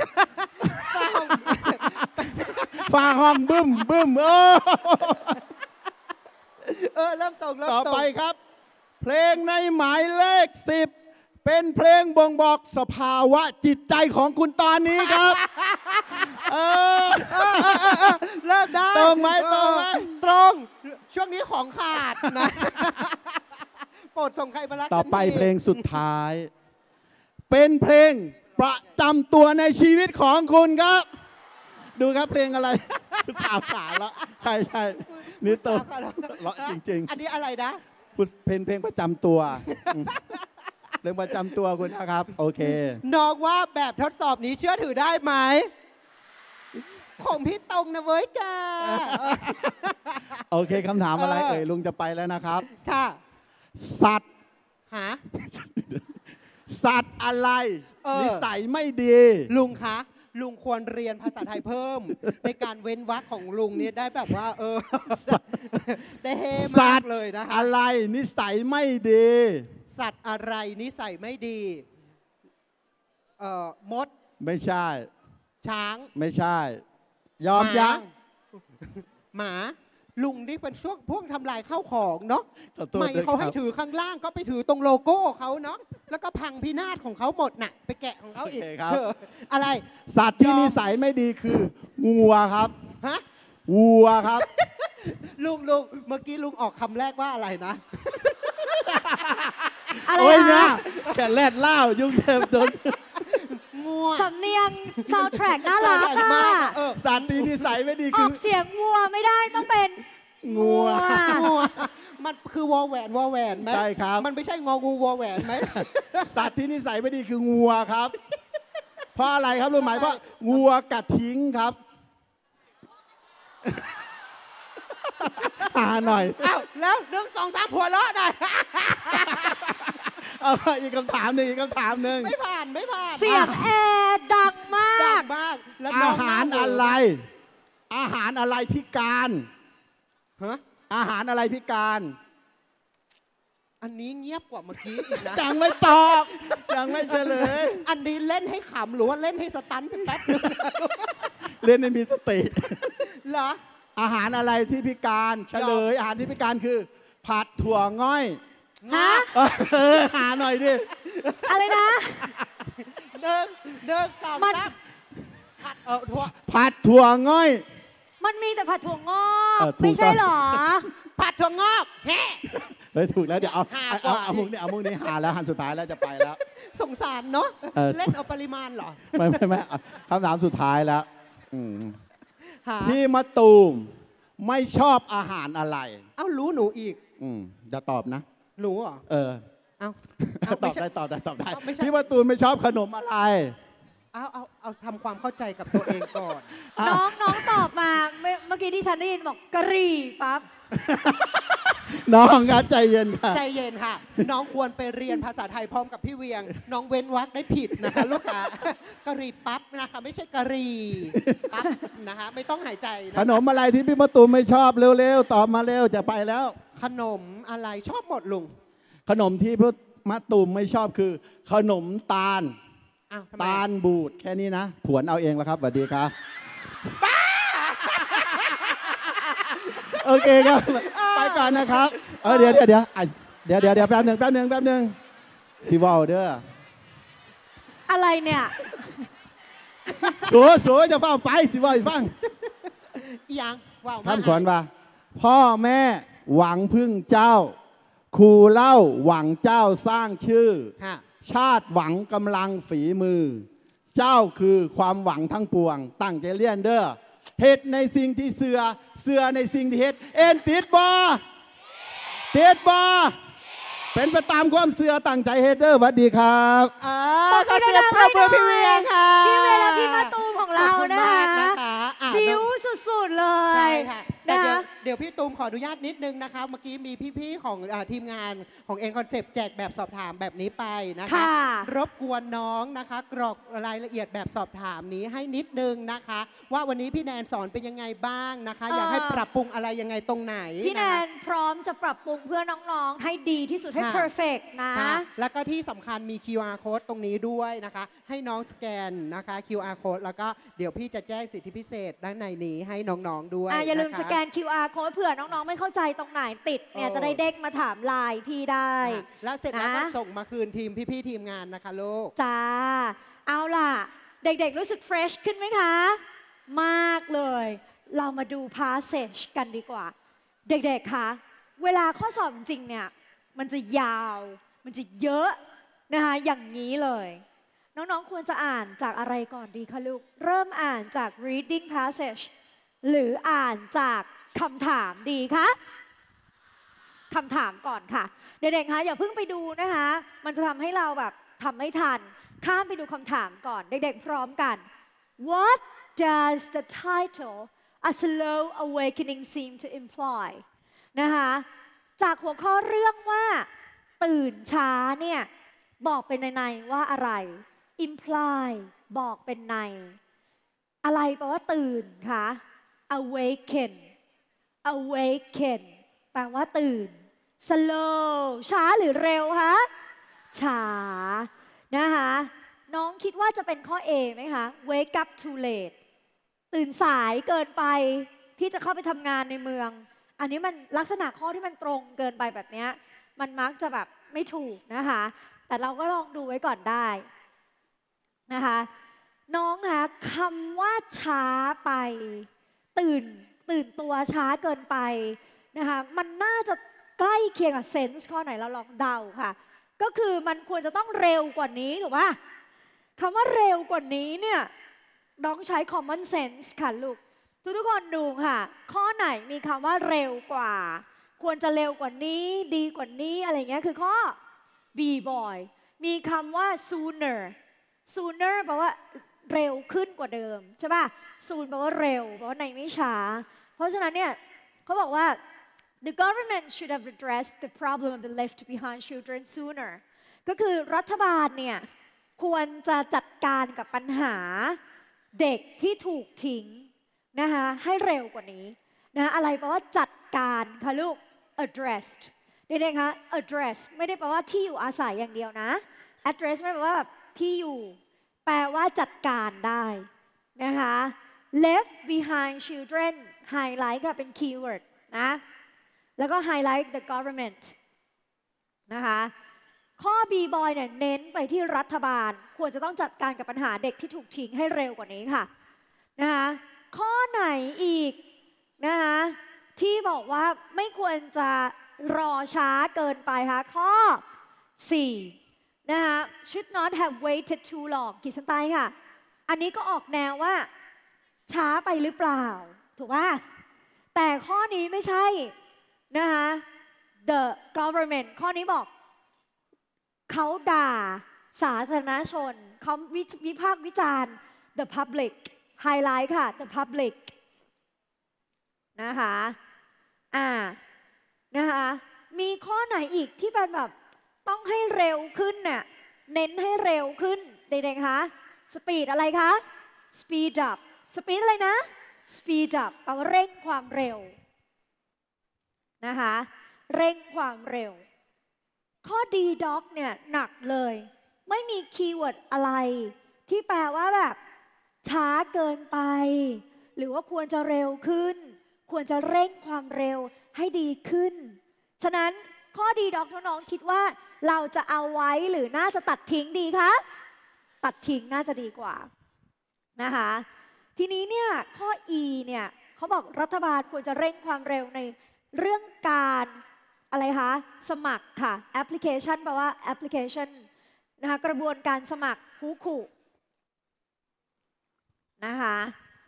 ฟ้าห้องบึ้มเริ่มตรงต่อไปครับ เพลงในหมายเลข 10 เป็นเพลงบ่งบอกสภาวะจิตใจของคุณตอนนี้ครับเริ่มได้ตรงไหมตรง ช่วงนี้ของขาดนะ โปรดส่งใครมารักต่อไปฉันทีเพลงสุดท้าย เป็นเพลงประจำตัวในชีวิตของคุณครับ ดูครับเพลงอะไร สาวขาแล้วใช่นี่ตัวเลาะจริงอันนี้อะไรนะๆเพลงประจำตัวเพลงประจำตัวคุณนะครับ โอเคน้องว่าแบบทดสอบนี้เชื่อถือได้ไหมของพี่ตรงนะเว้ยจ้าโอเคคำถามอะไรเออลุงจะไปแล้วนะครับค่ะสัตว์หาสัตว์อะไรเออนิสัยไม่ดีลุงคะลุงควรเรียนภาษาไทยเพิ่ม ในการเว้นวรรคของลุงเนี่ยได้แบบว่า ได้เฮสัมากตว์เลยนะคะอะไรนิสัยไม่ดีสัตว์อะไรนิสัยไม่ดีมดไม่ใช่ช้างไม่ใช่ ยอมหายังหมาลุงนี่เป็นช่วงพวกทำลายข้าวของเนาะขอโทษไม่ด้วยเขาให้ครับถือข้างล่างก็ไปถือตรงโลโก้เขาเนาะแล้วก็พังพินาศของเขาหมดน่ะ ไปแกะของเขาอีกโอเคครับอะไรสัตว์ที่ยอมนิสัยไม่ดีคืองัวครับฮะวัวครับๆลุงเมื่อกี้ลุงออกคำแรกว่าอะไรนะอะไรโอ้ยนะนะแกแลดเล่ายุ่งเต็มจนงัวสำเนียงซาวด์แทร็กน่ารักใส่อ่ะมากอะสัตว์ที่นิสัยไม่ดีอคืออกเสียงวัวไม่ได้ต้องเป็นงัวงัวมันคือวอแหวนไหมใช่ครับมันไม่ใช่งองูวอแหวนไหมสัตว์ที่นิสัยไม่ดีคืองัวครับ เพราะอะไรครับรู้ไหมเพราะงัวกัดทิ้งครับ หาหน่อยอ้าวแล้ว1 2 3หัวเราะหน่อยเอาอีกคำถามหนึ่งอีกคำถามหนึ่งไม่ผ่านเสียงแอร์ดังมาดักงมากแล้วน้อางน้หารเหวอะไร อาหารอะไรพิการฮะอาหารอะไรพิการอันนี้เงียบกว่าเมื่อกี้อีกนะยังไม่ตอบ ยังไม่เฉลยอันนี้เล่นให้ขำหรือว่าเล่นให้สตันไปแป๊บนึงเล่นให้มีสติเหรออาหารอะไรที่พิการเฉลย อาหารที่พิการคือ ผัดถั่วง่อยฮะหาหน่อยดิอะไรนะหนึ่งสองมันสามผัดถั่วผัดถั่วง่อยมันมีแต่ผัดถั่วงอกถูกไม่ใช่เหรอผัดถั่วงอกแฮ่เฮ้ยถูกแล้วเดี๋ยวเอาหาเอาก่อนเอามุกนี้เอามุกนี้หาแล้วหันสุดท้ายแล้วจะไปแล้วสงสารเนาะเออเล่นเอาปริมาณเหรอไม่เอาคำถามสุดท้ายแล้วอืมหาพี่มะตูมไม่ชอบอาหารอะไรเอ้ารู้หนูอีกจะตอบนะหนูเหรอเออเอ้าตไม่อบใช่ได้ตอบได้ตอบได้เอาไม่ใช่พี่มะตูมไม่ชอบขนมอะไรเอาทำความเข้าใจกับตัวเองก่อนอ่ะน้องตอบมาเมื่อกี้ที่ฉันได้ยินบอกกะหรี่ปั๊บน้องครับใจเย็นค่ะใจเย็นค่ะ น้องควรไปเรียนภาษาไทยพร้อมกับพี่เวียง น้องเว้นวรรคได้ผิดนะคะลูกค้ากะหรี่ปั๊บนะคะไม่ใช่กะหรี่ปั๊บนะคะไม่ต้องหายใจนะขนมอะไรที่พี่มะตูมไม่ชอบเร็วๆตอบมาเร็วจะไปแล้วขนมอะไรชอบหมดลุงขนมที่พี่มะตูมไม่ชอบคือ ขนมตาลอ้าวทำไมตาลบูดแค่นี้นะ ผวนเอาเองแล้วครับสวัสดีครับโอเคครับ ไปก่อนนะครับเดี๋ยวแป๊บหนึ่งซีวอลเด้ออะไรเนี่ยสัวจะฟังไปซีวอลฟังอีหยังว้าวท่านขวัญว่า พ่อแม่หวังพึ่งเจ้า ครูเล่าหวังเจ้าสร้างชื่อฮะชาติหวังกำลังฝีมือ เจ้าคือความหวังทั้งปวง ตั้งใจเรียนเด้อเฮ็ดในสิ่งที่เสือในสิ่งที่เฮ็ดเอ็นติดบ่ติดบ่เป็นไปตามความเสือตั้งใจเฮ็ดเด้อสวัสดีครับขอเสียงปรบมือพี่เวียงค่ะพี่เวียงและพี่มะตูมของเรานะขอบคะณมากนะคะอ่ะบิวสุดๆเลยใช่ค่ะแต่นะเดี๋ยวพี่ตูมขออนุญาตนิดนึงนะคะ เมื่อกี้มีพี่ๆของทีมงานของเอ็นคอนเซปต์แจกแบบสอบถามแบบนี้ไปนะคะค่ะรบกวนน้องนะคะ กรอกรายละเอียดแบบสอบถามนี้ให้นิดนึงนะคะ ว่าวันนี้พี่แนนสอนเป็นยังไงบ้างนะคะ อยากให้ปรับปรุงอะไรยังไงตรงไหนพี่แนนะคะนพร้อมจะปรับปรุงเพื่อน้องๆ ให้ดีที่สุดให้ค่ะ perfect นะค่ะแล้วก็ที่สำคัญมี QR code ตรงนี้ด้วยนะคะ ให้น้องสแกนนะคะ QR code แล้วก็เดี๋ยวพี่จะแจ้งสิทธิพิเศษด้านในนี้ให้น้องๆด้วยอย่าลืมนะคะสแกน QR code เผื่อน้องๆ ไม่เข้าใจตรงไหนติดเนี่ย จะได้เด้งมาถามไลน์พี่ได้ค่ะแล้วเสร็จแล้วก็นะส่งมาคืนทีมพี่ๆทีมงานนะคะลูกจ้า เอาล่ะ เด็กๆ รู้สึกเฟรชขึ้นไหมคะ มากเลย เรามาดู passage กันดีกว่า เด็กๆ คะ เวลาข้อสอบจริงๆ เนี่ย มันจะยาว มันจะเยอะนะคะ อย่างนี้เลย น้องๆ ควรจะอ่านจากอะไรก่อนดีคะลูก เริ่มอ่านจาก reading passage หรืออ่านจากคำถามดีคะคำถามก่อนค่ะ เด็กๆ คะอย่าเพิ่งไปดูนะคะ มันจะทำให้เราแบบทำไม่ทัน ข้ามไปดูคำถามก่อน เด็กๆ พร้อมกัน What does the title A Slow Awakening seem to imply นะคะจากหัวข้อเรื่องว่าตื่นช้าเนี่ยบอกเป็นในว่าอะไร imply บอกเป็นในอะไรแปลว่าตื่นคะ awaken awaken แปลว่าตื่น slow ช้าหรือเร็วคะช้านะคะน้องคิดว่าจะเป็นข้อ A ไหมคะ wake up too late ตื่นสายเกินไปที่จะเข้าไปทำงานในเมืองอันนี้มันลักษณะข้อที่มันตรงเกินไปแบบนี้มันมักจะแบบไม่ถูกนะคะแต่เราก็ลองดูไว้ก่อนได้นะคะน้องคะคำว่าช้าไปตื่นตัวช้าเกินไปนะคะมันน่าจะใกล้เคียงกับเซนส์ข้อไหนเราลองเดาค่ะก็คือมันควรจะต้องเร็วกว่านี้ถูกป่ะคำว่าเร็วกว่านี้เนี่ยน้องใช้ common sense ค่ะลูกทุกคนดูค่ะข้อไหนมีคำว่าเร็วกว่าควรจะเร็วกว่านี้ดีกว่านี้อะไรเงี้ยคือข้อ B boy มีคำว่า sooner แปลว่าเร็วขึ้นกว่าเดิมใช่ป่ะ soon แปลว่าเร็วแปลว่าในไม่ช้าเพราะฉะนั้นเนี่ยเขาบอกว่า the government should have addressed the problem of the left behind children sooner ก็คือรัฐบาลเนี่ยควรจะจัดการกับปัญหาเด็กที่ถูกทิ้งนะคะให้เร็วกว่านี้นะอะไรแปลว่าจัดการค่ะลูก addressed เด็กๆคะ address ไม่ได้แปลว่าที่อยู่อาศัยอย่างเดียวนะ address ไม่ได้แปลว่าแบบที่อยู่แปลว่าจัดการได้นะคะ left behind children highlight ค่ะเป็น keyword นะแล้วก็ highlight the government นะคะข้อ B boy เนี่ยเน้นไปที่รัฐบาลควรจะต้องจัดการกับปัญหาเด็กที่ถูกทิ้งให้เร็วกว่านี้ค่ะนะคะข้อไหนอีกนะคะที่บอกว่าไม่ควรจะรอช้าเกินไปคะข้อ 4นะคะ should not have waited too long ขีดเส้นใต้ค่ะอันนี้ก็ออกแนวว่าช้าไปหรือเปล่าถูกป่ะแต่ข้อนี้ไม่ใช่นะคะ the government ข้อนี้บอกเขาด่าสาธารณชนเขาวิพากษ์วิจารณ์ the public highlight ค่ะ the public นะคะนะคะมีข้อไหนอีกที่เป็นแบบต้องให้เร็วขึ้นน่ะเน้นให้เร็วขึ้นเด็กๆคะ speed อะไรคะ speed up speed อะไรนะ speed up แปลว่าเร่งความเร็วนะคะเร่งความเร็วข้อ D dog เนี่ยหนักเลยไม่มีคีย์เวิร์ดอะไรที่แปลว่าแบบช้าเกินไปหรือว่าควรจะเร็วขึ้นควรจะเร่งความเร็วให้ดีขึ้นฉะนั้นข้อ D dog น้องๆคิดว่าเราจะเอาไว้หรือน่าจะตัดทิ้งดีคะตัดทิ้งน่าจะดีกว่านะคะทีนี้เนี่ยข้อ E เนี่ยเขาบอกรัฐบาลควรจะเร่งความเร็วในเรื่องการอะไรคะสมัครค่ะ application แปลว่า application นะคะกระบวนการสมัครฮูคุนะคะ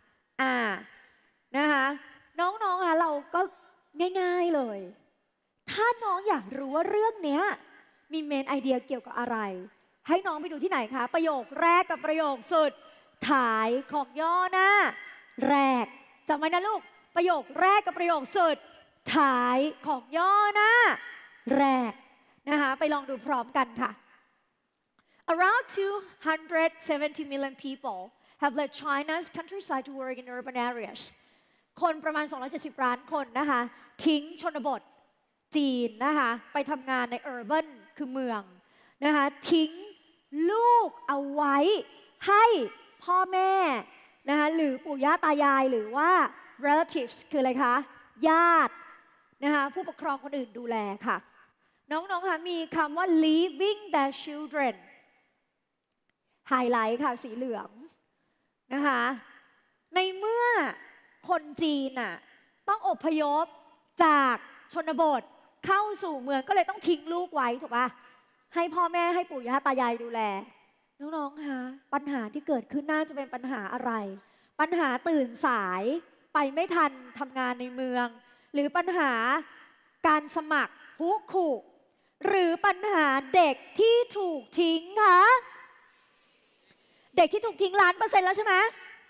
นะคะน้องๆเราก็ง่ายๆเลยถ้าน้องอยากรู้ว่าเรื่องนี้มีเมนไอเดียเกี่ยวกับอะไรให้น้องไปดูที่ไหนคะประโยคแรกกับประโยคสุดท้ายของย่อหน้าแรกจำไว้นะลูกประโยคแรกกับประโยคสุดท้ายของย่อหน้าแรกนะคะไปลองดูพร้อมกันค่ะ Around 270 million people have left China's countryside to work in urban areas คนประมาณ270ล้านคนนะคะทิ้งชนบทจีนนะคะไปทำงานใน urban คือเมืองนะคะทิ้งลูกเอาไว้ให้พ่อแม่นะคะหรือปู่ย่าตายายหรือว่า relatives คืออะไรคะญาตินะคะผู้ปกครองคนอื่นดูแลค่ะน้องๆค่ะมีคำว่า leaving their children ไฮไลท์ค่ะสีเหลืองนะคะในเมื่อคนจีนน่ะต้องอพยพจากชนบทเข้าสู่เมืองก็เลยต้องทิ้งลูกไว้ถูกป่ะให้พ่อแม่ให้ปู่ย่าตายายดูแลน้องๆคะปัญหาที่เกิดขึ้นน่าจะเป็นปัญหาอะไรปัญหาตื่นสายไปไม่ทันทำงานในเมืองหรือปัญหาการสมัครฮุคุหรือปัญหาเด็กที่ถูกทิ้งคะเด็กที่ถูกทิ้ง1,000,000%แล้วใช่ไหม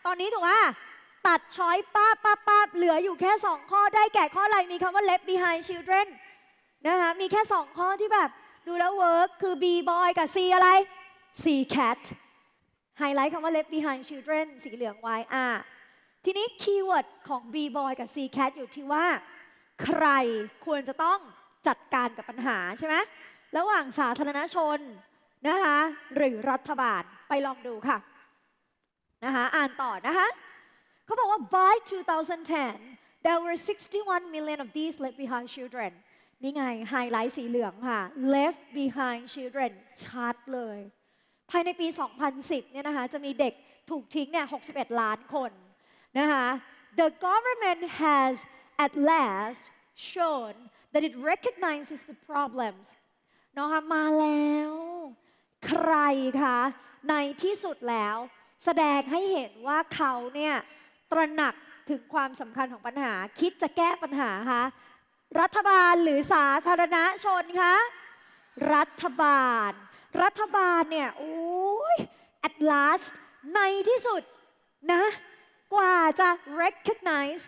ตอนนี้ถูกว่าตัดช้อยป้าเหลืออยู่แค่2ข้อได้แก่ข้ออะไรมีคำว่า left behind children นะคะมีแค่2ข้อที่แบบดูแล้วเวิร์กคือ B boy กับ C อะไร C cat ไฮไลท์คำว่า left behind children สีเหลืองไว้ทีนี้คีย์เวิร์ดของ B boy กับ C cat อยู่ที่ว่าใครควรจะต้องจัดการกับปัญหาใช่ไหมระหว่างสาธารณชนนะคะหรือรัฐบาลไปลองดูค่ะนะคะอ่านต่อนะคะเขาบอกว่า by 2010 there were 61 million of these left behind children นี่ไงไฮไลท์สีเหลืองค่ะ left behind children ชัดเลยภายในปี 2010 เนี่ยนะคะจะมีเด็กถูกทิ้งเนี่ย61 ล้านคนนะคะ the government has at last shown that it recognizes the problems นะคะมาแล้วใครคะในที่สุดแล้วแสดงให้เห็นว่าเขาเนี่ยตระหนักถึงความสำคัญของปัญหาคิดจะแก้ปัญหาคะรัฐบาลหรือสาธารณชนคะรัฐบาลเนี่ยโอ้ย at last ในที่สุดนะกว่าจะ recognize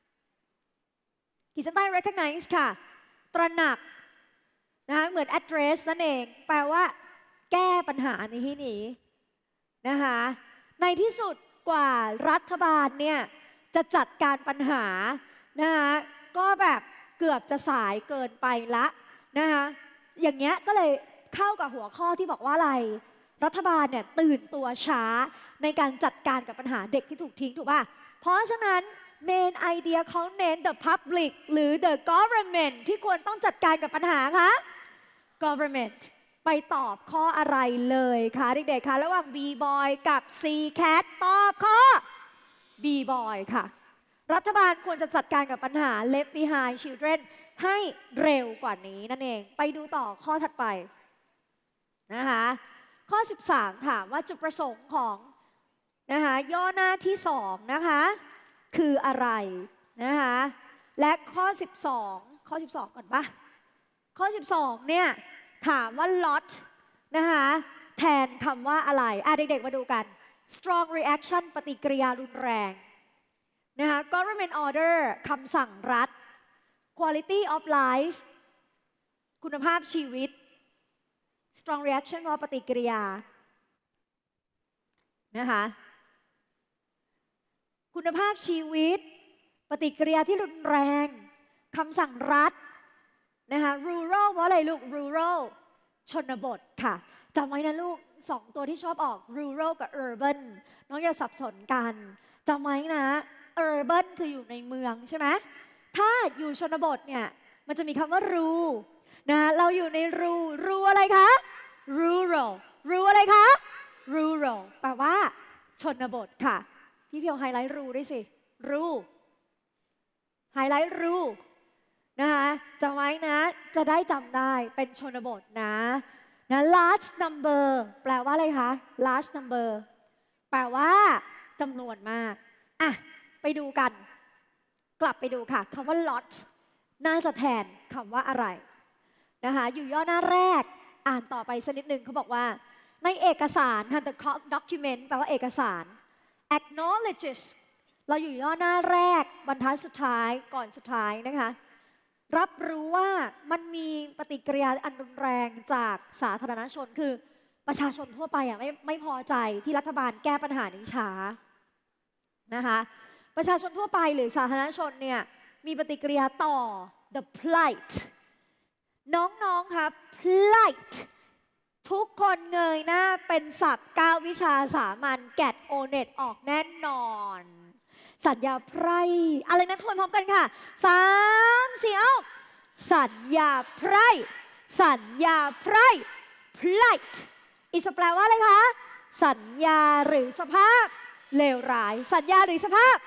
ขีดเส้นใต้ recognize ค่ะตระหนักนะคะเหมือน address นั่นเองแปลว่าแก้ปัญหาในที่นี้นะคะในที่สุดกว่ารัฐบาลเนี่ยจะจัดการปัญหานะคะก็แบบเกือบจะสายเกินไปละนะคะอย่างเงี้ยก็เลยเข้ากับหัวข้อที่บอกว่าอะไรรัฐบาลเนี่ยตื่นตัวช้าในการจัดการกับปัญหาเด็กที่ถูกทิ้งถูกป่ะเพราะฉะนั้นเมนไอเดียเขาเน้น the public หรือ the government ที่ควรต้องจัดการกับปัญหาคะ government ไปตอบข้ออะไรเลยคะเด็กๆคะระหว่าง B boy กับ C cat ตอบข้อ B boy ค่ะรัฐบาลควรจะจัดการกับปัญหา left behind children ให้เร็วกว่านี้นั่นเองไปดูต่อข้อถัดไปนะคะข้อ 13 ถามว่าจุดประสงค์ของนะคะย่อหน้าที่2นะคะคืออะไรนะคะและข้อ 12 ก่อนปะข้อ 12 เนี่ยถามว่า lot นะคะแทนคำว่าอะไรเด็กๆมาดูกัน strong reaction ปฏิกิริยารุนแรงนะคะ government order คำสั่งรัฐ quality of life คุณภาพชีวิต strong reaction ว่าปฏิกิริยานะคะคุณภาพชีวิตปฏิกิริยาที่รุนแรงคำสั่งรัฐนะคะ rural ว่าอะไรลูก rural ชนบทค่ะจำไว้นะลูก2ตัวที่ชอบออก rural กับ urban น้องอย่าสับสนกันจำไว้นะ urban คืออยู่ในเมืองใช่ไหมถ้าอยู่ชนบทเนี่ยมันจะมีคำว่า rural นะเราอยู่ใน rural อะไรคะ rural อะไรคะ rural แปลว่าชนบทค่ะพี่เพียวไฮไลท์ rural ด้วยสิ rural ไฮไลท์ rural นะคะจำไว้นะจะได้จำได้เป็นชนบทนะ large number แปลว่าอะไรคะ large number แปลว่าจำนวนมากไปดูกันกลับไปดูค่ะคำว่า lot น่าจะแทนคำว่าอะไรนะคะอยู่ย่อหน้าแรกอ่านต่อไปสักนิดหนึ่งเขาบอกว่าในเอกสาร the document แปลว่าเอกสาร acknowledges เราอยู่ย่อหน้าแรกบรรทัดสุดท้ายก่อนสุดท้ายนะคะรับรู้ว่ามันมีปฏิกิริยาอันรุนแรงจากสาธารณชนคือประชาชนทั่วไปไม่พอใจที่รัฐบาลแก้ปัญหานี้ช้านะคะประชาชนทั่วไปหรือสาธารณชนเนี่ยมีปฏิกิริยาต่อ the plight น้องๆครับ plight ทุกคนเงยหน้าเป็นศัพท์9วิชาสามัญแกดโอเน็ตออกแน่นอนสัญญาไพร่อะไรนะทวนพร้อมกันค่ะ3 4เอาสัญญาไพร่สัญญาไพร่ plight อีสแปลว่าอะไรคะสัญญาหรือสภาพเลวร้ายสัญญาหรือสภาพ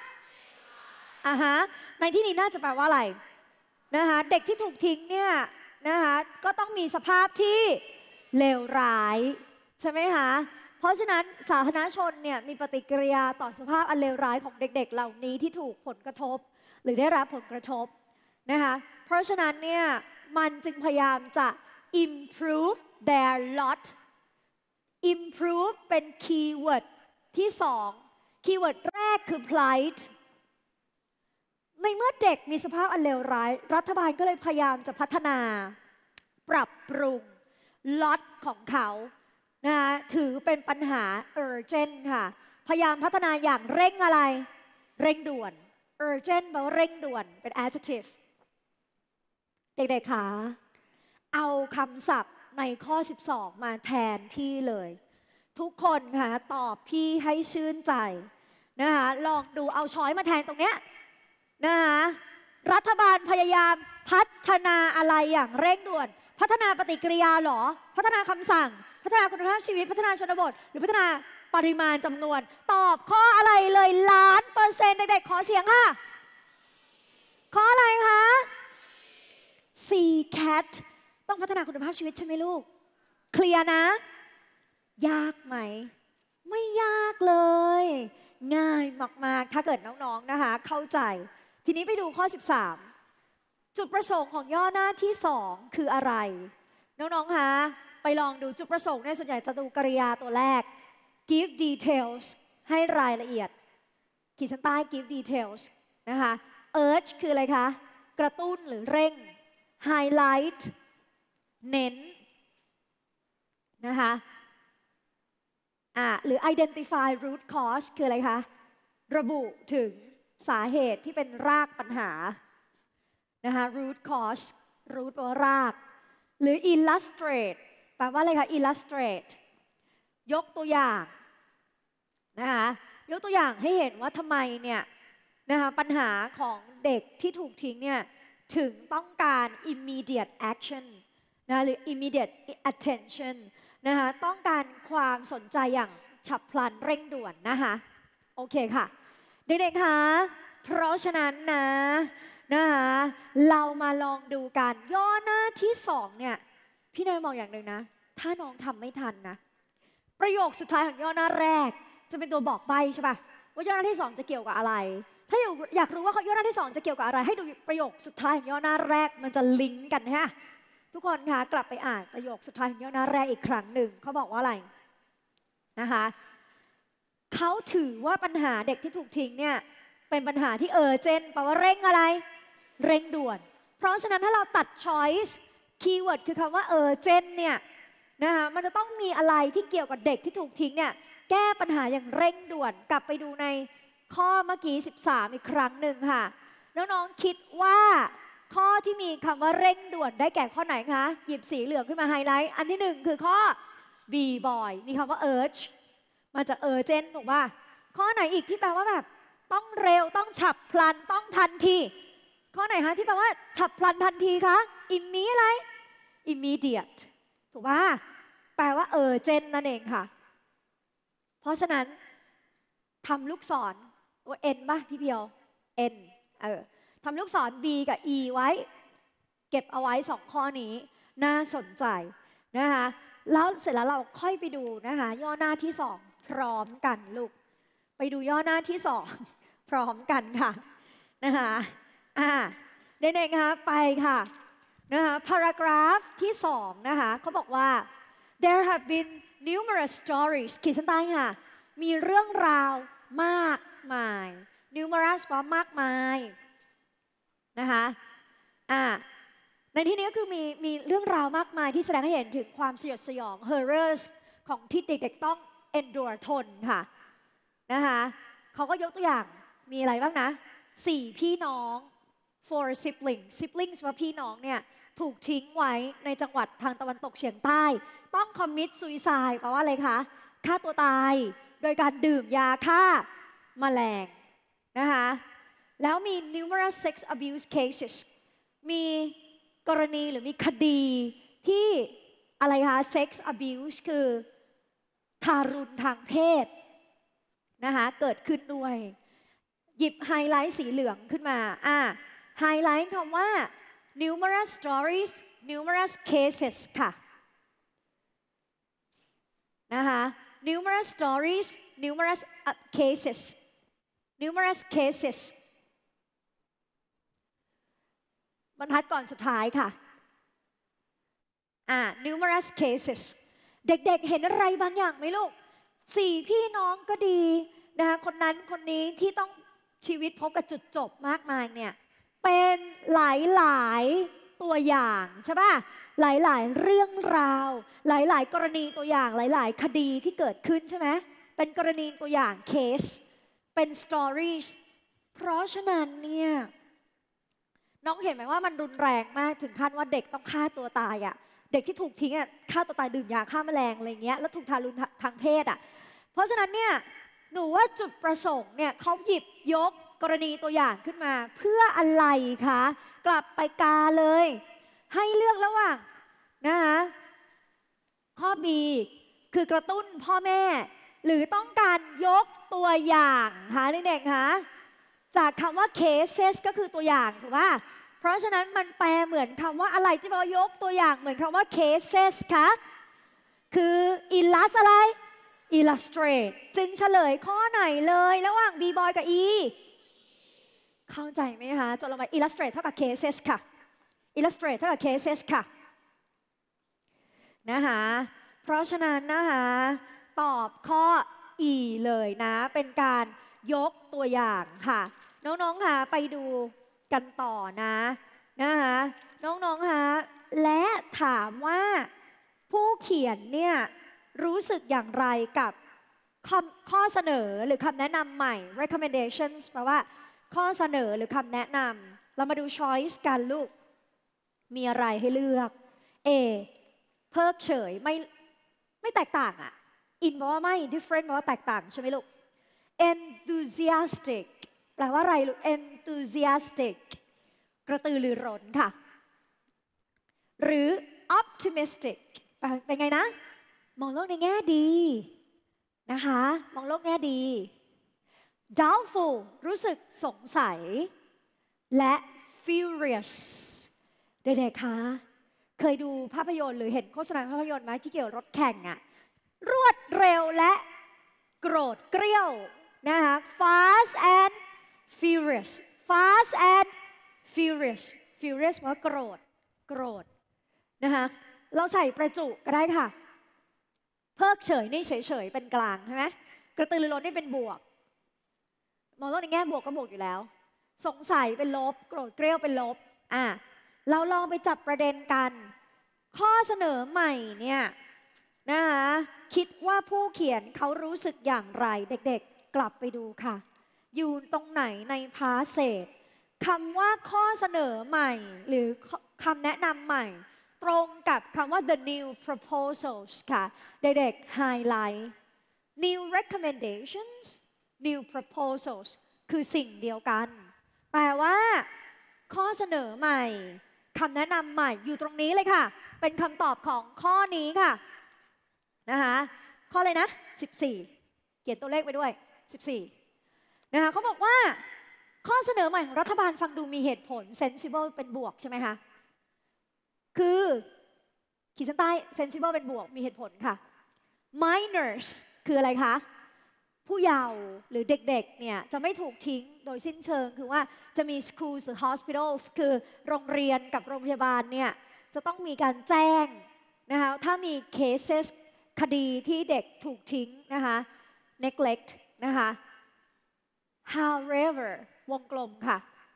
ในที่นี้น่าจะแปลว่าอะไรนะคะเด็กที่ถูกทิ้งเนี่ยนะคะก็ต้องมีสภาพที่เลวร้ายใช่ไหมคะเพราะฉะนั้นสาธารณชนเนี่ยมีปฏิกิริยาต่อสภาพอันเลวร้ายของเด็กๆเหล่านี้ที่ถูกผลกระทบหรือได้รับผลกระทบนะคะเพราะฉะนั้นเนี่ยมันจึงพยายามจะ improve their lot improve เป็นคีย์เวิร์ดที่คีย์เวิร์ดแรกคือ plight ในเมื่อเด็กมีสภาพอันเลวร้ายรัฐบาลก็เลยพยายามจะพัฒนาปรับปรุงล็อตของเขานะคะถือเป็นปัญหา urgent ค่ะพยายามพัฒนาอย่างเร่งอะไรเร่งด่วน urgent แปลว่าเร่งด่วนเป็น adjective เด็กๆคะเอาคำศัพท์ในข้อ 12 มาแทนที่เลยทุกคนค่ะตอบพี่ให้ชื่นใจนะคะลองดูเอาช้อยมาแทนตรงเนี้ยนะคะรัฐบาลพยายามพัฒนาอะไรอย่างเร่งด่วนพัฒนาปฏิกิริยาหรอพัฒนาคำสั่งพัฒนาคุณภาพชีวิตพัฒนาชนบทหรือพัฒนาปริมาณจำนวนตอบข้ออะไรเลย1,000,000%เด็กๆขอเสียงค่ะข้ออะไรคะ CCAT ต้องพัฒนาคุณภาพชีวิตใช่ไหมลูกเคลียร์นะยากไหมไม่ยากเลยง่ายมากๆถ้าเกิดน้องๆนะคะเข้าใจทีนี้ไปดูข้อ 13จุดประสงค์ของย่อหน้าที่ 2 คืออะไรน้องๆคะไปลองดูจุดประสงค์ในส่วนใหญ่จะดูกริยาตัวแรก give details ให้รายละเอียดขีดเส้นใต้ give details นะคะ urge คืออะไรคะกระตุ้นหรือเร่ง highlight เน้นนะคะหรือ identify root cause คืออะไรคะระบุถึงสาเหตุที่เป็นรากปัญหานะคะ root cause root แปลว่ารากหรือ illustrate แปลว่าอะไรคะ illustrate ยกตัวอย่างนะคะยกตัวอย่างให้เห็นว่าทำไมเนี่ยนะคะปัญหาของเด็กที่ถูกทิ้งเนี่ยถึงต้องการ immediate action นะหรือ immediate attention นะคะต้องการความสนใจอย่างฉับพลันเร่งด่วนนะคะโอเคค่ะเด็กๆคะเพราะฉะนั้นนะคะเรามาลองดูกันย่อหน้าที่2เนี่ยพี่นายบอกอย่างหนึ่งนะถ้าน้องทำไม่ทันนะประโยคสุดท้ายของย่อหน้าแรกจะเป็นตัวบอกใบใช่ป่ะว่าย่อหน้าที่2จะเกี่ยวกับอะไรถ้าอยากรู้ว่าย่อหน้าที่2จะเกี่ยวกับอะไรให้ดูประโยคสุดท้ายของย่อหน้าแรกมันจะลิงก์กันนะทุกคนคะกลับไปอ่านประโยคสุดท้ายของย่อหน้าแรกอีกครั้งหนึ่งเขาบอกว่าอะไรนะคะเขาถือว่าปัญหาเด็กที่ถูกทิ้งเนี่ยเป็นปัญหาที่urgentแปลว่าเร่งอะไรเร่งด่วนเพราะฉะนั้นถ้าเราตัด choice คีย์เวิร์ดคือคำว่าurgent เนี่ยนะคะมันจะต้องมีอะไรที่เกี่ยวกับเด็กที่ถูกทิ้งเนี่ยแก้ปัญหาอย่างเร่งด่วนกลับไปดูในข้อเมื่อกี้13อีกครั้งหนึ่งค่ะน้องๆคิดว่าข้อที่มีคำว่าเร่งด่วนได้แก่ข้อไหนคะหยิบสีเหลืองขึ้นมาไฮไลท์อันที่1คือข้อ B boy มีคำว่า urge มาจาก urgent ถูกป่ะข้อไหนอีกที่แปลว่าแบบต้องเร็วต้องฉับพลันต้องทันทีข้อไหนคะที่แปลว่าฉับพลันทันทีคะ immediate ถูกป่ะแปลว่าurgent นั่นเองค่ะเพราะฉะนั้นทำลูกศรตัว N ป่ะพี่เพียว N ทำลูกศร B กับ E ไว้เก็บเอาไว้2ข้อนี้น่าสนใจนะคะแล้วเสร็จแล้วเราค่อยไปดูนะคะย่อหน้าที่2พร้อมกันลูกไปดูย่อหน้าที่2พร้อมกันค่ะนะคะเด็กๆคะไปค่ะนะคะพารากราฟที่2นะคะเขาบอกว่า there have been numerous stories ขีดเส้นใต้ค่ะมีเรื่องราวมากมาย numerous แปลว่ามากมายนะคะในที่นี้ก็คือมีเรื่องราวมากมายที่แสดงให้เห็นถึงความสยดสยอง horrors ของที่เด็กๆต้อง endure ทนค่ะนะคะเขาก็ยกตัวอย่างมีอะไรบ้างนะ4พี่น้อง four siblings ว่าพี่น้องเนี่ยถูกทิ้งไว้ในจังหวัดทางตะวันตกเฉียงใต้ต้อง commit suicide แปลว่าอะไรคะฆ่าตัวตายโดยการดื่มยาฆ่าแมลงนะคะแล้วมี numerous sex abuse cases มีกรณีหรือมีคดีที่อะไรคะ sex abuse คือทารุณทางเพศนะคะเกิดขึ้นด้วยหยิบไฮไลท์สีเหลืองขึ้นมาไฮไลท์คำว่า numerous stories numerous cases ค่ะนะคะ numerous stories numerous cases บรรทัดก่อนสุดท้ายค่ะnumerous cases เด็กๆเห็นอะไรบางอย่างไหมลูก4พี่น้องก็ดีนะคะคนนั้นคนนี้ที่ต้องชีวิตพบกับจุดจบมากมายเนี่ยเป็นหลายๆตัวอย่างใช่ป่ะหลายๆเรื่องราวหลายๆกรณีตัวอย่างหลายๆคดีที่เกิดขึ้นใช่ไหมเป็นกรณีตัวอย่างเคสเป็นสตอรี่เพราะฉะนั้นเนี่ยน้องเห็นไหมว่ามันรุนแรงมากถึงขั้นว่าเด็กต้องฆ่าตัวตายอ่ะเด็กที่ถูกทิ้งอ่ะฆ่าตัวตายดื่มยาฆ่าแมลงอะไรเงี้ยแล้วถูกทารุณทางเพศอ่ะเพราะฉะนั้นเนี่ยหนูว่าจุดประสงค์เนี่ยเขาหยิบยกกรณีตัวอย่างขึ้นมาเพื่ออะไรคะกลับไปกาเลยให้เลือกระหว่างนะคะข้อ B คือกระตุ้นพ่อแม่หรือต้องการยกตัวอย่างคะเด็กๆคะจากคำว่า cases ก็คือตัวอย่างถูกป่ะเพราะฉะนั้นมันแปลเหมือนคำว่าอะไรที่แปลว่ายกตัวอย่างเหมือนคำว่า cases คะคือ illust อะไร illustrate จึงเฉลยข้อไหนเลยระหว่าง B boy กับ E เข้าใจไหมคะจดลงมา illustrate เท่ากับ cases ค่ะ illustrate เท่ากับ cases ค่ะนะคะเพราะฉะนั้นนะคะตอบข้อ E เลยนะเป็นการยกตัวอย่างค่ะน้องๆค่ะไปดูกันต่อนะคะน้องๆค่ะและถามว่าผู้เขียนเนี่ยรู้สึกอย่างไรกับข้อเสนอหรือคำแนะนำใหม่ recommendations แปลว่าข้อเสนอหรือคำแนะนำเรามาดู choice กันลูกมีอะไรให้เลือก A เพิกเฉยไม่แตกต่างอ่ะ in แปลว่าไม่ different แปลว่าแตกต่างใช่ไหมลูก enthusiastic แปลว่าอะไรลูก enthusiastic กระตือรือร้นค่ะหรือ optimistic เป็นไงนะมองโลกในแง่ดีนะคะมองโลกแง่ดี doubtful รู้สึกสงสัยและ furious เด็กๆคะเคยดูภาพยนตร์หรือเห็นโฆษณาภาพยนตร์ไหมที่เกี่ยวกับรถแข่งอะรวดเร็วและโกรธเกรี้ยวนะคะ fast and furious fast and furious furious ว่าโกรธนะคะเราใส่ประจุก็ได้ค่ะเพิกเฉยนี่เฉยๆเป็นกลางใช่ไหมกระตือรือร้นนี่เป็นบวกมองโลกในแง่บวกก็บวกอยู่แล้วสงสัยเป็นลบโกรธเกรี้ยวเป็นลบเราลองไปจับประเด็นกันข้อเสนอใหม่เนี่ยนะคะคิดว่าผู้เขียนเขารู้สึกอย่างไรเด็กๆกลับไปดูค่ะอยู่ตรงไหนในพาสเซจคำว่าข้อเสนอใหม่หรือคำแนะนำใหม่ตรงกับคำว่า the new proposals ค่ะเด็กๆไฮไลท์ new recommendations new proposals คือสิ่งเดียวกันแปลว่าข้อเสนอใหม่คำแนะนำใหม่อยู่ตรงนี้เลยค่ะเป็นคำตอบของข้อนี้ค่ะนะคะข้อเลยนะ14เขียนตัวเลขไปด้วย14นะคะเขาบอกว่าข้อเสนอใหม่ของรัฐบาลฟังดูมีเหตุผล sensible เป็นบวกใช่ไหมคะคือขีดเส้นใต้ sensible เป็นบวกมีเหตุผลค่ะ minors คืออะไรคะผู้เยาว์หรือเด็กๆเนี่ยจะไม่ถูกทิ้งโดยสิ้นเชิงคือว่าจะมี schools หรือ hospitals คือโรงเรียนกับโรงพยาบาลเนี่ยจะต้องมีการแจ้งนะคะถ้ามี cases คดีที่เด็กถูกทิ้งนะคะ neglect นะคะ however วงกลมค่ะ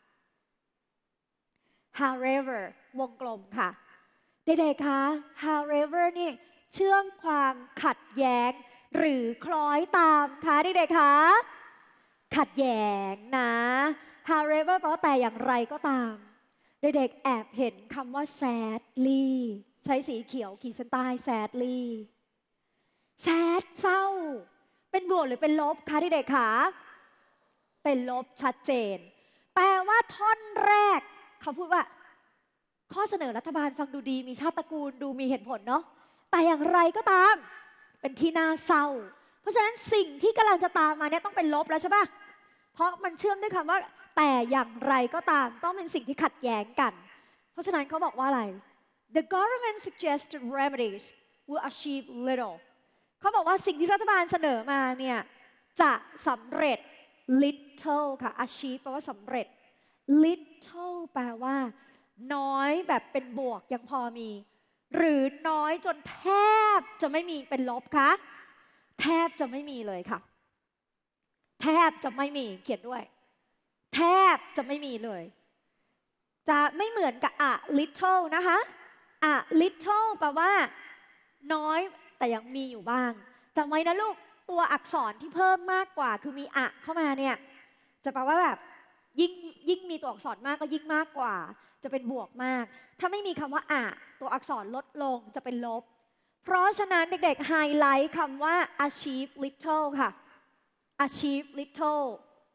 however วงกลมค่ะเด็กๆคะ however นี่เชื่อมความขัดแย้งหรือคล้อยตามคะเด็กๆคะขัดแย้งนะ however แปลว่าแต่อย่างไรก็ตามเด็กๆแอบเห็นคำว่า sadly ใช้สีเขียวขีดเส้นใต้ sadly sad เศร้าเป็นบวกหรือเป็นลบคะเด็กๆคะเป็นลบชัดเจนแปลว่าท่อนแรกเขาพูดว่าข้อเสนอรัฐบาลฟังดูดีมีชาติตระกูลดูมีเหตุผลเนาะแต่อย่างไรก็ตามเป็นที่น่าเศร้าเพราะฉะนั้นสิ่งที่กำลังจะตามมาเนี่ยต้องเป็นลบแล้วใช่ปะเพราะมันเชื่อมด้วยคำว่าแต่อย่างไรก็ตามต้องเป็นสิ่งที่ขัดแย้งกันเพราะฉะนั้นเขาบอกว่าอะไร The government suggested remedies will achieve little เขาบอกว่าสิ่งที่รัฐบาลเสนอมาเนี่ยจะสำเร็จ little ค่ะ achieve แปลว่าสำเร็จ little แปลว่าน้อยแบบเป็นบวกยังพอมีหรือน้อยจนแทบจะไม่มีเป็นลบคะแทบจะไม่มีเลยค่ะแแทบจะไม่มีเขียนด้วย แทบจะไม่มีเลย จะไม่เหมือนกับlittle นะคะ little แปลว่าน้อยแต่ยังมีอยู่บ้างจำไว้นะลูกตัวอักษรที่เพิ่มมากกว่าคือมีเข้ามาเนี่ยจะแปลว่าแบบยิ่งมีตัวอักษรมากก็ยิ่งมากกว่าจะเป็นบวกมากถ้าไม่มีคำว่าตัวอักษรลดลงจะเป็นลบเพราะฉะนั้นเด็กๆไฮไลท์คำว่า achieve little ค่ะ achieve little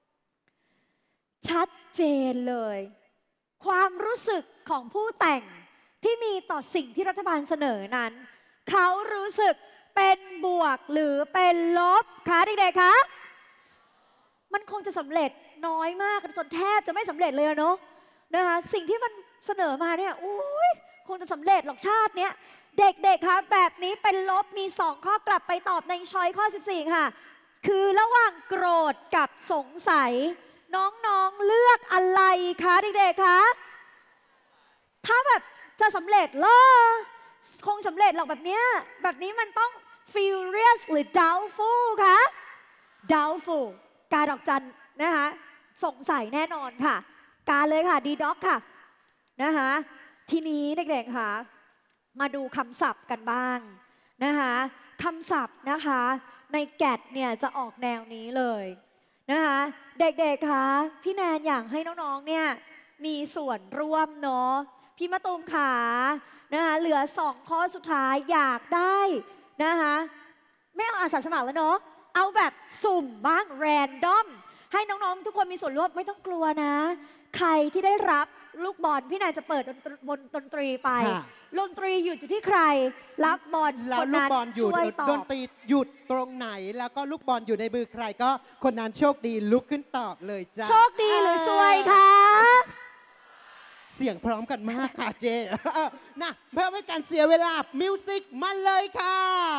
ชัดเจนเลยความรู้สึกของผู้แต่งที่มีต่อสิ่งที่รัฐบาลเสนอนั้นเขารู้สึกเป็นบวกหรือเป็นลบคะเด็กๆคะมันคงจะสำเร็จน้อยมากจนแทบจะไม่สำเร็จเลยเนาะนะคะสิ่งที่มันเสนอมาเนี่ยคงจะสำเร็จหรอกชาติเนี้ยเด็กๆคะแบบนี้เป็นลบมี2ข้อกลับไปตอบในช้อยข้อ14ค่ะคือระหว่างโกรธกับสงสัยน้องๆเลือกอะไรคะเด็กๆคะถ้าแบบจะสำเร็จเหรอคงสำเร็จหรอกแบบนี้มันต้อง furious หรือ doubtful คะ doubtful กาดอกจันนะคะสงสัยแน่นอนค่ะกาเลยค่ะ D dog ค่ะนะคะทีนี้เด็กๆค่ะมาดูคำศัพท์กันบ้างนะคะคำศัพท์นะคะในแกดเนี่ยจะออกแนวนี้เลยนะคะเด็กๆคะพี่แนนอยากให้น้องๆเนี่ยมีส่วนร่วมเนาะพี่มะตูมขานะคะเหลือ2ข้อสุดท้ายอยากได้นะคะไม่เอาอาสาสมัครแล้วเนาะเอาแบบสุ่มบ้างแรนดอมให้น้องๆทุกคนมีส่วนร่วมไม่ต้องกลัวนะใครที่ได้รับลูกบอลพี่นายจะเปิดดนตรีไปดนตรีหยุดอยู่ที่ใครรับบอลแล้วลูกบอลหยุดดนตรีหยุดตรงไหนแล้วก็ลูกบอลอยู่ในมือใครก็คนนั้นโชคดีลุกขึ้นตอบเลยจ้าโชคดีหรือซวยคะเสียงพร้อมกันมากค่ะเจนะเพื่อไม่การเสียเวลามิวสิกมาเลยค่ะ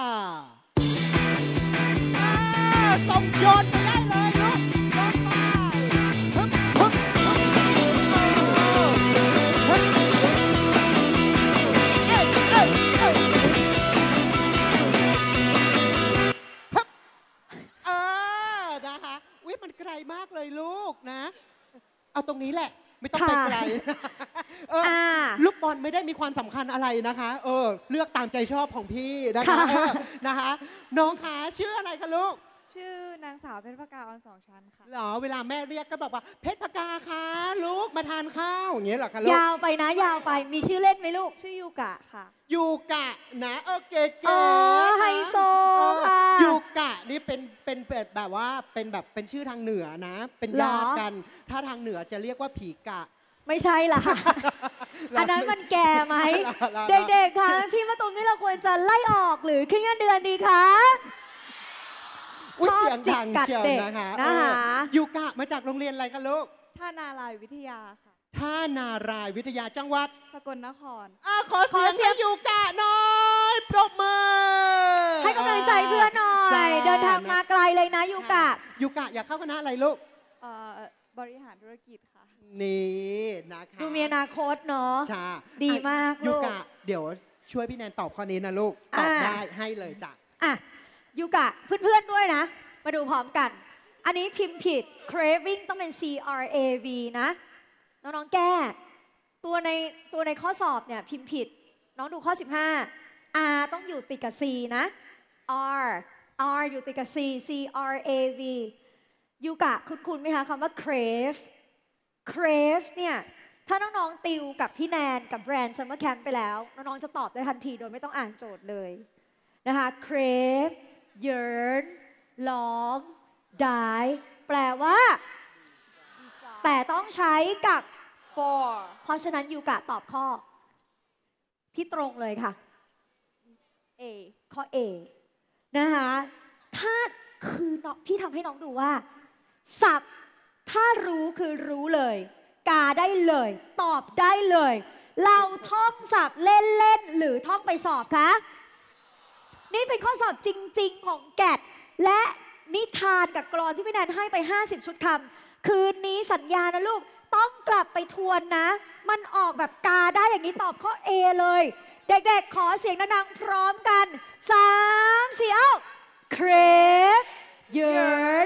ส่งโยนไปได้เลยลูกโยนไปนะคะอุ๊ยมันไกลมากเลยลูกนะเอาตรงนี้แหละไม่ต้องไปไกลลูกบอลไม่ได้มีความสำคัญอะไรนะคะเลือกตามใจชอบของพี่นะคะนะคะน้องคะชื่ออะไรคะลูกชื่อนางสาวเพชรพกาออน2ชั้นค่ะหรอเวลาแม่เรียกก็บอกว่าเพชรพกาคะลูกมาทานข้าวอย่างเงี้ยเหรอคะลูกยาวไปนะยาวไปมีชื่อเล่นไหมลูกชื่อยูกะค่ะยูกะนะเก๋ไฮโซค่ะยูกะนี่เป็นแบบว่าเป็นชื่อทางเหนือนะเป็นญาติกันถ้าทางเหนือจะเรียกว่าผีกะไม่ใช่ล่ะอันนั้นมันแก่ไหมเด็กๆคะพี่มะตูมนี่เราควรจะไล่ออกหรือขึ้นเงินเดือนดีคะชอบจิกกัดเด็กนะคะยูกะมาจากโรงเรียนอะไรคะลูกท่านารายวิทยาค่ะท่านารายวิทยาจังหวัดสกลนครขอเสียงให้ยูกะหน่อยปรบมือให้กำลังใจเพื่อนหน่อยเดินทางมาไกลเลยนะยูกะอยากเข้าคณะอะไรลูกบริหารธุรกิจค่ะนี่นะคะดูมีอนาคตเนาะดีมากยูกะเดี๋ยวช่วยพี่แนนตอบข้อนี้นะลูกตอบได้ให้เลยจ้ะยูกะเพื่อนๆด้วยนะมาดูพร้อมกันอันนี้พิมพ์ผิด craving ต้องเป็น CRAV นะน้องๆแก้ตัวในข้อสอบเนี่ยพิมพ์ผิดน้องดูข้อ15 R ต้องอยู่ติดกับ C นะ R อยู่ติดกับ C CRAV ยูกะคุ้นๆไหมคะคำว่า crave เนี่ยถ้าน้องๆติวกับพี่แนนกับแบรนด์ Summer Camp ไปแล้วน้องๆจะตอบได้ทันทีโดยไม่ต้องอ่านโจทย์เลยนะคะ crave yearn long die แปลว่าแต่ต้องใช้กับ for เพราะฉะนั้นยูกะตอบข้อที่ตรงเลยค่ะ A ข้อ A นะคะถ้าคือพี่ทำให้น้องดูว่าศัพท์ถ้ารู้คือรู้เลยกาได้เลยตอบได้เลยเราท่องศัพท์เล่นๆหรือท่องไปสอบคะนี่เป็นข้อสอบจริงๆของแกดและนิทานกับกลอนที่พี่แนนให้ไป50ชุดคำคืนนี้สัญญานะลูกต้องกลับไปทวนนะมันออกแบบกาได้อย่างนี้ตอบข้อ A เลยเด็กๆขอเสียงดังๆพร้อมกัน3 4 crave yearn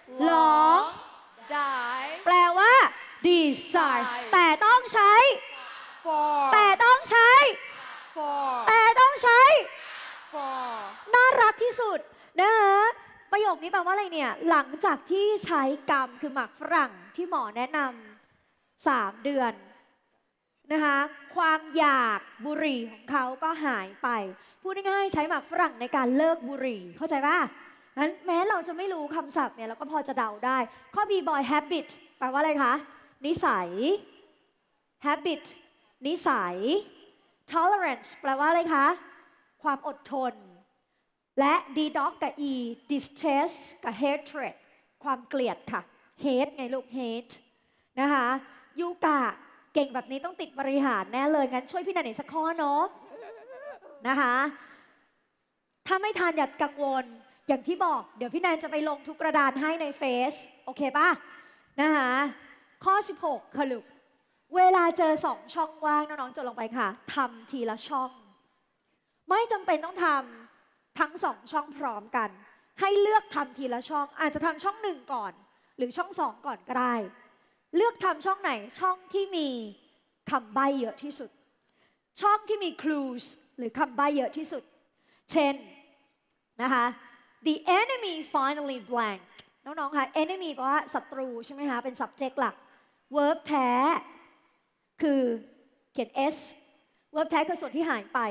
long ได้แปลว่า desire แต่ต้องใช้ for แต่ต้องใช้ for แต่ต้องใช้ for น่ารักที่สุดนะคะประโยคนี้แปลว่าอะไรเนี่ย หลังจากที่ใช้กรรมคือหมากฝรั่งที่หมอแนะนำ3 เดือนนะคะความอยากบุหรี่ของเขาก็หายไป พูดง่ายๆใช้หมากฝรั่งในการเลิกบุหรี่เข้าใจป่ะนั้นแม้เราจะไม่รู้คำศัพท์เนี่ยเราก็พอจะเดาได้ข้อ B boy habit แปลว่าอะไรคะนิสัย habit นิสัย tolerance แปลว่าอะไรคะความอดทนและ D dog กับ E distress กับ hatred ความเกลียดค่ะ hate ไงลูก hate นะคะยูกะเก่งแบบนี้ต้องติดบริหารแน่เลยงั้นช่วยพี่นันอีกสักข้อเนาะนะคะถ้าไม่ทันอย่ากังวลอย่างที่บอกเดี๋ยวพี่แนนจะไปลงทุกกระดานให้ในเฟซโอเคป่ะนะคะข้อ 16ค่ะลูกเวลาเจอ2 ช่องว่างน้องๆจดลงไปค่ะทำทีละช่องไม่จำเป็นต้องทำทั้ง2 ช่องพร้อมกันให้เลือกทำทีละช่องอาจจะทำช่อง1ก่อนหรือช่อง2ก่อนก็ได้เลือกทำช่องไหนช่องที่มีคำใบ้เยอะที่สุดช่องที่มี clues หรือคำใบ้เยอะที่สุดเช่นนะคะ the enemy finally blank น้องๆค่ะ enemy แปลว่าศัตรูใช่ไหมคะเป็น subject หลัก verb แท้คือเขียน s verb แท้คือส่วนที่หายไป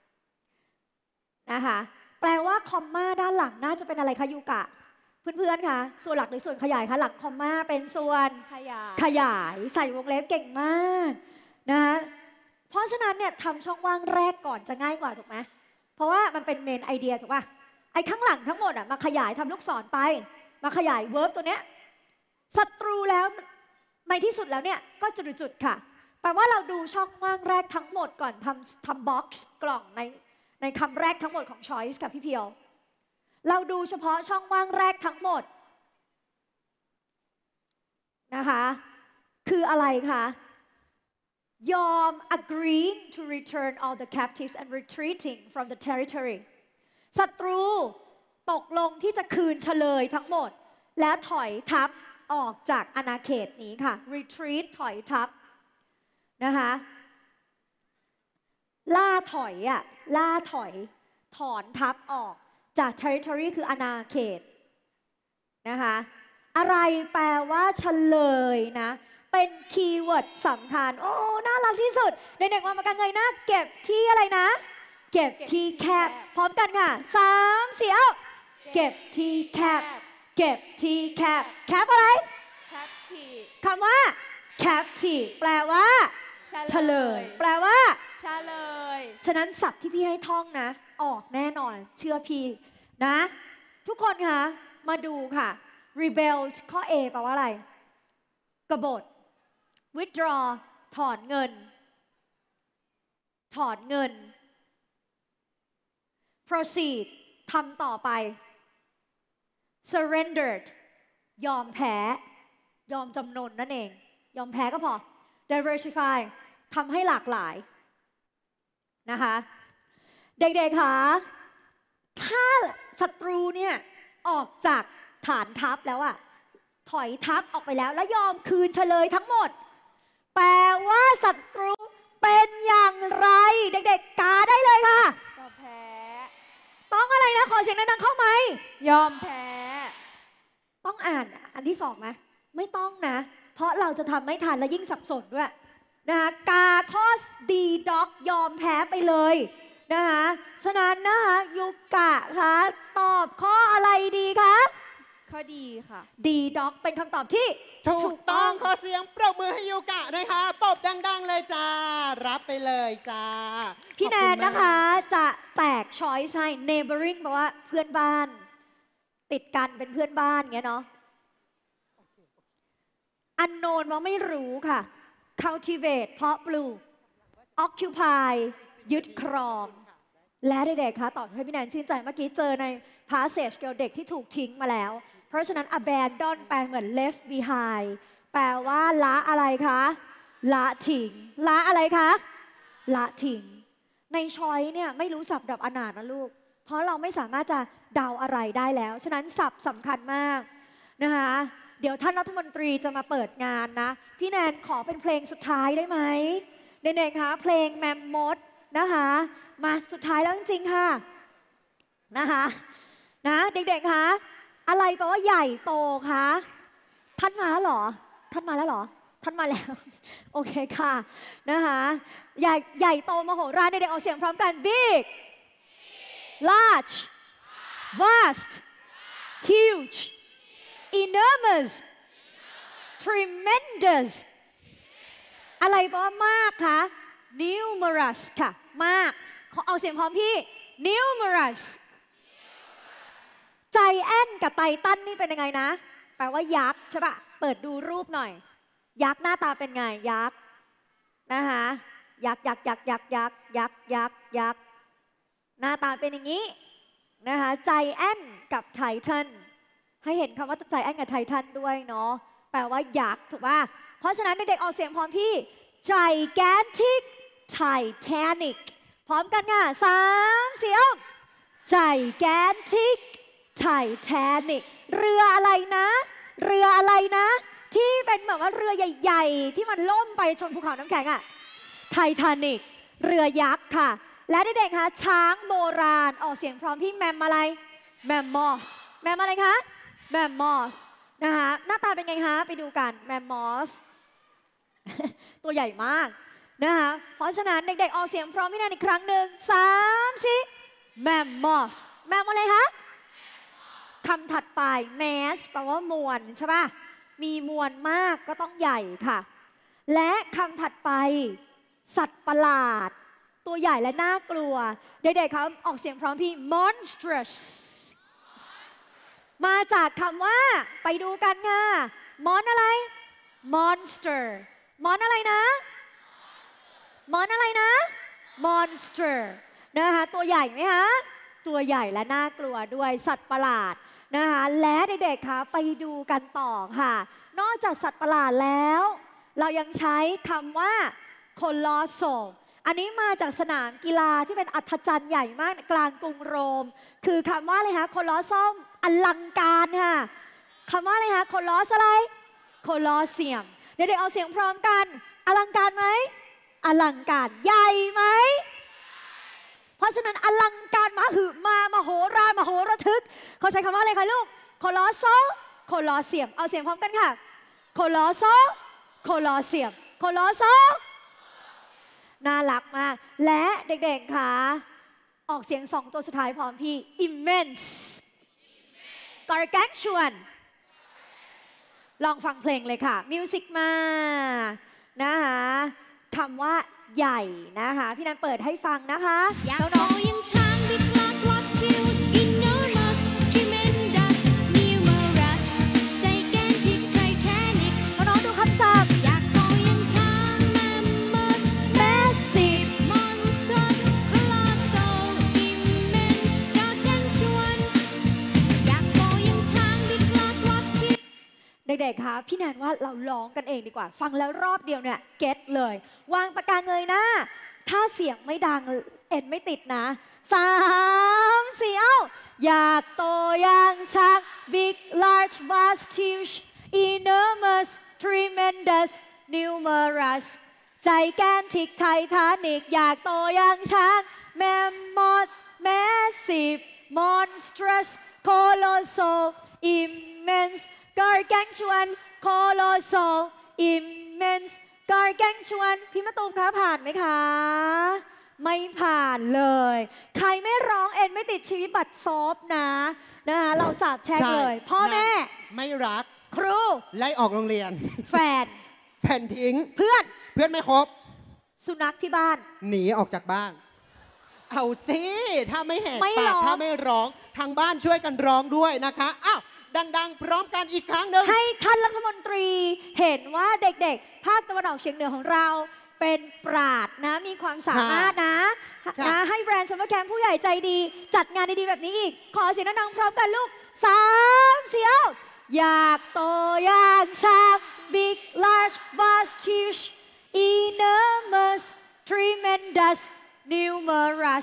นะคะแปลว่าคอมมาด้านหลังน่าจะเป็นอะไรคะยูกะเพื่อนๆคะส่วนหลักหรือส่วนขยายคะหลังคอมมาเป็นส่วนขยายใส่วงเล็บเก่งมากนะคะเพราะฉะนั้นเนี่ยทำช่องว่างแรกก่อนจะง่ายกว่าถูกไหมเพราะว่ามันเป็นเมนไอเดียถูกป่ะไอ้ข้างหลังทั้งหมดอ่ะมาขยายทำลูกศรไปมาขยายเวิร์บตัวเนี้ยศัตรูแล้วในที่สุดแล้วเนี่ยก็จุดๆค่ะแปลว่าเราดูช่องว่างแรกทั้งหมดก่อนทำบ็อกซ์กล่องในคำแรกทั้งหมดของ Choice ค่ะพี่เพียวเราดูเฉพาะช่องว่างแรกทั้งหมดนะคะคืออะไรคะยอม agreeing to return all the captives and retreating from the territory ศัตรูตกลงที่จะคืนเฉลยทั้งหมดและถอยทัพออกจากอาณาเขตนี้ค่ะ retreat ถอยทัพนะคะล่าถอยถอนทัพออกจาก territory คืออาณาเขตนะคะอะไรแปลว่าเฉลยนะเป็นคีย์เวิร์ดสำคัญโอ้น่ารักที่สุดเด็กๆมากันเลยนะเก็บที่อะไรนะเก็บที่แคบพร้อมกันค่ะ3 4เอาเก็บที่แคบเก็บที่แคบแคบอะไรคำว่า captive แปลว่าเฉลยแปลว่าเฉลยฉะนั้นศัพท์ที่พี่ให้ท่องนะออกแน่นอนเชื่อพี่นะทุกคนคะมาดูค่ะ rebel ข้อ A แปลว่าอะไรกบฏ withdraw ถอนเงิน proceed ทำต่อไป surrendered ยอมแพ้ยอมจำนนนั่นเองยอมแพ้ก็พอ diversify ทำให้หลากหลายนะคะเด็กๆคะถ้าศัตรูเนี่ยออกจากฐานทัพแล้วอะถอยทัพออกไปแล้วและยอมคืนเฉลยทั้งหมดแปลว่าศัตรูเป็นอย่างไรเด็กๆกาได้เลยค่ะยอมแพ้ต้องอะไรนะขอเสียงดังๆเข้าไหมยอมแพ้ต้องอ่านอันที่2ไหมไม่ต้องนะเพราะเราจะทำไม่ทันและยิ่งสับสนด้วยนะคะกาข้อ D dog ยอมแพ้ไปเลยนะคะฉะนั้นนะคะยูกะคะตอบข้ออะไรดีคะข้อดีค่ะ D dog เป็นคำตอบที่ถูกต้องขอเสียงปรบมือให้ยูกะด้วยค่ะปรบดังๆเลยจ้ารับไปเลยจ้าพี่แนนนะคะจะแตกช้อยส์ให้ neighboring แปลว่าเพื่อนบ้านติดกันเป็นเพื่อนบ้านเงี้ยเนาะ unknown ว่าไม่รู้ค่ะ cultivate เพาะปลูก occupy ยึดครองและเด็กๆคะตอบให้พี่แนนชื่นใจเมื่อกี้เจอใน passage เกี่ยวกับเด็กที่ถูกทิ้งมาแล้วเพราะฉะนั้น abandon แปลเหมือน left behind แปลว่าละอะไรคะละทิ้งละอะไรคะละทิ้งในช้อยเนี่ยไม่รู้ศัพท์ดับอนาถนะลูกเพราะเราไม่สามารถจะเดาอะไรได้แล้วฉะนั้นศัพท์สำคัญมากนะคะเดี๋ยวท่านรัฐมนตรีจะมาเปิดงานนะพี่แนนขอเป็นเพลงสุดท้ายได้ไหมเด็กๆคะเพลงแมมมดนะคะมาสุดท้ายแล้วจริงๆค่ะนะคะนะเด็กๆคะอะไรแปลว่าใหญ่โตคะท่านมาแล้วเหรอท่านมาแล้วเหรอท่านมาแล้ว โอเคค่ะนะคะใหญ่โตมโหฬารเด็กๆออกเสียงพร้อมกัน big large vast huge enormous tremendous อะไรแปลว่ามากคะ numerous ค่ะมากขอเอาเสียงพร้อมพี่ numerous ใจแอนกับไททันนี่เป็นยังไงนะแปลว่ายักษ์ใช่ปะเปิดดูรูปหน่อยยักษ์หน้าตาเป็นไงยักษ์นะคะยักษ์หน้าตาเป็นอย่างนี้นะคะใจแอนกับไททันให้เห็นคำว่าใจแอนกับไททันด้วยเนาะแปลว่ายักษ์ถูกป่ะเพราะฉะนั้นเด็กๆออกเสียงพร้อมพี่ gigantic Titanic พร้อมกันค่ะ3 4 gigantic Titanic เรืออะไรนะเรืออะไรนะที่เป็นแบบว่าเรือใหญ่ๆที่มันล่มไปชนภูเขาน้ำแข็งอะไททานิกเรือยักษ์ค่ะและเด็กๆคะช้างโบราณออกเสียงพร้อมพี่แมมอะไรแมมมอสแมมอะไรคะแมมมอสนะคะหน้าตาเป็นไงคะไปดูกันแมมมอส ตัวใหญ่มากนะคะเพราะฉะนั้นเด็กๆออกเสียงพร้อมพี่แนนอีกครั้งหนึ่ง3 4แมมมอสแมมอะไรคะคำถัดไป mass แปลว่ามวลใช่ป่ะมีมวลมากก็ต้องใหญ่ค่ะและคำถัดไปสัตว์ประหลาดตัวใหญ่และน่ากลัวเด็กๆครับออกเสียงพร้อมพี่ monstrous มาจากคำว่าไปดูกันค่ะ mon อะไร monster mon อะไรนะ mon อะไรนะ monster นะคะตัวใหญ่ไหมคะตัวใหญ่และน่ากลัวด้วยสัตว์ประหลาดนะคะและเด็กๆคะไปดูกันต่อค่ะนอกจากสัตว์ประหลาดแล้วเรายังใช้คำว่า colossal อันนี้มาจากสนามกีฬาที่เป็นอัศจรรย์ใหญ่มากกลางกรุงโรมคือคำว่าอะไรคะ colossal อลังการค่ะคำว่าอะไรคะ coloss อะไร colosseum เด็กๆเอาเสียงพร้อมกันอลังการไหมอลังการใหญ่ไหมเพราะฉะนั้นอลังการมหึมามโหฬารมโหระทึกเขาใช้คำว่าอะไรคะลูก colossal colosseum เอาเสียงพร้อมกันค่ะ colossal colosseum colossal น่ารักมากและเด็กๆค่ะออกเสียง2ตัวสุดท้ายพร้อมพี่ immense gargantuan ลองฟังเพลงเลยค่ะมิวสิกมานะคะคำว่าใหญ่นะคะพี่นันเปิดให้ฟังนะคะอยากโตยังช้าง Big Large Vast Huge Enormous Tremendous Numerous Gigantic Titanic น้องๆดูคำศัพท์อยากโตยังช้าง Mammoth massive Monstrous Colossal Immense Gargantuan อยากโตยังช้าง Big Large Vast Huge เด็กๆคะพี่แนนว่าเราร้องกันเองดีกว่าฟังแล้วรอบเดียวเนี่ยเก็ตเลยวางปากกาเงยหน้าถ้าเสียงไม่ดังเอ็นไม่ติดนะ3 4อยากโตอย่างช้าง Big Large Vast Huge Enormous Tremendous Numerous Gigantic Titanic อยากโตอย่างช้าง Mammoth Massive Monstrous Colossal Immense Gargantuan Colossal Immense Gargantuan พี่มะตูมคะผ่านไหมคะไม่ผ่านเลยใครไม่ร้องเอ็นไม่ติดชีวิตบัตรซอฟนะคะเราสาบแช่งเลยพ่อแม่ไม่รักครูไล่ออกโรงเรียนแฟนทิ้งเพื่อนไม่ครบสุนัขที่บ้านหนีออกจากบ้านเอาสิถ้าไม่แหกปากถ้าไม่ร้องทางบ้านช่วยกันร้องด้วยนะคะอ้าวดังๆพร้อมกันอีกครั้งหนึ่งให้ท่านรัฐมนตรีเห็นว่าเด็กๆภาคตะวันออกเฉียงเหนือของเราเป็นปราดนะมีความสามารถนะให้แบรนด์ซัมเมอร์แคมป์ผู้ใหญ่ใจดีจัดงานดีๆแบบนี้อีกขอเสียงดังๆพร้อมกันลูก3 4อยากโตอย่างช้าง Big Large Vast Huge Enormous Tremendous Numerous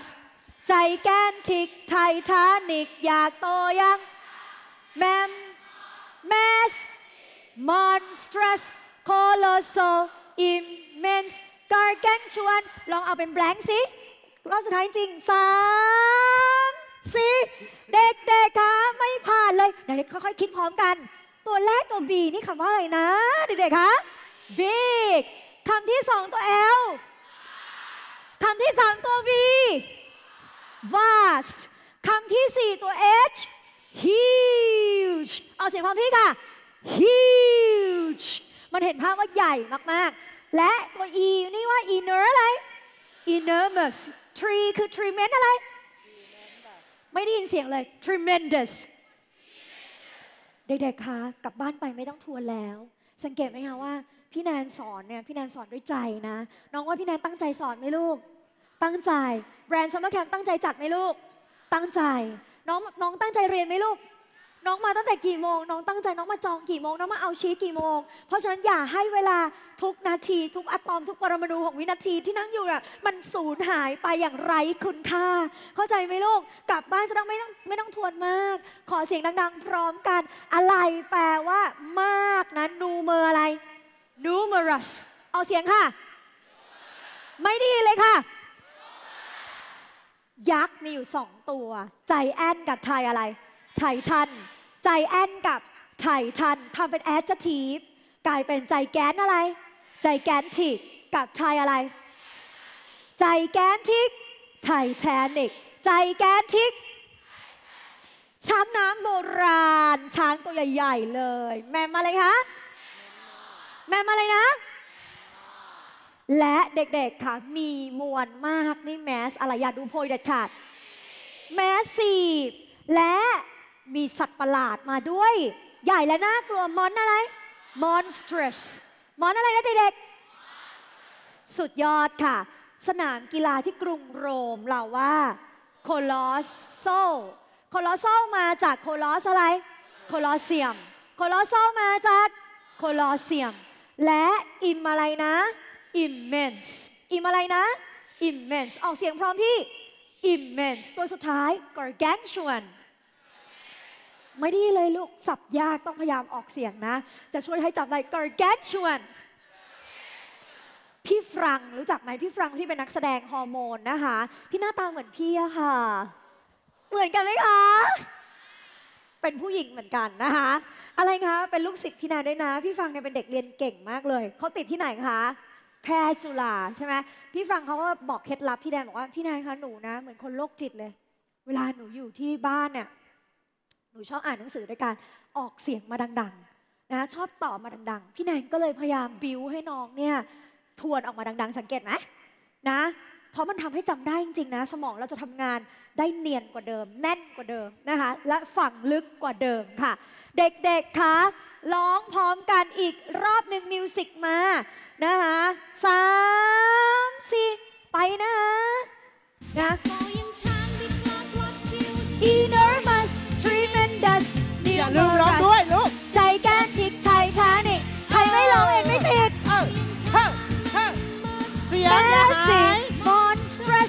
Gigantic Titanic อยากโตอย่าง mass monstrous colossal immense gargantuan ลองเอาเป็น blank สิรอบสุดท้ายจริง3 4เด็กๆคะไม่ผ่านเลยเดี๋ยวค่อยๆคิดพร้อมกันตัวแรกตัว B นี่คำว่าอะไรนะเด็กๆคะ big คำที่2ตัว L คำที่3ตัว V vast คำที่4ตัว H huge เอาเสียงพร้อมพี่ค่ะ huge มันเห็นภาพว่าใหญ่มากๆและตัว E นี่ว่า inner อะไร enormous tree คือ tremendous อะไร ไม่ได้ยินเสียงเลย tremendous เด็กๆคะกลับบ้านไปไม่ต้องทวนแล้ว สังเกตไหมคะว่าพี่แนนสอนเนี่ยพี่แนนสอนด้วยใจนะน้องว่าพี่แนนตั้งใจสอนไหมลูกตั้งใจแบรนด์ซัมเมอร์แคมป์ตั้งใจจัดไหมลูกตั้งใจน้องตั้งใจเรียนไหมลูกน้องมาตั้งแต่กี่โมงน้องตั้งใจน้องมาจองกี่โมงน้องมาเอาชีทกี่โมงเพราะฉะนั้นอย่าให้เวลาทุกนาทีทุกอะตอมทุกปรมาณูของวินาทีที่นั่งอยู่น่ะมันสูญหายไปอย่างไร้คุณค่าเข้าใจไหมลูกกลับบ้านจะต้องไม่ต้องทวนมากขอเสียงดังๆพร้อมกันอะไรแปลว่ามากนะnumerอะไร numerous เอาเสียงค่ะไม่ดีเลยค่ะยักษ์มีอยู่2ตัวใจแอนกับไทอะไรไททันใจแอนกับไททันทำเป็น adjective กลายเป็นใจแกนอะไรใจแกนทิกกับไทอะไรใจแกนทิกไทแทนิกใจแกนทิกช้างน้ำโบราณช้างตัวใหญ่ๆเลยแมมอะไรคะแมมอะไรนะและเด็กๆค่ะมีมวลมากนี่แมสอะไรอย่าดูโพยเด็ดขาดแมสซีฟและมีสัตว์ประหลาดมาด้วยใหญ่และน่ากลัวมอนอะไร monstrous มอนอะไรนะเด็กๆสุดยอดค่ะสนามกีฬาที่กรุงโรมเราว่า colossal มาจาก coloss อะไร colossium มาจาก colossium และim อะไรนะ immense อะไรนะ immense ออกเสียงพร้อมพี่ immense ตัวสุดท้าย gargantuan ไม่ดีเลยลูกสับยากต้องพยายามออกเสียงนะจะช่วยให้จำได้ gargantuan พี่ฟรังรู้จักไหมพี่ฟรังที่เป็นนักแสดงฮอร์โมนนะคะที่หน้าตาเหมือนพี่อะค่ะเหมือนกันไหมคะเป็นผู้หญิงเหมือนกันนะคะอะไรคะเป็นลูกศิษย์พี่แนนด้วยนะพี่ฟรังเนี่ยเป็นเด็กเรียนเก่งมากเลยเขาติดที่ไหนคะแพทย์จุฬาใช่ไหมพี่ฟรังเขาก็บอกเคล็ดลับพี่แนนบอกว่าพี่แนนคะหนูนะเหมือนคนโรคจิตเลยเวลาหนูอยู่ที่บ้านเนี่ยหนูชอบอ่านหนังสือด้วยการออกเสียงมาดังๆนะชอบตอบมาดังๆพี่แนนก็เลยพยายามบิ้วให้น้องเนี่ยทวนออกมาดังๆสังเกตไหมนะเพราะมันทำให้จำได้จริงๆนะสมองเราจะทำงานได้เนียนกว่าเดิมแน่นกว่าเดิมนะคะและฝังลึกกว่าเดิมค่ะเด็กๆคะร้องพร้อมกันอีกรอบหนึ่งมิวสิกมานะคะ3 4ไปนะคะนะ enormous tremendous อย่าลืมร้องด้วยลูก gigantic titanic ใครไม่ร้องเองไม่ผิดเสียงอย่าหาย monstrous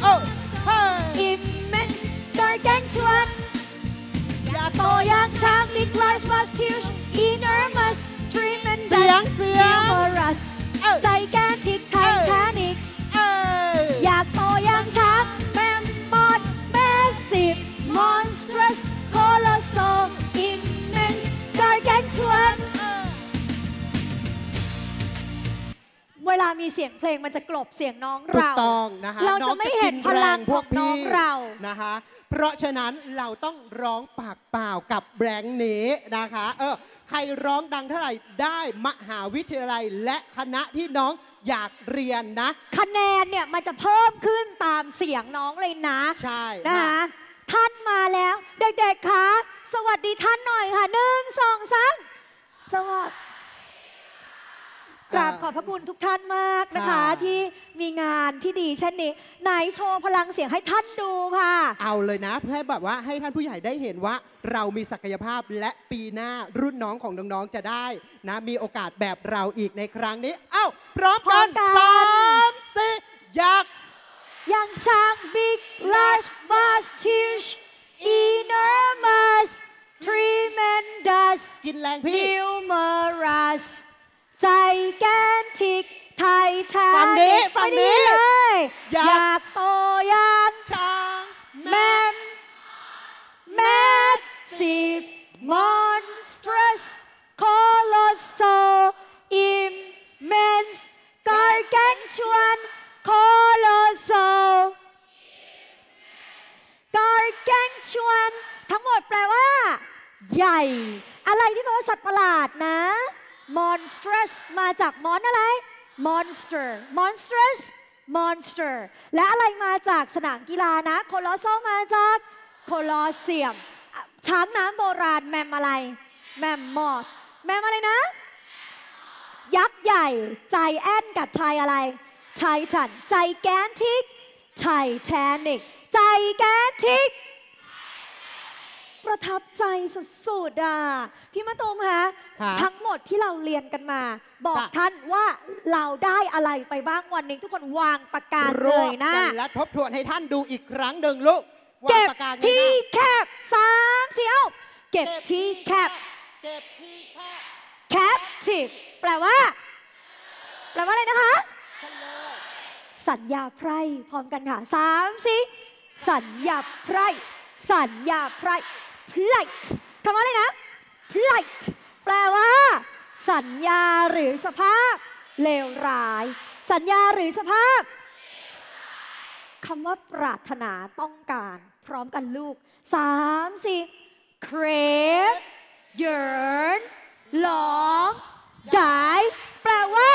immense gargantuan อย่าโตยังช้าง big large vast huge enormous tremendous เสียง numerous gigantic titanic อยากโตยังช้าง mammoth massive monstrous colossal immense gargantuan เวลามีเสียงเพลงมันจะกลบเสียงน้องถูกเราต้องนะคะเราจะไม่เห็นพลังของน้องเรานะคะ เพราะฉะนั้นเราต้องร้องปากเปล่ากับแบงค์นี้นะคะใครร้องดังเท่าไหร่ได้มหาวิทยาลัยและคณะที่น้องอยากเรียนนะคะแนนเนี่ยมันจะเพิ่มขึ้นตามเสียงน้องเลยนะใช่นะคะท่านมาแล้วเด็กๆคะสวัสดีท่านหน่อยค่ะ1 2 3สวัสดีกราบขอบพระคุณทุกท่านมากนะคะที่มีงานที่ดีเช่นนี้ไหนโชว์พลังเสียงให้ท่านดูค่ะเอาเลยนะเพื่อให้แบบว่าให้ท่านผู้ใหญ่ได้เห็นว่าเรามีศักยภาพและปีหน้ารุ่นน้องของน้องๆจะได้นะมีโอกาสแบบเราอีกในครั้งนี้พร้อมกัน3 4 อย่างช้าง big large vast huge enormous tremendous กินแรงใหญ่ อะไรที่แปลว่าสัตว์ประหลาดนะ monstrous มาจากมอนอะไร monster monstrous monster และอะไรมาจากสนามกีฬานะ colossal มาจาก colosseum ช้างน้ำโบราณแมมอะไร แมมมอธแมมอะไรนะ ยักษ์ใหญ่ใจแอนกับไทยอะไรไททันใจแกนทิกไทแทนิกใจแกนทิกประทับใจสุดๆอ่ะพี่มะตูมคะฮะทั้งหมดที่เราเรียนกันมา บอกจ้ะท่านว่าเราได้อะไรไปบ้างวันนี้ทุกคนวางปากกาเลรวย บนะกันและทบทวนให้ท่านดูอีกครั้งหนึ่งลูกวางเก็บปากกาไงที่นะแคบ3 4เอาเก็บที่แคบเก็บที่แคบ captive แปลว่าอะไรนะคะเฉลยสัญญาไพร่พร้อมกันค่ะ3 4สัญญาไพร่สัญญาไพร่ plight คำว่าอะไรนะ plight แปลว่า สัญญาหรือสภาพเลวร้าย สัญญาหรือสภาพคำว่าปรารถนาต้องการพร้อมกันลูก3 4 crave yearn long die แปลว่า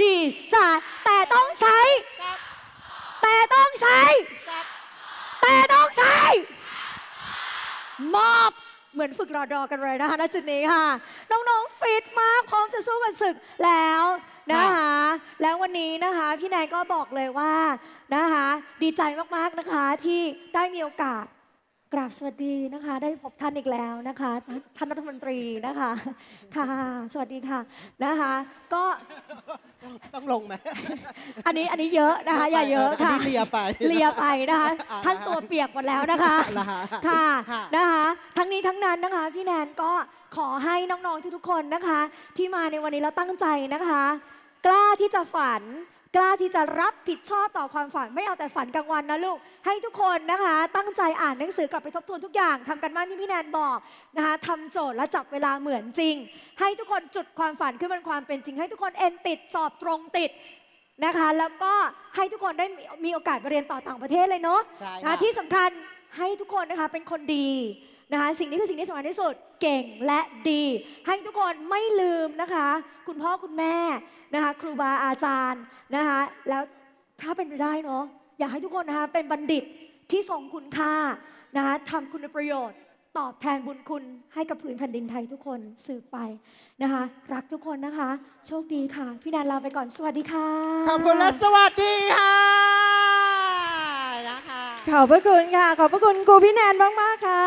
desire แต่ต้องใช้กับแต่ต้องใช้กับแต่ต้องใช้ มอบเหมือนฝึกรอดอกันเลยนะคะณจุดนี้ค่ะ น้องๆฟิตมากพร้อมจะสู้กับศึกแล้วนะคะ แล้ววันนี้นะคะพี่แนนก็บอกเลยว่านะคะดีใจมากๆนะคะที่ได้มีโอกาสกราบสวัสดีนะคะ ได้พบท่านอีกแล้วนะคะท่านรัฐมนตรีนะคะค่ะสวัสดีค่ะนะคะก็ต้องลงไหมอันนี้เยอะนะคะอย่าเยอะค่ะนนี้เลียไปเลียไปนะคะท่านตัวเปียกหมดแล้วนะคะเหรอฮะค่ะค่ะนะคะทั้งนี้ทั้งนั้นนะคะพี่แนนก็ขอให้น้องๆทุกๆคนนะคะ ที่มาในวันนี้แล้วตั้งใจนะคะ กล้าที่จะฝัน กล้าที่จะรับผิดชอบต่อความฝันไม่เอาแต่ฝันกลางวันนะลูกให้ทุกคนนะคะตั้งใจอ่านหนังสือกลับไปทบทวนทุกอย่างทำกันบ้านที่พี่แนนบอกนะคะทำโจทย์และจับเวลาเหมือนจริง ให้ทุกคนจุดความฝันขึ้นเป็นความเป็นจริง ให้ทุกคนเอ็นติดสอบตรงติดนะคะแล้วก็ให้ทุกคนได้มีโอกาสไปเรียนต่อต่างประเทศเลยเนาะใช่นะค่ะที่สำคัญให้ทุกคนนะคะเป็นคนดีนะคะสิ่งนี้คือสิ่งที่สำคัญที่สุดเก่งและดี ให้ทุกคนไม่ลืมนะคะคุณพ่อคุณแม่นะคะครูบาอาจารย์นะคะแล้วถ้าเป็นไปได้เนาะอยากให้ทุกคนนะคะเป็นบัณฑิตที่ทรงคุณค่านะคะทำคุณประโยชน์ตอบแทนบุญคุณให้กับผืนแผ่นดินไทยทุกคนสืบไปนะคะรักทุกคนนะคะโชคดีค่ะพี่แนนลาไปก่อนสวัสดีค่ะขอบคุณและสวัสดีค่ะนะคะขอบพระคุณค่ะ ขอบพระคุณครูพี่แนนมาก ๆ ค่ะ